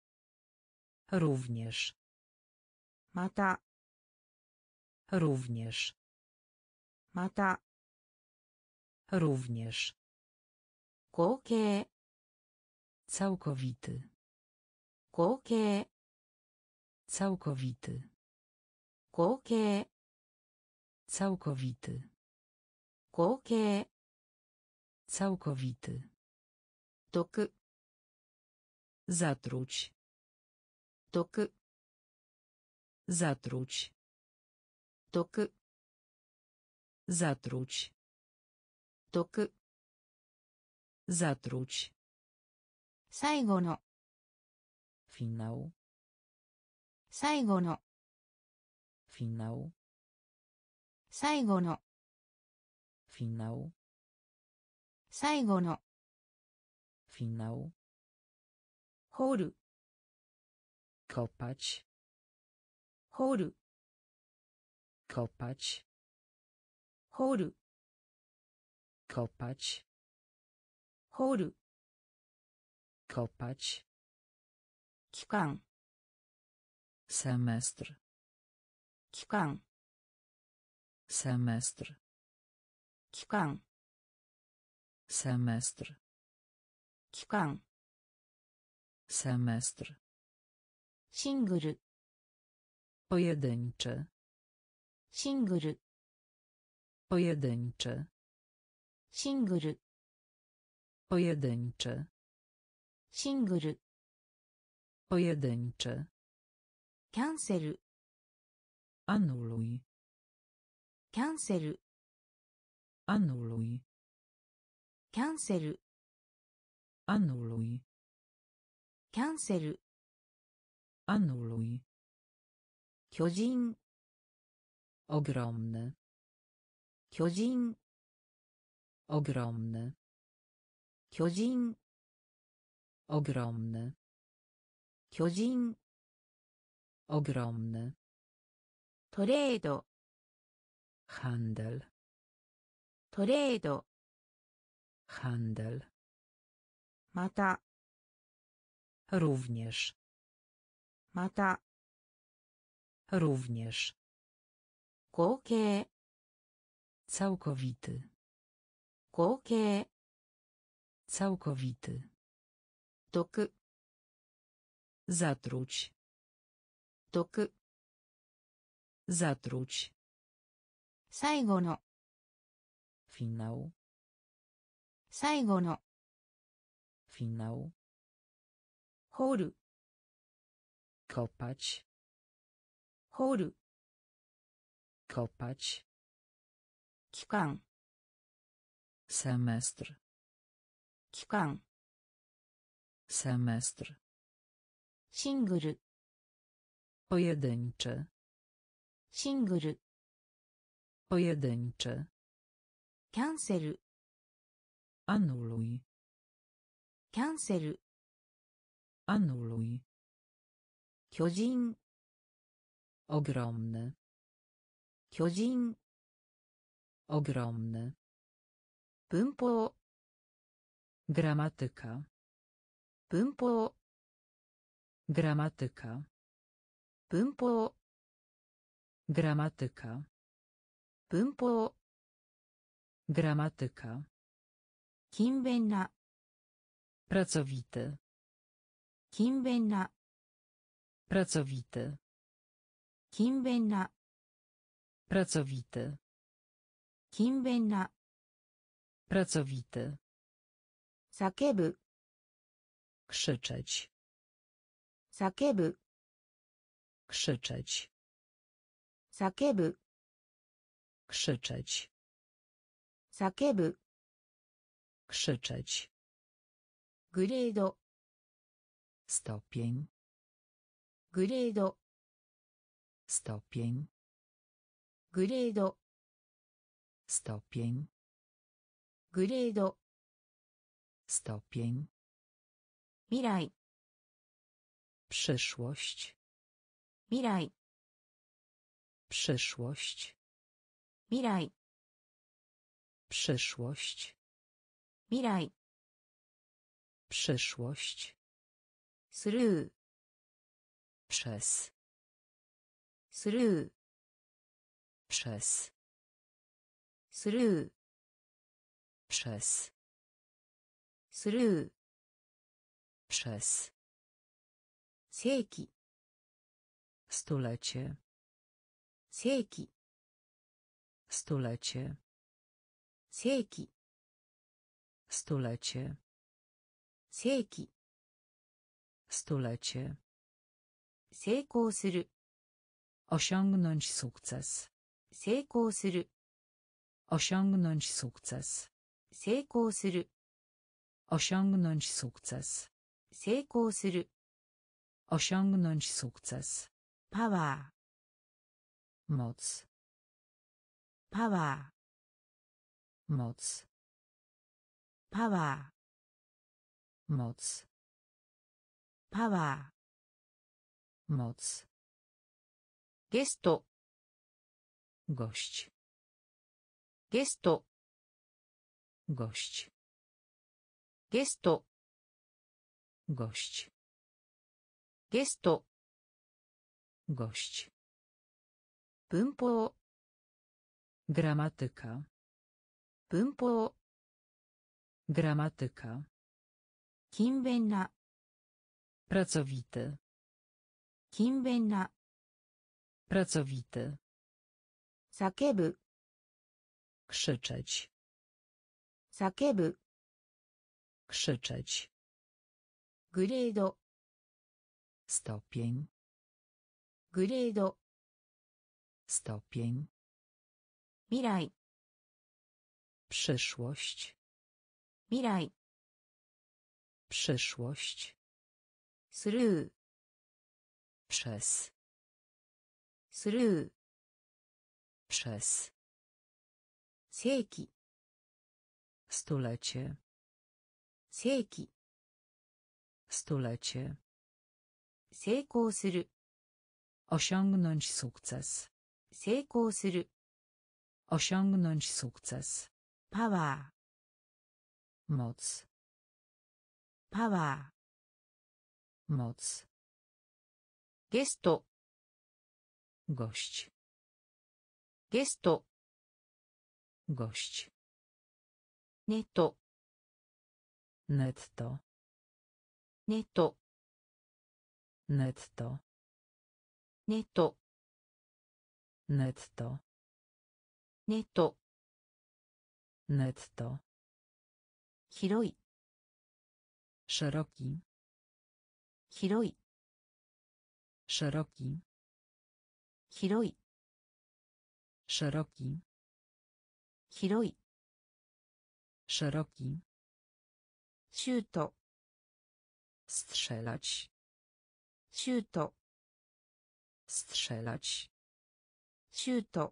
również, また również, また również, 合計 całkowity, 合計 całkowity, 合計 całkowity, 合計 całkowity, 毒 zatruć, 毒 zatruć, 毒 zatruć, 毒 zatruć, 最後の finał, 最後の finał, 最後の finał, 最後の finał, 掘る kopać, 掘る kopać, 掘る kopać, 掘る kopać, 期間 semestr, 期間 semestr, 期間 semestr, 期間 semestr, シングル pojedynczy, シングル pojedynczy, シングル pojedynczy, シングル pojedynczy, キャンセル anuluj, キャンセル anuluj, キャンセル anuluj, キャンセル anuluj, 巨人 ogromny, 巨人 ogromny, 巨人 ogromny, 巨人 ogromny, トレード handel, トレード handel, また również, また również, 合計 całkowity, 合計 Całkowity. 毒 Zatruć. 毒 Zatruć. 最後の Finał. 最後の Finał. 掘る Kopać. 掘る Kopać. 期間 Semestr. 期間 Semestr. シングル Pojedyncze. シングル Pojedyncze. キャンセル Anuluj. キャンセル Anuluj. 巨人 Ogromny. 巨人 Ogromny. 文法 Gramatyka. 文法 Gramatyka. 文法 Gramatyka. 文法 Gramatyka. 勤勉な Pracowity. 勤勉な Pracowity. 勤勉な Pracowity. 勤勉な Pracowity. 叫ぶ Krzyczeć. 叫ぶ Krzyczeć. 叫ぶ Krzyczeć. 叫ぶ Krzyczeć. グレード Stopień. グレード Stopień. グレード Stopień. グレード Stopień. 未来 Przyszłość. 未来 Przyszłość. 未来 Przyszłość. 未来 Przyszłość. スルー Przez. スルー Przez. スルー Przez. スルー Przez. 世紀 Stulecie. 世紀 Stulecie. 世紀 Stulecie. 世紀 Stulecie. 成功する Osiągnąć sukces. 成功する Osiągnąć sukces. 成功する Osiągnąć sukces. 成功する Osiągnąć sukces. パワ Moc. ーパワ Moc. ーパワ Moc. ーパワ Moc. ーゲスト Gość. ゲスト Gość. ゲスト Gość. ゲスト Gość. 文法 Gramatyka. 文法 Gramatyka. 勤勉な Pracowity. 勤勉な Pracowity. 叫ぶ Krzyczeć. 叫ぶ Krzyczeć. グレード Stopień. グレード Stopień. 未来 Przyszłość. 未来 Przyszłość. スルー Przez. スルー Przez. 世紀 Stulecie. 世紀 Stulecie. 成功する Osiągnąć sukces. 成功する Osiągnąć sukces. パワ Moc. ーパワ Moc. ーゲスト Gość. ゲスト Gość. ネット netto ネット netto ネット netto ネット netto 広い szeroki 広い szeroki 広い szeroki 広い szeroki シュート strzelać シュート strzelać シュート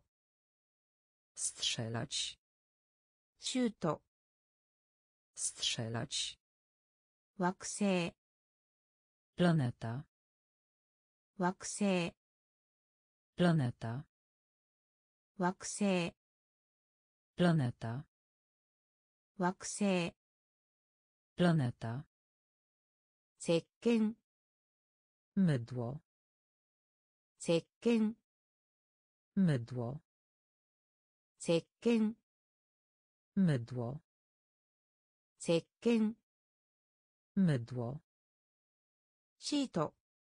strzelać シュート strzelać 惑星 planeta 惑星 planeta 惑星 planeta 惑星 planeta 石鹸 mydło 石鹸 mydło 石鹸 mydło 石鹸 mydło シート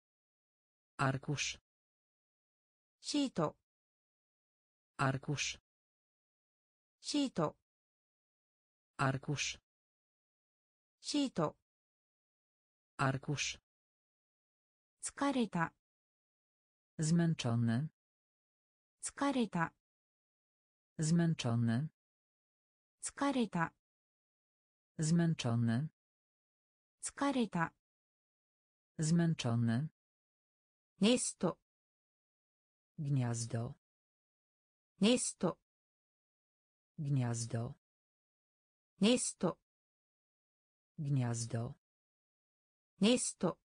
arkusz シート arkusz シート arkusz シート arkusz 疲れた zmęczony 疲れた zmęczony 疲れた zmęczony 疲れた zmęczony ネスト gniazdo ネスト gniazdo ネスト gniazdo ネスト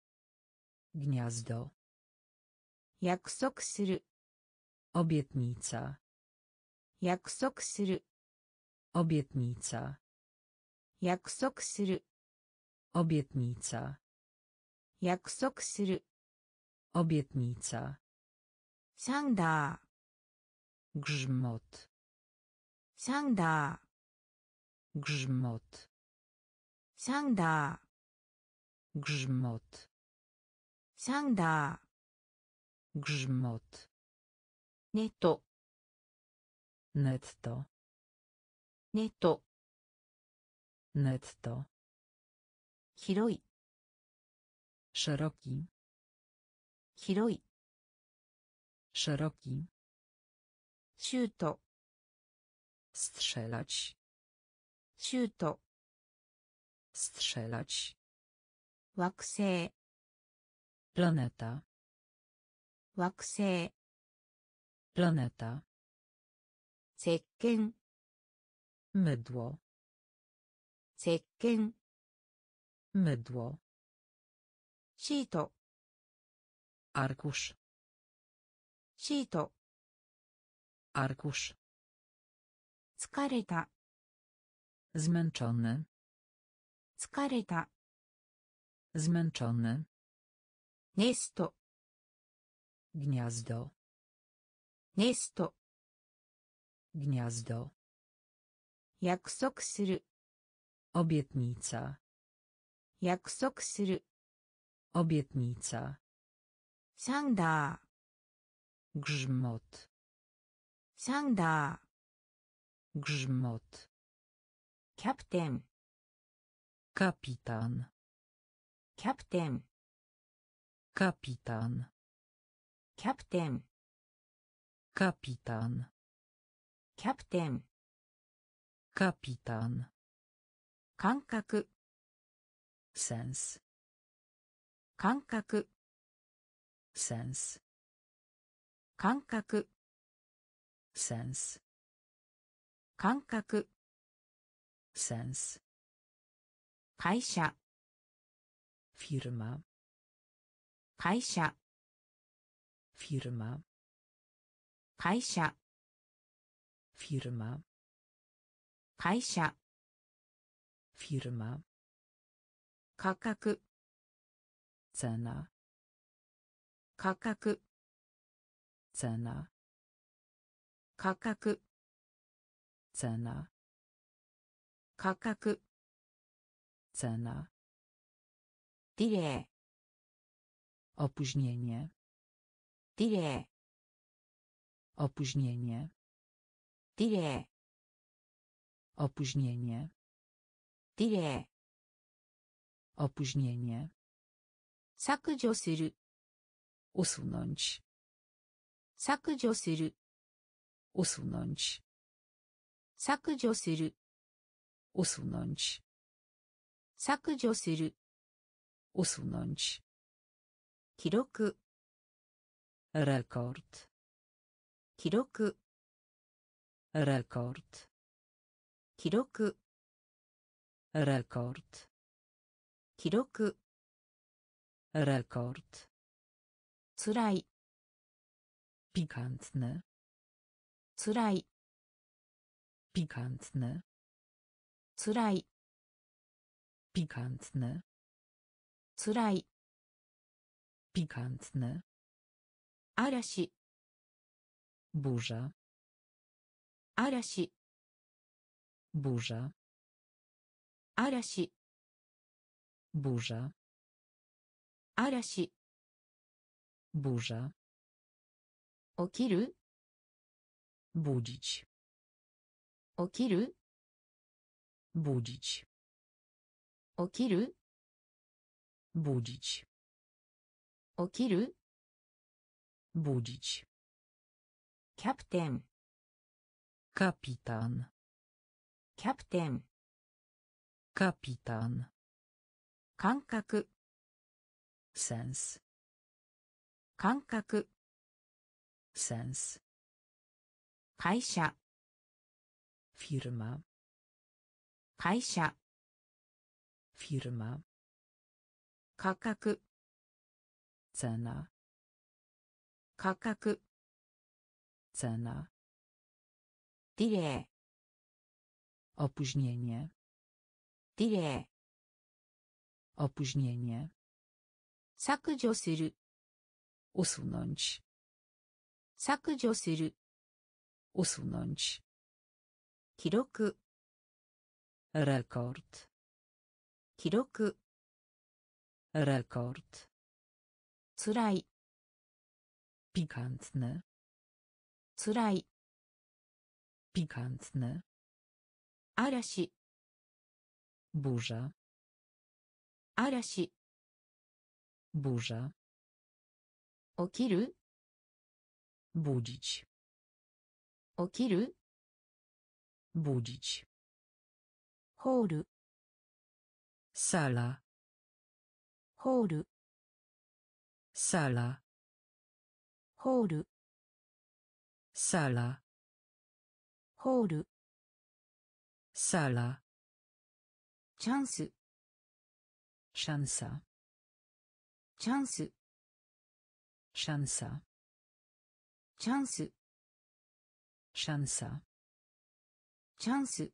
gniazdo 約束する obietnica 約束する obietnica 約束する obietnica 約束する obietnica サンダー grzmot サンダー grzmot サンダー grzmot サンダ grzmot ーネット netto ネット netto 広い szeroki 広い szeroki シュート strzelać シュート strzelać 惑星 planeta 惑星 planeta 石鹸 mydło 石鹸 mydło シート arkusz シート arkusz 疲れた zmęczony 疲れた zmęczony ネスト gniazdo ネスト gniazdo 約束する obietnica 約束する obietnica サンダ grzmot ーサンダ grzmot ーキャプテン kapitan キャプテン kapitan キャプテン kapitan キャプテン kapitan 感覚 sens 感覚 sens 感覚 sens 感覚 sens 会社 firma 会社 firma 会社 firma 会社 firma 価格 cena 価格 cena 価格 cena 価格 Cena. ディレイ Opóźnienie. ディレイ Opóźnienie. ディレイ Opóźnienie. ディレイ Opóźnienie. 削除する Usunąć. 削除する Usunąć. 削除する Usunąć. 削除する Usunąć. 記録 Rekord. 記録 Rekord. 記録 Rekord. 記録 Rekord. つらい Pikantny. つらい Pikantny. つらい Pikantny. つらい Pikantny. 嵐 Burza. 嵐 Burza. 嵐 Burza. 嵐 Burza. 起きる Budzić. 起きる Budzić. 起きる Budzić. 起きる Budzić. キャプテン Kapitan. キャプテン Kapitan. 感覚 Sens. 感覚 Sens. 会社 Firma. 会社 Firma. 価格 Cena. 価格 Cena. ディレイ Opóźnienie. ディレイ Opóźnienie. 削除する Usunąć. 削除する Usunąć. 記録 Rekord. 記録 Rekord. つらい Pikantny. つらい Pikantny. 嵐 Burza. 嵐 Burza. 起きる Budzić. 起きる Budzić. ホール Sala. ホール Sala. ホール Sala. ホール Sala. チャンス Szansa. チャンス Szansa. チャンス Szansa. チャンス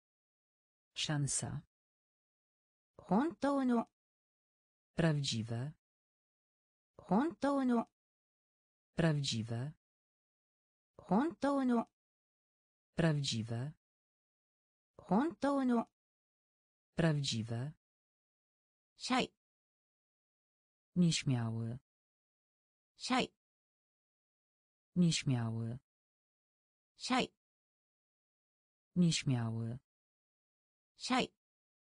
Szansa. 本当の Prawdziwe. 本当の Prawdziwe. 本当の Prawdziwe. 本当の Prawdziwe. シャイ Nieśmiały. シャイ Nieśmiały. シャイ Nieśmiały. シャイ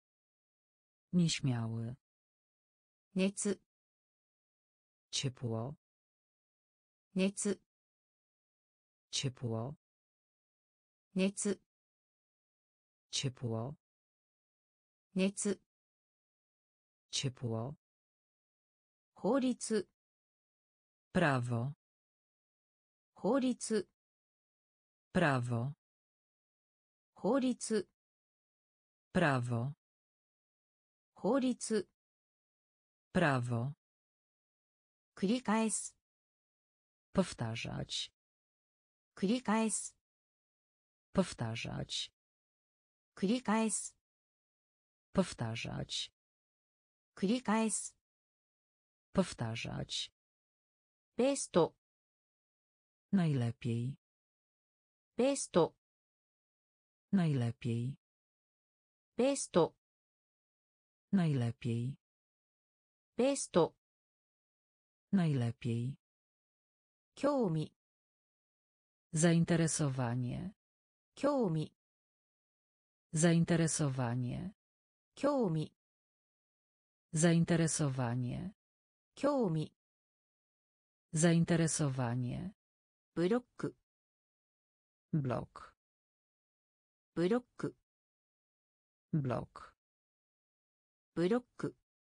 Nieśmiały. 熱 Ciepło. 熱 Ciepło. 熱 Ciepło. 熱 Ciepło. 法律 Prawo. 法律 Prawo. 法律 Prawo. 法律 Prawo. 繰り返す Powtarzać. 繰り返す Powtarzać. 繰り返す Powtarzać. 繰り返す Powtarzać. ベスト Najlepiej. ベスト Najlepiej. ベスト Najlepiej. ベスト Najlepiej. 興味 Zainteresowanie. 興味 Zainteresowanie. 興味 Zainteresowanie. 興味 Zainteresowanie. ブロック Blok. ブロック Blok. ブロック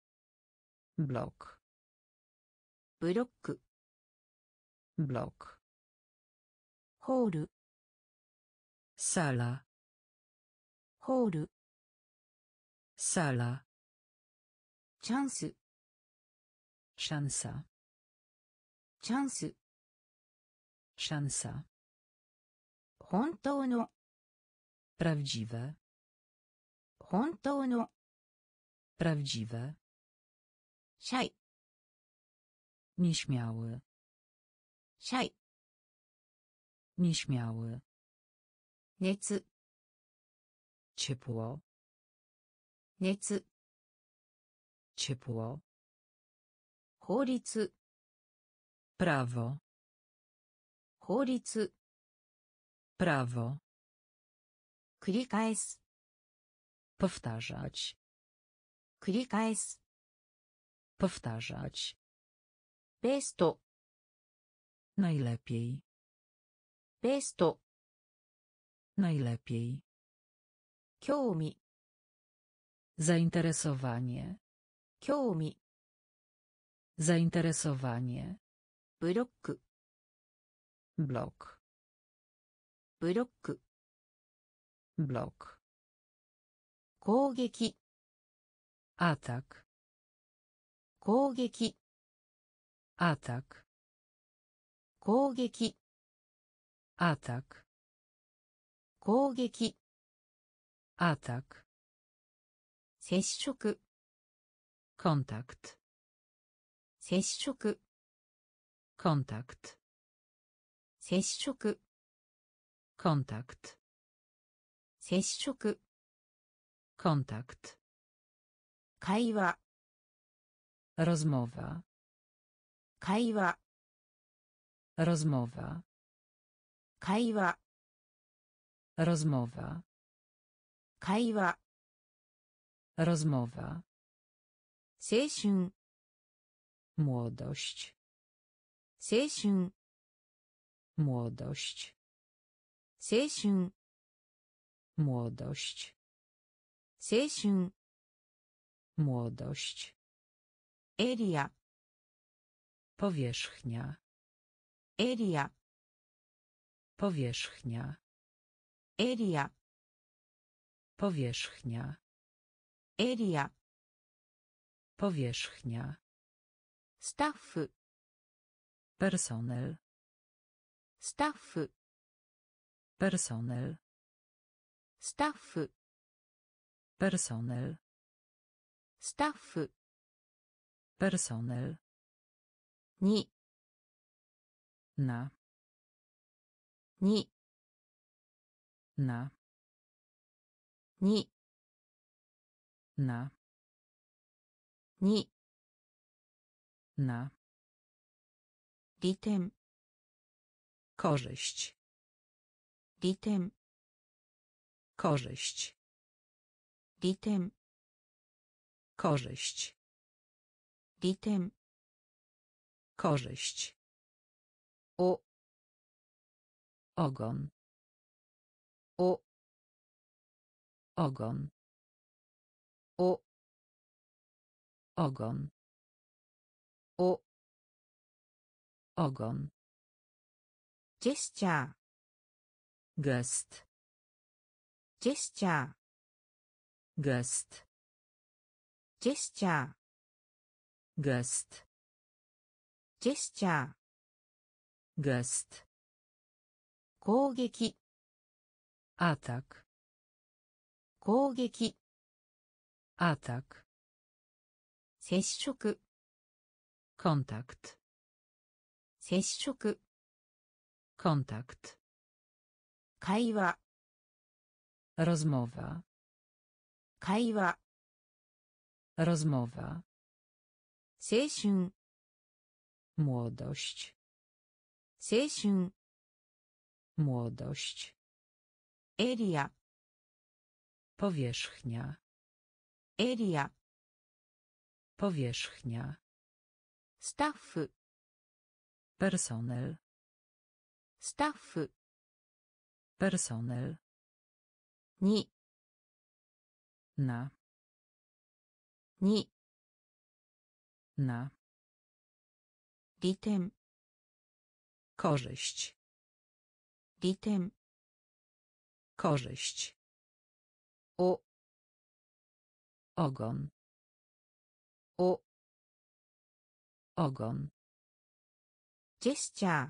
Blok. ブロック Blok. ホール Sala. ホール Sala. チャンス Szansa. チャンス Szansa. 本当の Prawdziwe. 本当の Prawdziwe. シャイ Nieśmiały. シャイ Nieśmiały. 熱 Ciepło. 熱 Ciepło. 法律 Prawo. 法律 Prawo. 繰り返す Powtarzać. 繰り返す Powtarzać. ベスト Najlepiej. ベスト Najlepiej. 興味 Zainteresowanie. 興味 Zainteresowanie. ブロック Blok. ブロック Blok. 攻撃 Atak. 攻撃 Atak. 攻撃 Atak. 攻撃 Atak. 接触 Kontakt. 接触 Kontakt. 接触 Kontakt. 接触 Kontakt. 会話 Rozmowa. 会話 Rozmowa. 会話 Rozmowa. 会話 Rozmowa. 青春 Młodość. 青春 Młodość. 青春 Młodość. 青春 Młodość. エリア Powierzchnia. エリア Powierzchnia. エリア Powierzchnia. エリア Powierzchnia. スタッフ Personel. スタッフ Personel. スタッフ Personel. スタッフ Personel. に Na. に Na. に Na. に Na. 利点 Korzyść. 利点 Korzyść. 利点 Korzyść. 利点 Korzyść. お Ogon. お Ogon. お Ogon. お Ogon. ジェスチャー Gest. ジェスチャー Gest. ジェスチャー Gest. ジェスチャー Gest. 攻撃 Atak. 攻撃 Atak. 接触 Kontakt. 接触 Kontakt. 会話 Rozmowa. 会話 Rozmowa. 青春 Młodość. 青春 Młodość. エリア Powierzchnia. エリア Powierzchnia. スタッフ Personel. スタッフ Personel. に Na. に Na. 利点 Korzyść. 利点 Korzyść. お Ogon. お Ogon. ジェスチャー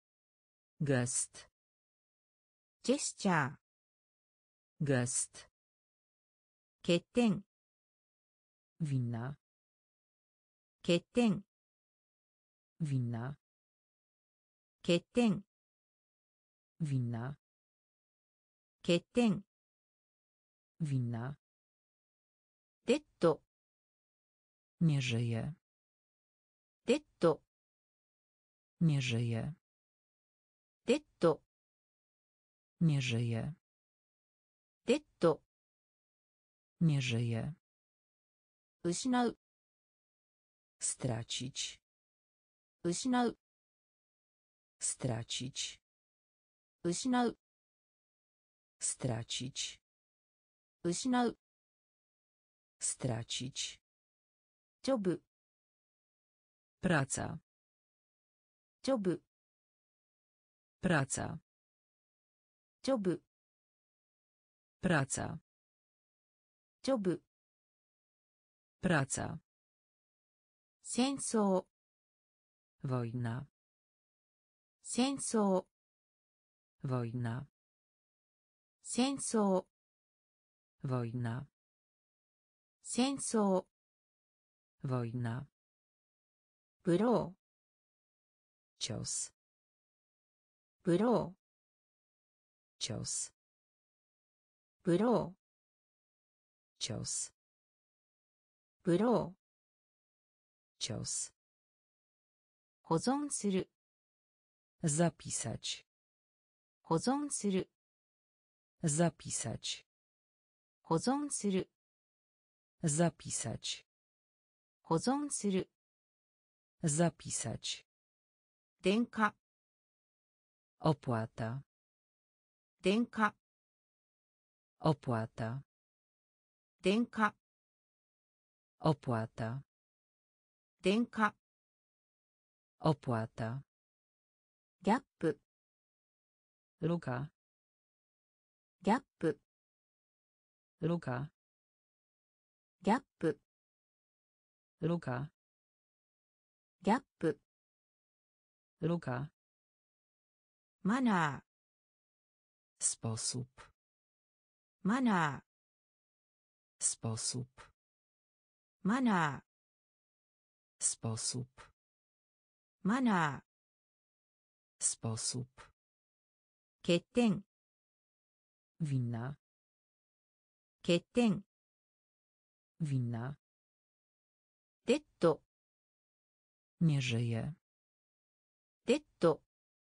Gest. ジェスチャー Gest. 欠点 Wina. 欠点 Wina. 欠点 Wina. 欠点 Wina. デッド Nie żyje. デッド Nie żyje. デッド Nie żyje. デッド Nie żyje. 失う Stracić. 失う Stracić. 失う Stracić. 失う Stracić. ジョブ Praca. ジョブ Praca. ジョブ Praca. ジョブ Praca. 戦争 Wojna. 戦争 Wojna. 戦争 Wojna. 戦争 Wojna. ブロー Cios. ブロー Cios. ブロー Cios. ブロー Cios. 保存する Zapisać. 保存する Zapisać. 保存する Zapisać. 保存する Zapisać. 電化 Opłata. 電化 Opłata. 電化 Opłata. 電化 Opłata. ギャップ Luka. ギャップ Luka. ギャップ Luka. ギャップ Luka. マナ Sposób. ーマナ Sposób. ーマナ Sposób. ーマナ Sposób. ー欠点 Wina. 欠点 Wina. デッド Nie żyje. デッド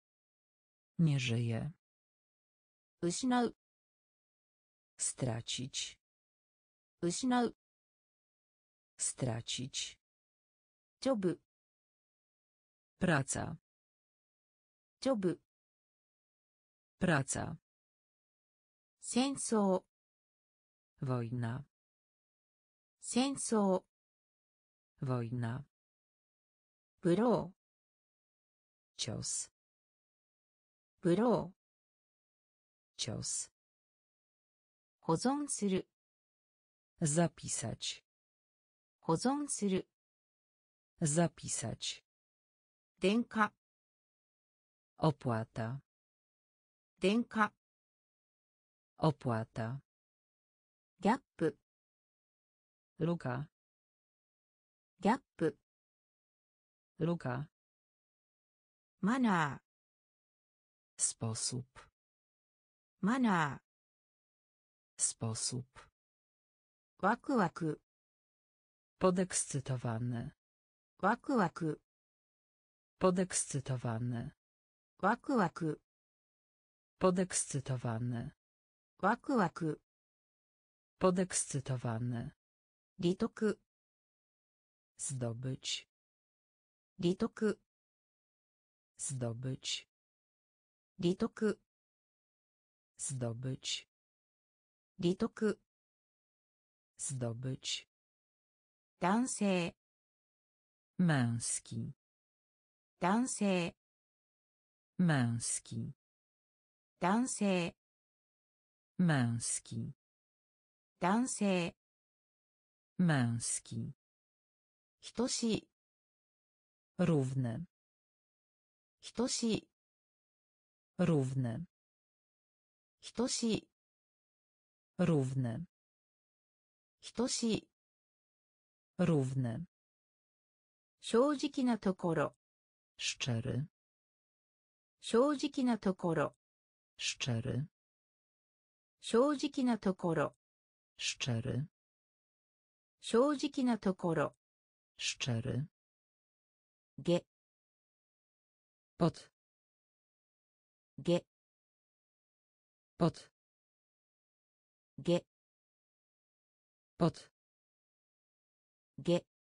Nie żyje. 失う Stracić. 失う Stracić. ジョブ Praca. ジョブ Praca. 戦争 Wojna. 戦争 Wojna. ブロ Cios. ーブロ Cios. ー保存する Zapisać. 保存する Zapisać. 電化 Opłata. 電化 Opłata. ギャップ Luka. ギャップ Luka. マナ Sposób. ーマナ Sposób. ワクワク Podekscytowany. ワクワク Podekscytowany. ワクワク Podekscytowany. ワクワク Podekscytowany. 利得 Zdobyć. 利得 Zdobyć. 利得 Zdobyć. 利得 Zdobyć. 男性 Męski. 男性 Męski. 男性 Męski. 男性 Męski. 等しい Równy. 等しい Równy. 等しい Równy. 等しい Równy. 正直なところ Szczery. 正直なところ Szczery. 正直なところ Szczery. 正直なところ Szczery. げ Pod. げ Pod. げ Pod. げ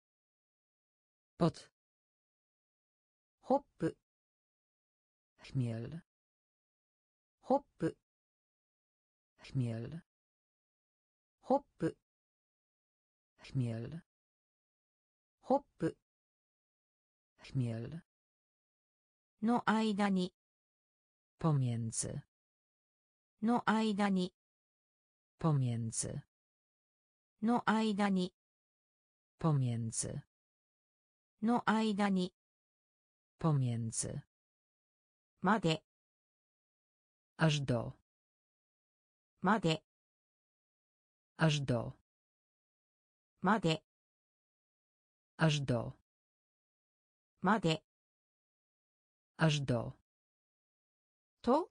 Pod. ホップ Chmiel. ホップ Chmiel. ホップ Chmiel. ホップ Chmiel. の間に Pomiędzy. の間に Pomiędzy. の間に Pomiędzy. の間に Pomiędzy. まで Aż do. まで Aż do. まで Aż do. まで Aż do. と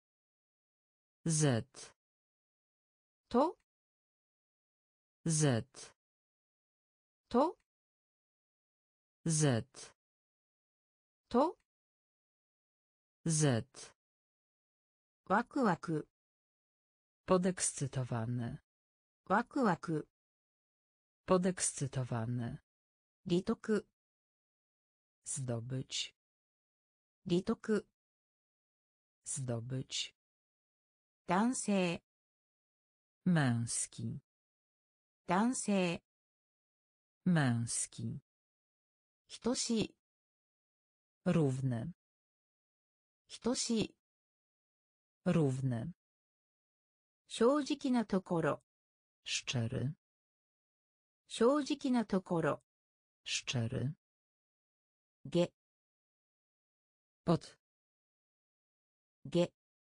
Z. と Z. と Z. と Z. ワクワク Podekscytowany. ワクワク Podekscytowany. 利得 Zdobyć. 利得 Zdobyć. 男性 Męski. 男性 Męski. 等しい Równy. 等しい Równy. 正直なところ Szczery. 正直なところ Szczery. げ Pod. げ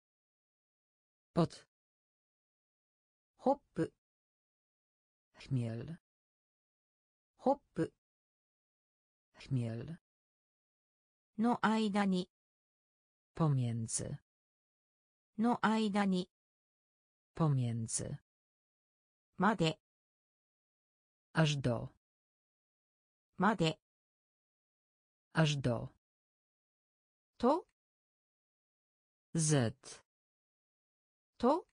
Pod. ホップ Chmiel. ホップ Chmiel. の間に Pomiędzy. の間に Pomiędzy. まで Aż do. まで Aż do. と Z. と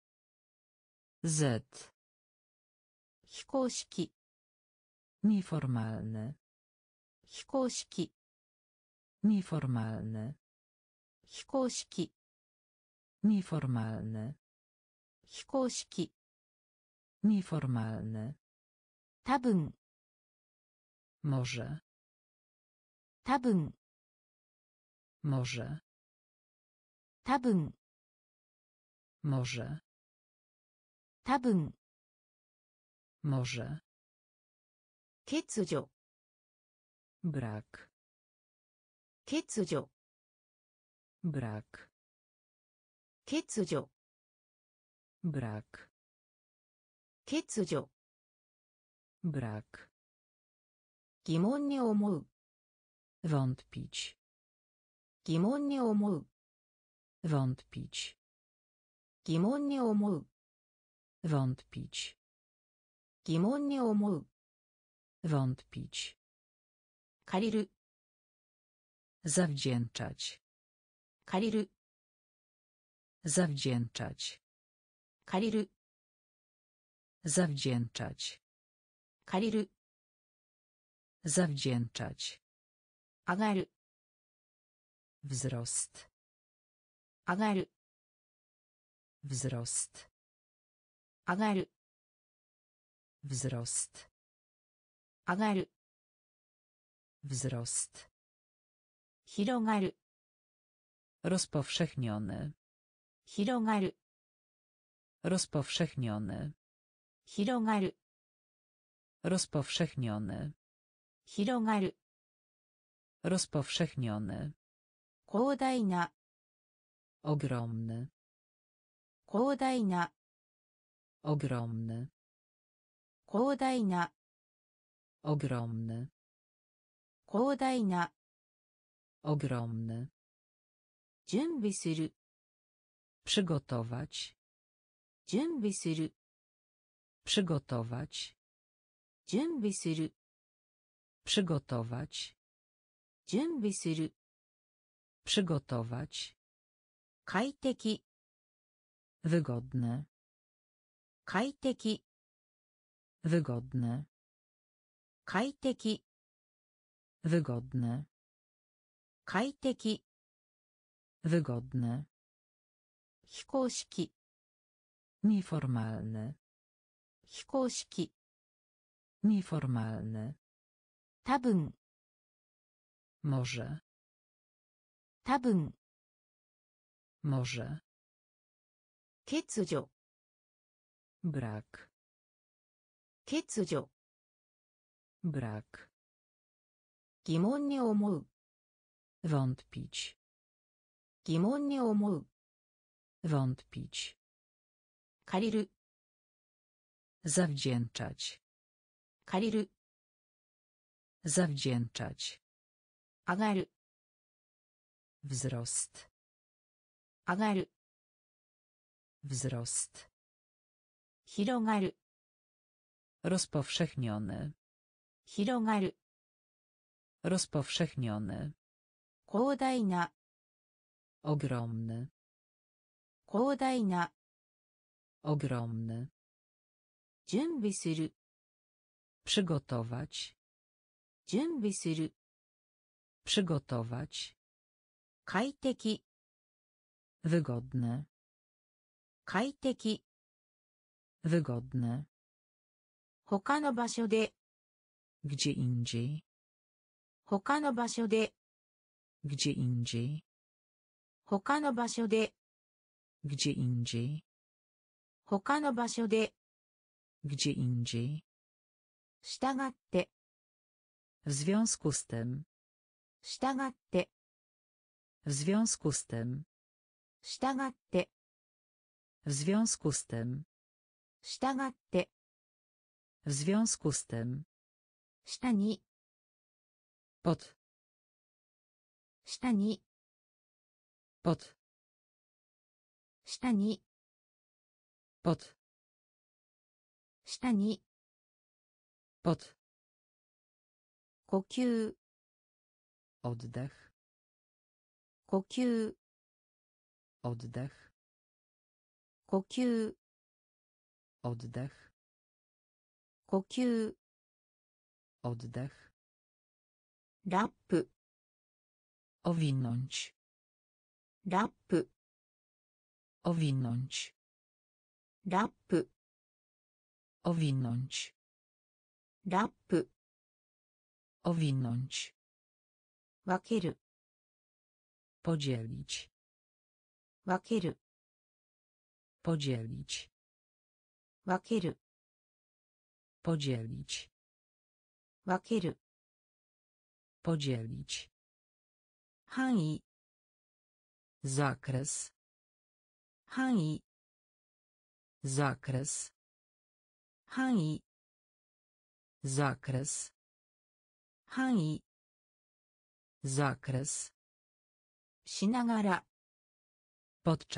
Z. 非公式 Nieformalny. 非公式 Nieformalny. 非公式 Nieformalny. 非公式 Nieformalny. 多分 Może. 多分 Może. 多分 Może. 多分 Może. 欠如 Brak. 欠如 Brak. 欠如 Brak. 欠如 Brak. 疑問に思う Wątpić. 疑問に思う Wątpić. 疑問に思う Wątpić. 疑問に思う。 Wątpić. 借りる。 Zawdzięczać. 借りる。 Zawdzięczać. 借りる。 Zawdzięczać. 借りる。 Zawdzięczać. 上がる。 Wzrost. 上がる。 Wzrost. 上がる。 Wzrost. 上がる。 Wzrost. 広がる。 Rozpowszechniony. 広がる。 Rozpowszechniony. 広がる。 Rozpowszechniony. 広がる。 Rozpowszechniony. 広大な。 Ogromny. 広大な。 Ogromny. 広大な。 Ogromny. 広大な。 Ogromny. 準備する。 Przygotować. 準備する。 Przygotować. 準備する。 Przygotować. 準備する。 Przygotować. 快適。 Wygodne. 快適。 Wygodne. 快適。 Wygodne. 快適。 Wygodne. 非公式。 Nieformalne. 非公式。 Nieformalne. 多分。 Może. 多分。 Może. 欠如。 Brak. 欠如。 Brak. 疑問に思う。 Wątpić. 疑問に思う。 Wątpić. 借りる。 Zawdzięczać. 借りる。 Zawdzięczać. 上がる。 Wzrost. 上がる。 Wzrost. 広がる。 Rozpowszechniony. 広がる。 Rozpowszechniony. 広大な。 Ogromny. 広大な。 Ogromny. 準備する。 Przygotować. 準備する。 Przygotować. 快適。 Wygodne. 快適。 Wygodne. 他の場所で。 Gdzie indziej. 他の場所で。 Gdzie indziej. 他の場所で。 Gdzie indziej. 他の場所で。 Gdzie indziej. 従って。 W związku z tym. 従って。 W związku z tym. 従って。 W związku z tym. 従って。 W związku z tym. 下に。 Pod. 下に。 Pod. 下に。 Pod. 下に。 Pod. 呼吸。 Oddech. 呼吸。 Oddech. 呼吸。 Oddech. 呼吸。 Oddech. ラップ。 Owinąć. ラップ。 Owinąć. ラップ。 Owinąć. ラップ。 Owinąć. 分ける。 Podzielić. 分ける。 Podzielić. 分ける。 Podzielić. 分ける。 Podzielić. 範囲。 Zakres. 範囲。 Zakres. 範囲。 Zakres. 範囲。 Zakres. しながら。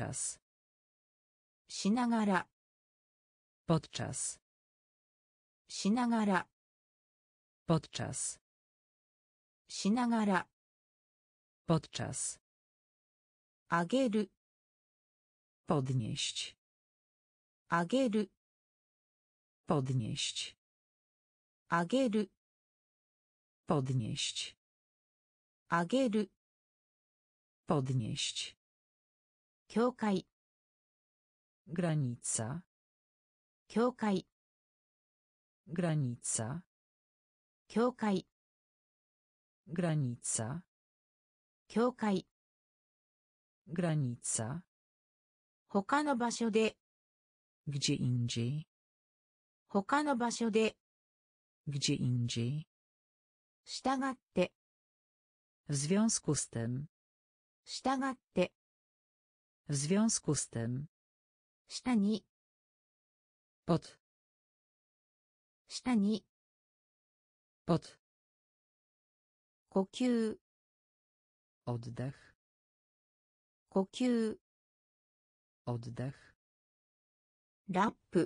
Podczas. しながら。 Podczas. しながら podczas しながら podczas 上げる podnieść 上げる podnieść 上げる podnieść 上げる podnieść 境界 granica 境界 granica 境界 granica 境界 granica 他の場所で gdzie indziej 他の場所で gdzie indziej 従って w związku z tym 従って w związku z tym 下に pod 下に pod 呼吸 oddech 呼吸 oddech ラップ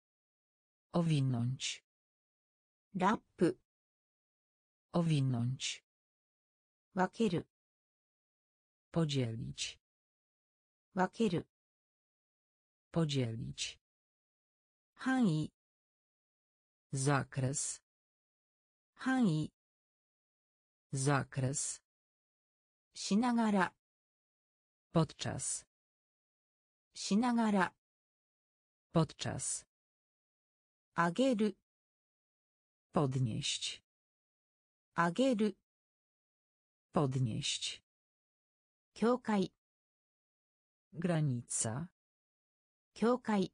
owinąć ラップ owinąć 分ける podzielić 分ける podzielić 範囲 zakres 範囲 zakres しながら podczas しながら podczas 上げる podnieść 上げる podnieść 境界 granica 境界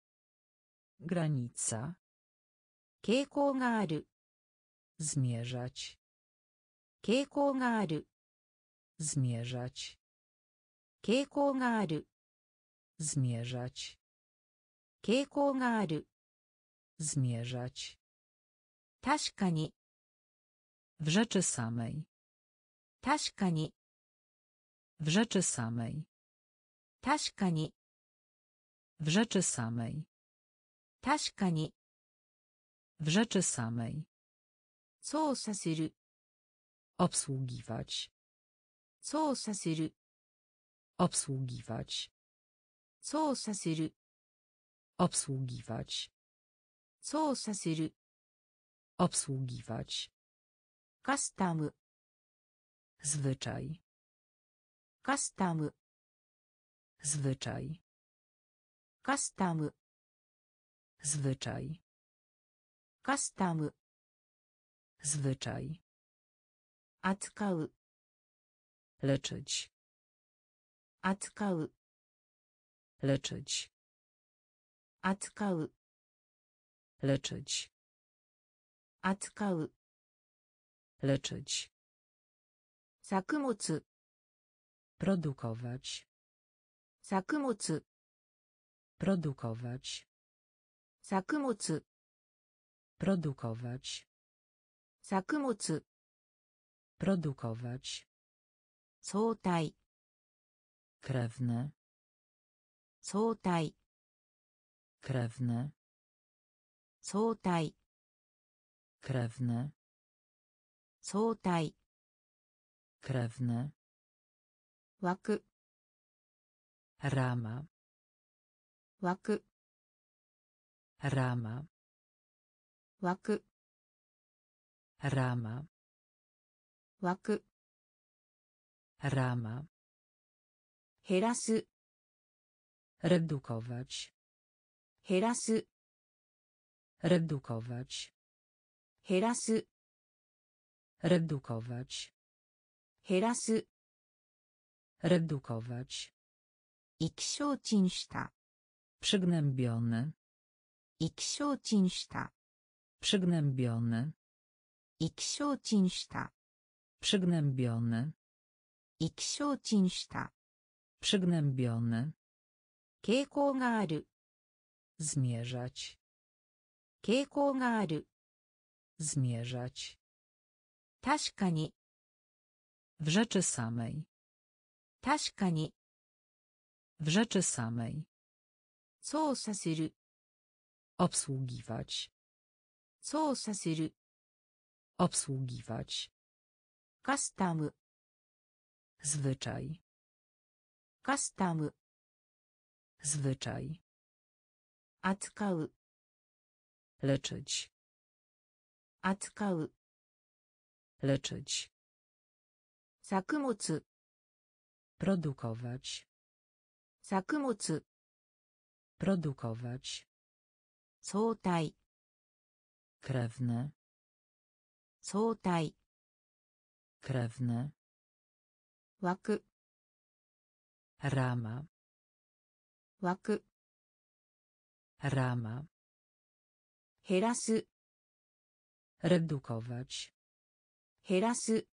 granica 傾向がある zmierzać 傾向がある zmierzać 傾向がある zmierzać 傾向がある zmierzać 確かに w rzeczy samej 確かに w rzeczy samej 確かに w rzeczy samej 確かに w rzeczy samej 操作する obsługiwać 操作する obsługiwać 操作する obsługiwać 操作する obsługiwać カスタム zwyczaj カスタム zwyczaj カスタム zwyczaj カスタム zwyczaj 扱う leczyć 扱う leczyć 扱う leczyć 扱う leczyć 作物 produkować 作物 produkować 作物 produkować 作物 produkować 相対 krewny 相対 krewny 相対 krewny 相対 krewny 枠 rama 枠 rama 枠 rama 枠 rama 減らす redukować 減らす redukować 減らす redukować 減らす redukować 意気消沈した przygnębiony 意気消沈した przygnębiony 意気消沈した przygnębiony 意気消沈した przygnębiony 傾向がある zmierzać 傾向がある zmierzać 確かに w rzeczy samej 確かに w rzeczy samej 操作する obsługiwać 操作する obsługiwać, カスタム zwyczaj, カスタム zwyczaj, 扱う leczyć, 扱う leczyć, 作物 produkować, 作物 produkować, 相対 krewne, 相対 krewne, 枠 rama, 枠 rama, 減らす redukować, 減らす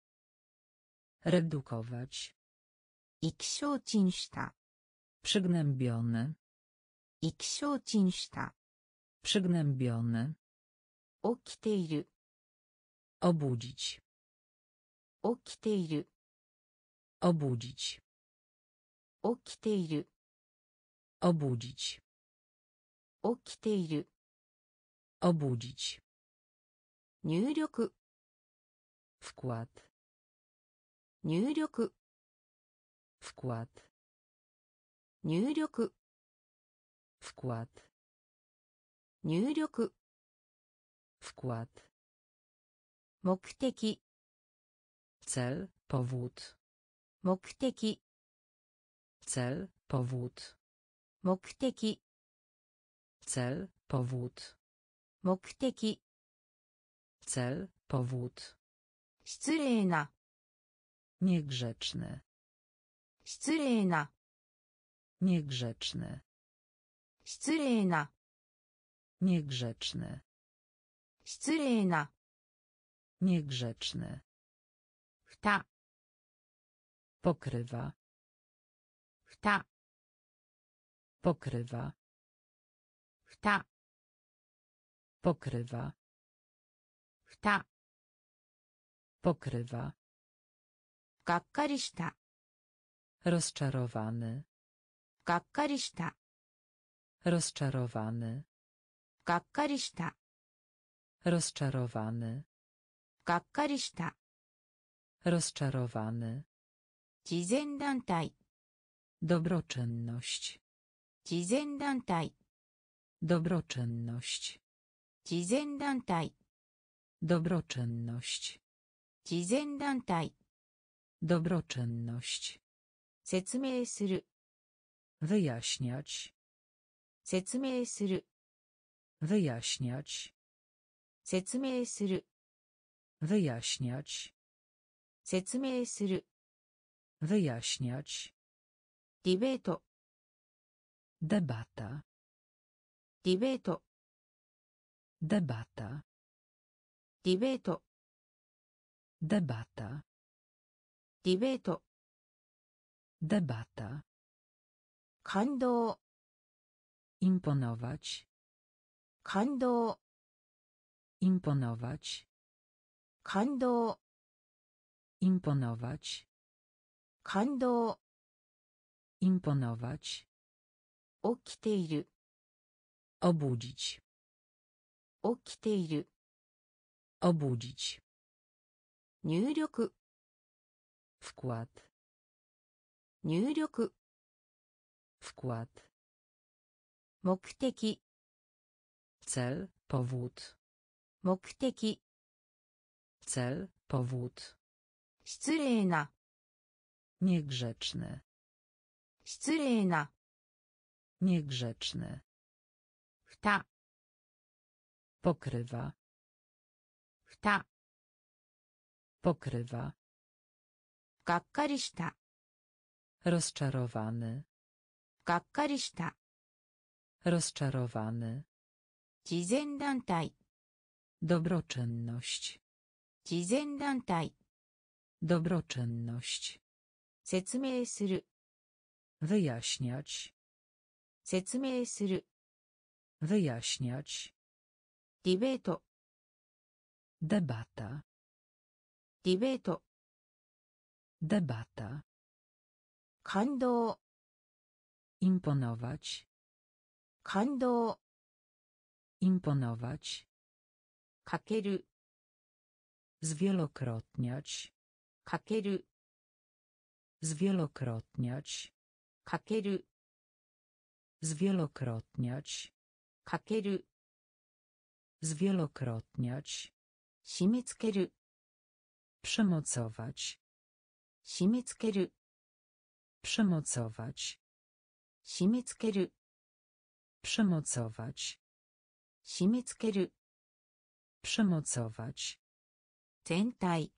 redukować, 意気消沈した przygnębiony, 意気消沈した przygnębiony, 起きている obudzić, 起きている obudzić, 起きている obudzić, 起きている obudzić, 入力 wkład, 入力 wkład, 入力 wkład, 入力 wkład, 目的 cel, powód, 目的 cel, powód, 目的 cel, powód, 目的 cel, powód, 失礼な niegrzeczny, 失礼な niegrzeczny, 失礼な niegrzeczny, 失礼な niegrzeczny, 蓋 pokrywa, 蓋 pokrywa, 蓋 pokrywa, 蓋 pokrywa, がっかりした rozczarowany, がっかりした rozczarowany, がっかりした rozczarowany, がっかりした rozczarowany, 慈善団体 dobroczynność, 慈善団体 dobroczynność, 慈善団体 dobroczynność, 慈善団体 dobroczynność, 説明する wyjaśniać, 説明する wyjaśniać, 説明する wyjaśniać, 説明する wyjaśniać, ディベート debata, ディベート debata, ディベート debata, ディベート debata, 感動 imponować, 感動 imponować, 感動 imponować, 感動 imponować, 起きている obudzić, 起きている obudzić, 入力 wkład, 入力 wkład, 目的 cel, powód, 目的 cel, powód, 失礼な niegrzeczny, 失礼な niegrzeczny, 蓋 pokrywa, 蓋 pokrywa, がっかりした rozczarowany, がっかりした rozczarowany, 慈善団体 dobroczynność, 慈善団体 dobroczynność, 説明する wyjaśniać, 説明する wyjaśniać, ディベート debata, ディベート debata, 感動 imponować, 感動 imponować, かける zwielokrotniać, かける zwielokrotniać, かける zwielokrotniać, かける zwielokrotniać, 締め付ける przymocować, 締め付ける przymocować, 締め付ける przymocować, 締め付ける przymocować, 全体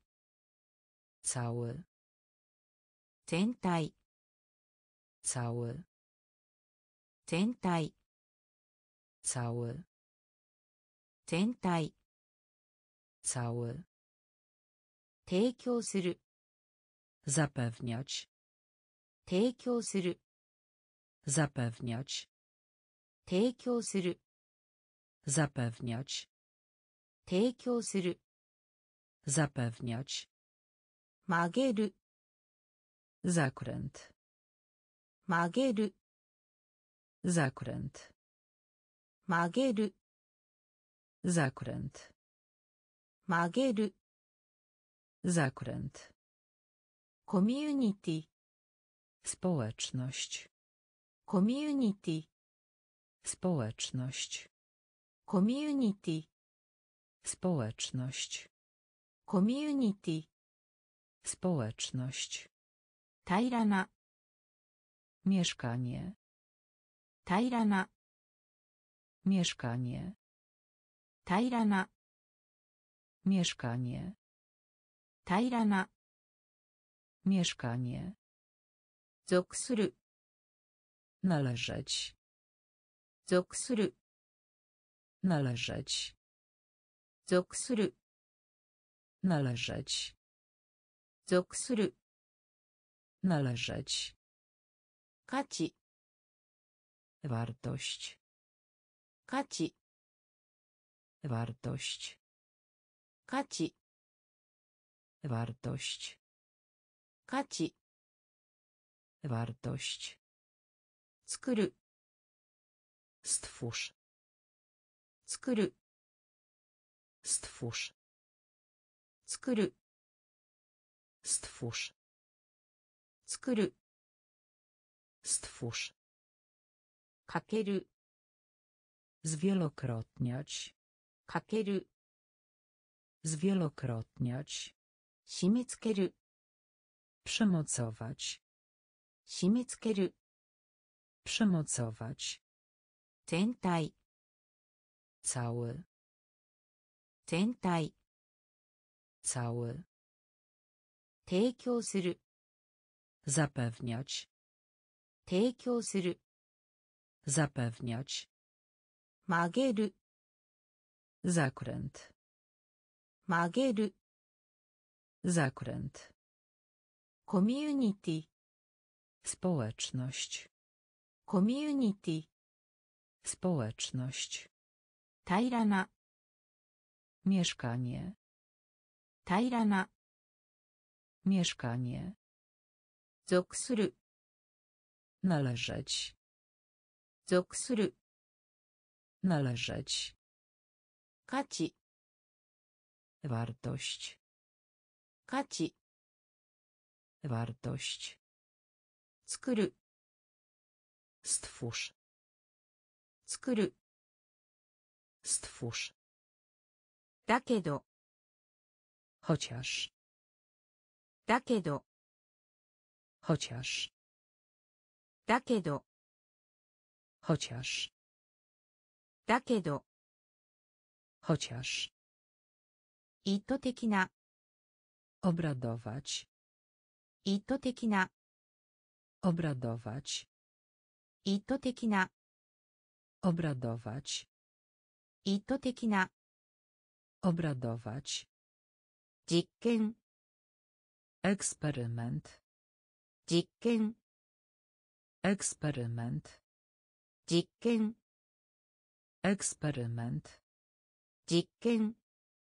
cały, 全体 cały, 全体 cały, 全体 cały, 提供する zapewniać, 提供する zapewniać, 提供する zapewniać, 提供する zapewniać, 曲げる zakręt, 曲げる zakręt, 曲げる zakręt, 曲げる zakręt, コミュニティ społeczność, コミュニティ społeczność, コミュニティ społeczność, コミュニティ społeczność, 平らな mieszkanie, 平らな mieszkanie, 平らな mieszkanie, 平らな mieszkanie, 属する należeć, 属する należeć, 属する należeć, 属する należeć, 価値 wartość, 価値 wartość, 価値 wartość, 価値 wartość, 作る stwórz, 作る stwórz, 作る stwórz, 作る stwórz, かける zwielokrotniać, かける zwielokrotniać, 締め付ける przymocować, 締め付ける przymocować, 全体 cały, 全体 cały, 提供する zapewniać, 提供する zapewniać, 曲げる zakręt, 曲げる zakręt, コミュニティ społeczność, コミュニティ społeczność, 平らな mieszkanie, 平らな mieszkanie, 属する należeć, 属する należeć, 価値 wartość, 価値 wartość, 作る stwórz, 作る stwórz, だけど chociaż, だけど chociaż, だけど chociaż, だけど chociaż, 意図的な obradować, 意図的な obradować, 意図的な obradować, 意図的な obradować, 実験 eksperyment, 実験 eksperyment, 実験 eksperyment, 実験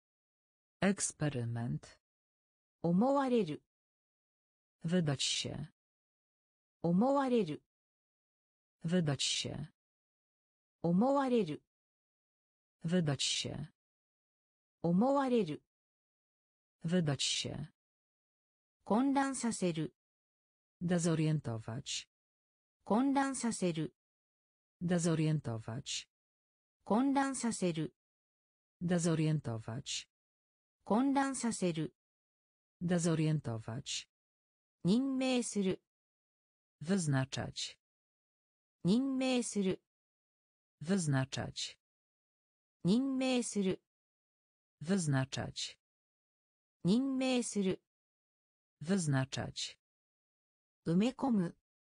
eksperyment, 思われる wydać się, 思われる wydać się, 思われる wydać się, 思われる。 Wydać się. 混乱させる。 Dezorientować. 混乱させる。 Dezorientować. 混乱させる。 Dezorientować. 混乱させる。 Dezorientować. 任命する。 Wyznaczać. 任命する。 Wyznaczać. 任命する。 Wyznaczać. 任命する。 Wyznaczać. 埋め込む。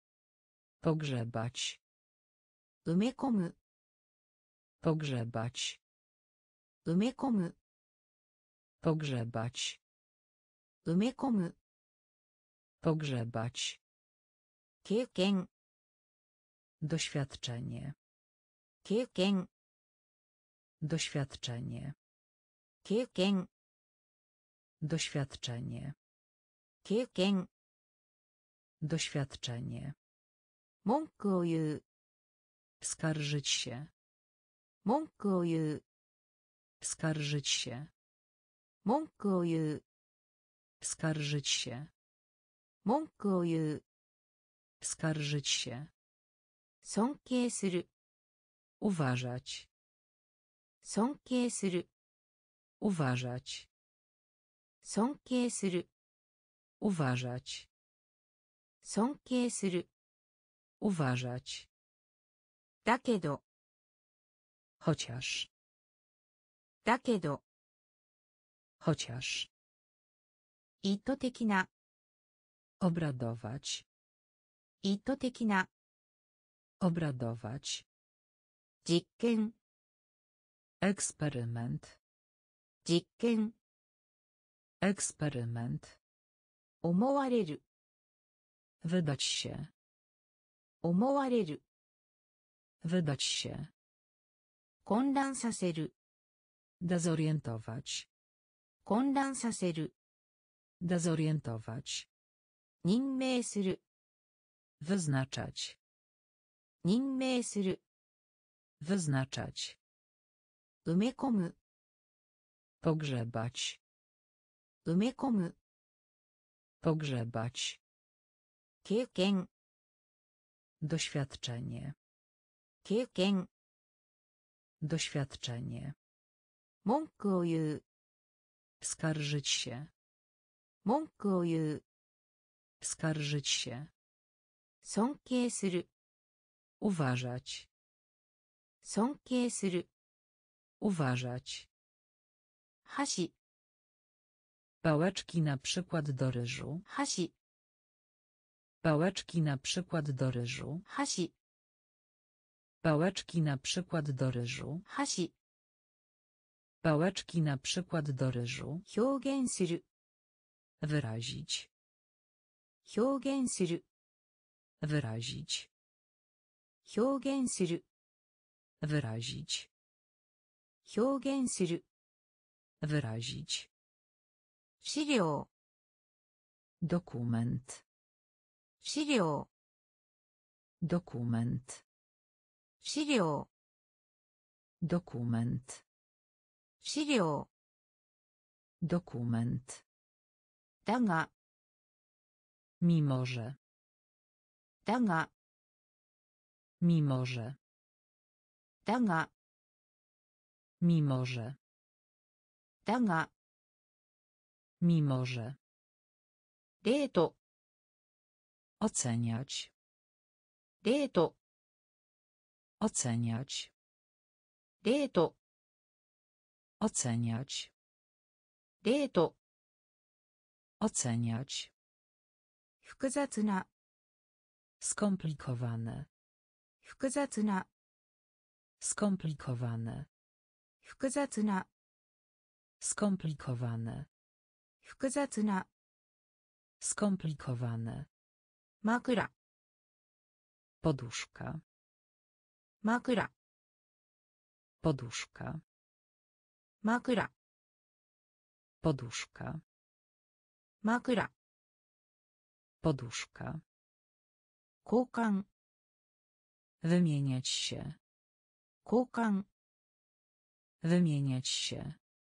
Pogrzebać. 埋め込む。 Pogrzebać. 埋め込む。 Pogrzebać. 埋め込む。 Pogrzebać. 経験。 Doświadczenie. 経験。 Doświadczenie. 経験。 Doświadczenie. 経験。 Doświadczenie. 文句を言う。 Skarżyć się. 文句を言う。 Skarżyć się. 文句を言う。 Skarżyć się. 文句を言う。 Skarżyć się. 尊敬する。 Uważać. 尊敬する。 Uważać. 尊敬する。 Uważać. 尊敬する。 Uważać. だけど。 Chociaż. だけど。 Chociaż. 意図的な。 Obradować. 意図的な。 Obradować. 実験。 Eksperyment. 実験。 Eksperyment. 思われる。 Wydać się. 思われる。 Wydać się. 混乱させる。 Dezorientować. 混乱させる。 Dezorientować. 任命する。 Wyznaczać. 任命する。 Wyznaczać. 埋め込む。 Pogrzebać. 埋め込む。 Pogrzebać. 経験。 Doświadczenie. 経験。 Doświadczenie. 文句を言う。 Skarżyć się. 文句を言う。 Skarżyć się. 尊敬する。 Uważać. 尊敬する。 Uważać. 箸。 Pałeczki na przykład do ryżu. 箸。 Pałeczki na przykład do ryżu. 箸。 Pałeczki na przykład do ryżu. 箸。 Pałeczki na przykład do ryżu. 表現する。 Wyrazić. 表現する。 Wyrazić. 表現する。 Wyrazić. 表現する。 Wyrazić. 資料。 Dokument. 資料。 Dokument. 資料。 Dokument. 資料。 Dokument. だが。 Mimo że. だが。 Mimo że. だが。 Mimo że. だが。 Mimo że. レート。 Oceniać. レート。 Oceniać. レート。 Oceniać. レート。 Oceniać. 複雑な。 Skomplikowane. 複雑な。 Skomplikowane. 複雑な。 Skomplikowane. 複雑な。 Skomplikowane. 枕。 Poduszka. 枕。 Poduszka. 枕。 Poduszka. 枕。 Poduszka. 交換。 Wymieniać się. 交換。 Wymieniać się.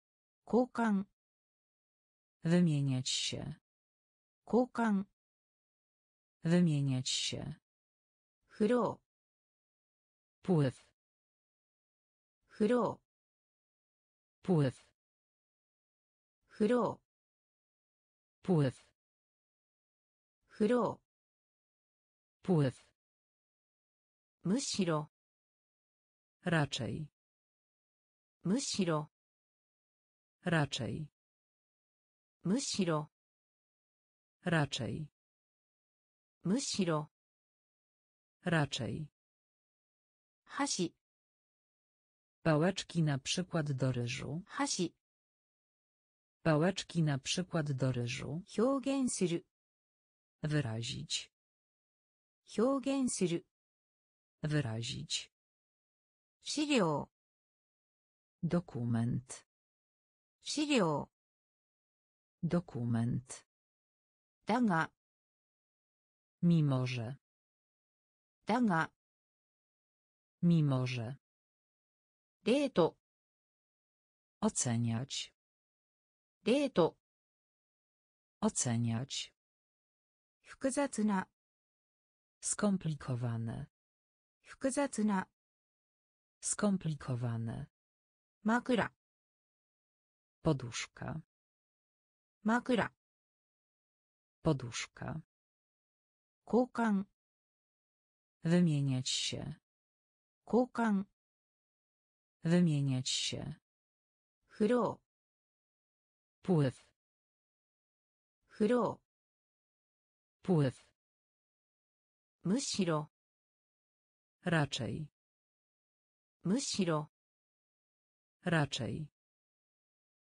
交換 Wymieniać się. 交換 Wymieniać się. フロ Pływ. ーフロ Pływ. ーフロ Pływ. ーフロ Pływ. ーむしろ Raczej. むしろ Raczej. むしろ Raczej. むしろ Raczej. 箸 Pałeczki na przykład do ryżu. 箸 Pałeczki na przykład do ryżu. 表現する Wyrazić. 表現する Wyrazić. 資料 Dokument. 資料 Dokument. だが Mimo że. だが Mimo że. レート Oceniać. レート Oceniać. 複雑な Skomplikowane. 複雑な Skomplikowane. 枕 Poduszka. 枕 Poduszka. 交換 Wymieniać się. 交換 Wymieniać się. フロ Pływ. ーフロ Pływ. ーむしろ Raczej. むしろ Raczej.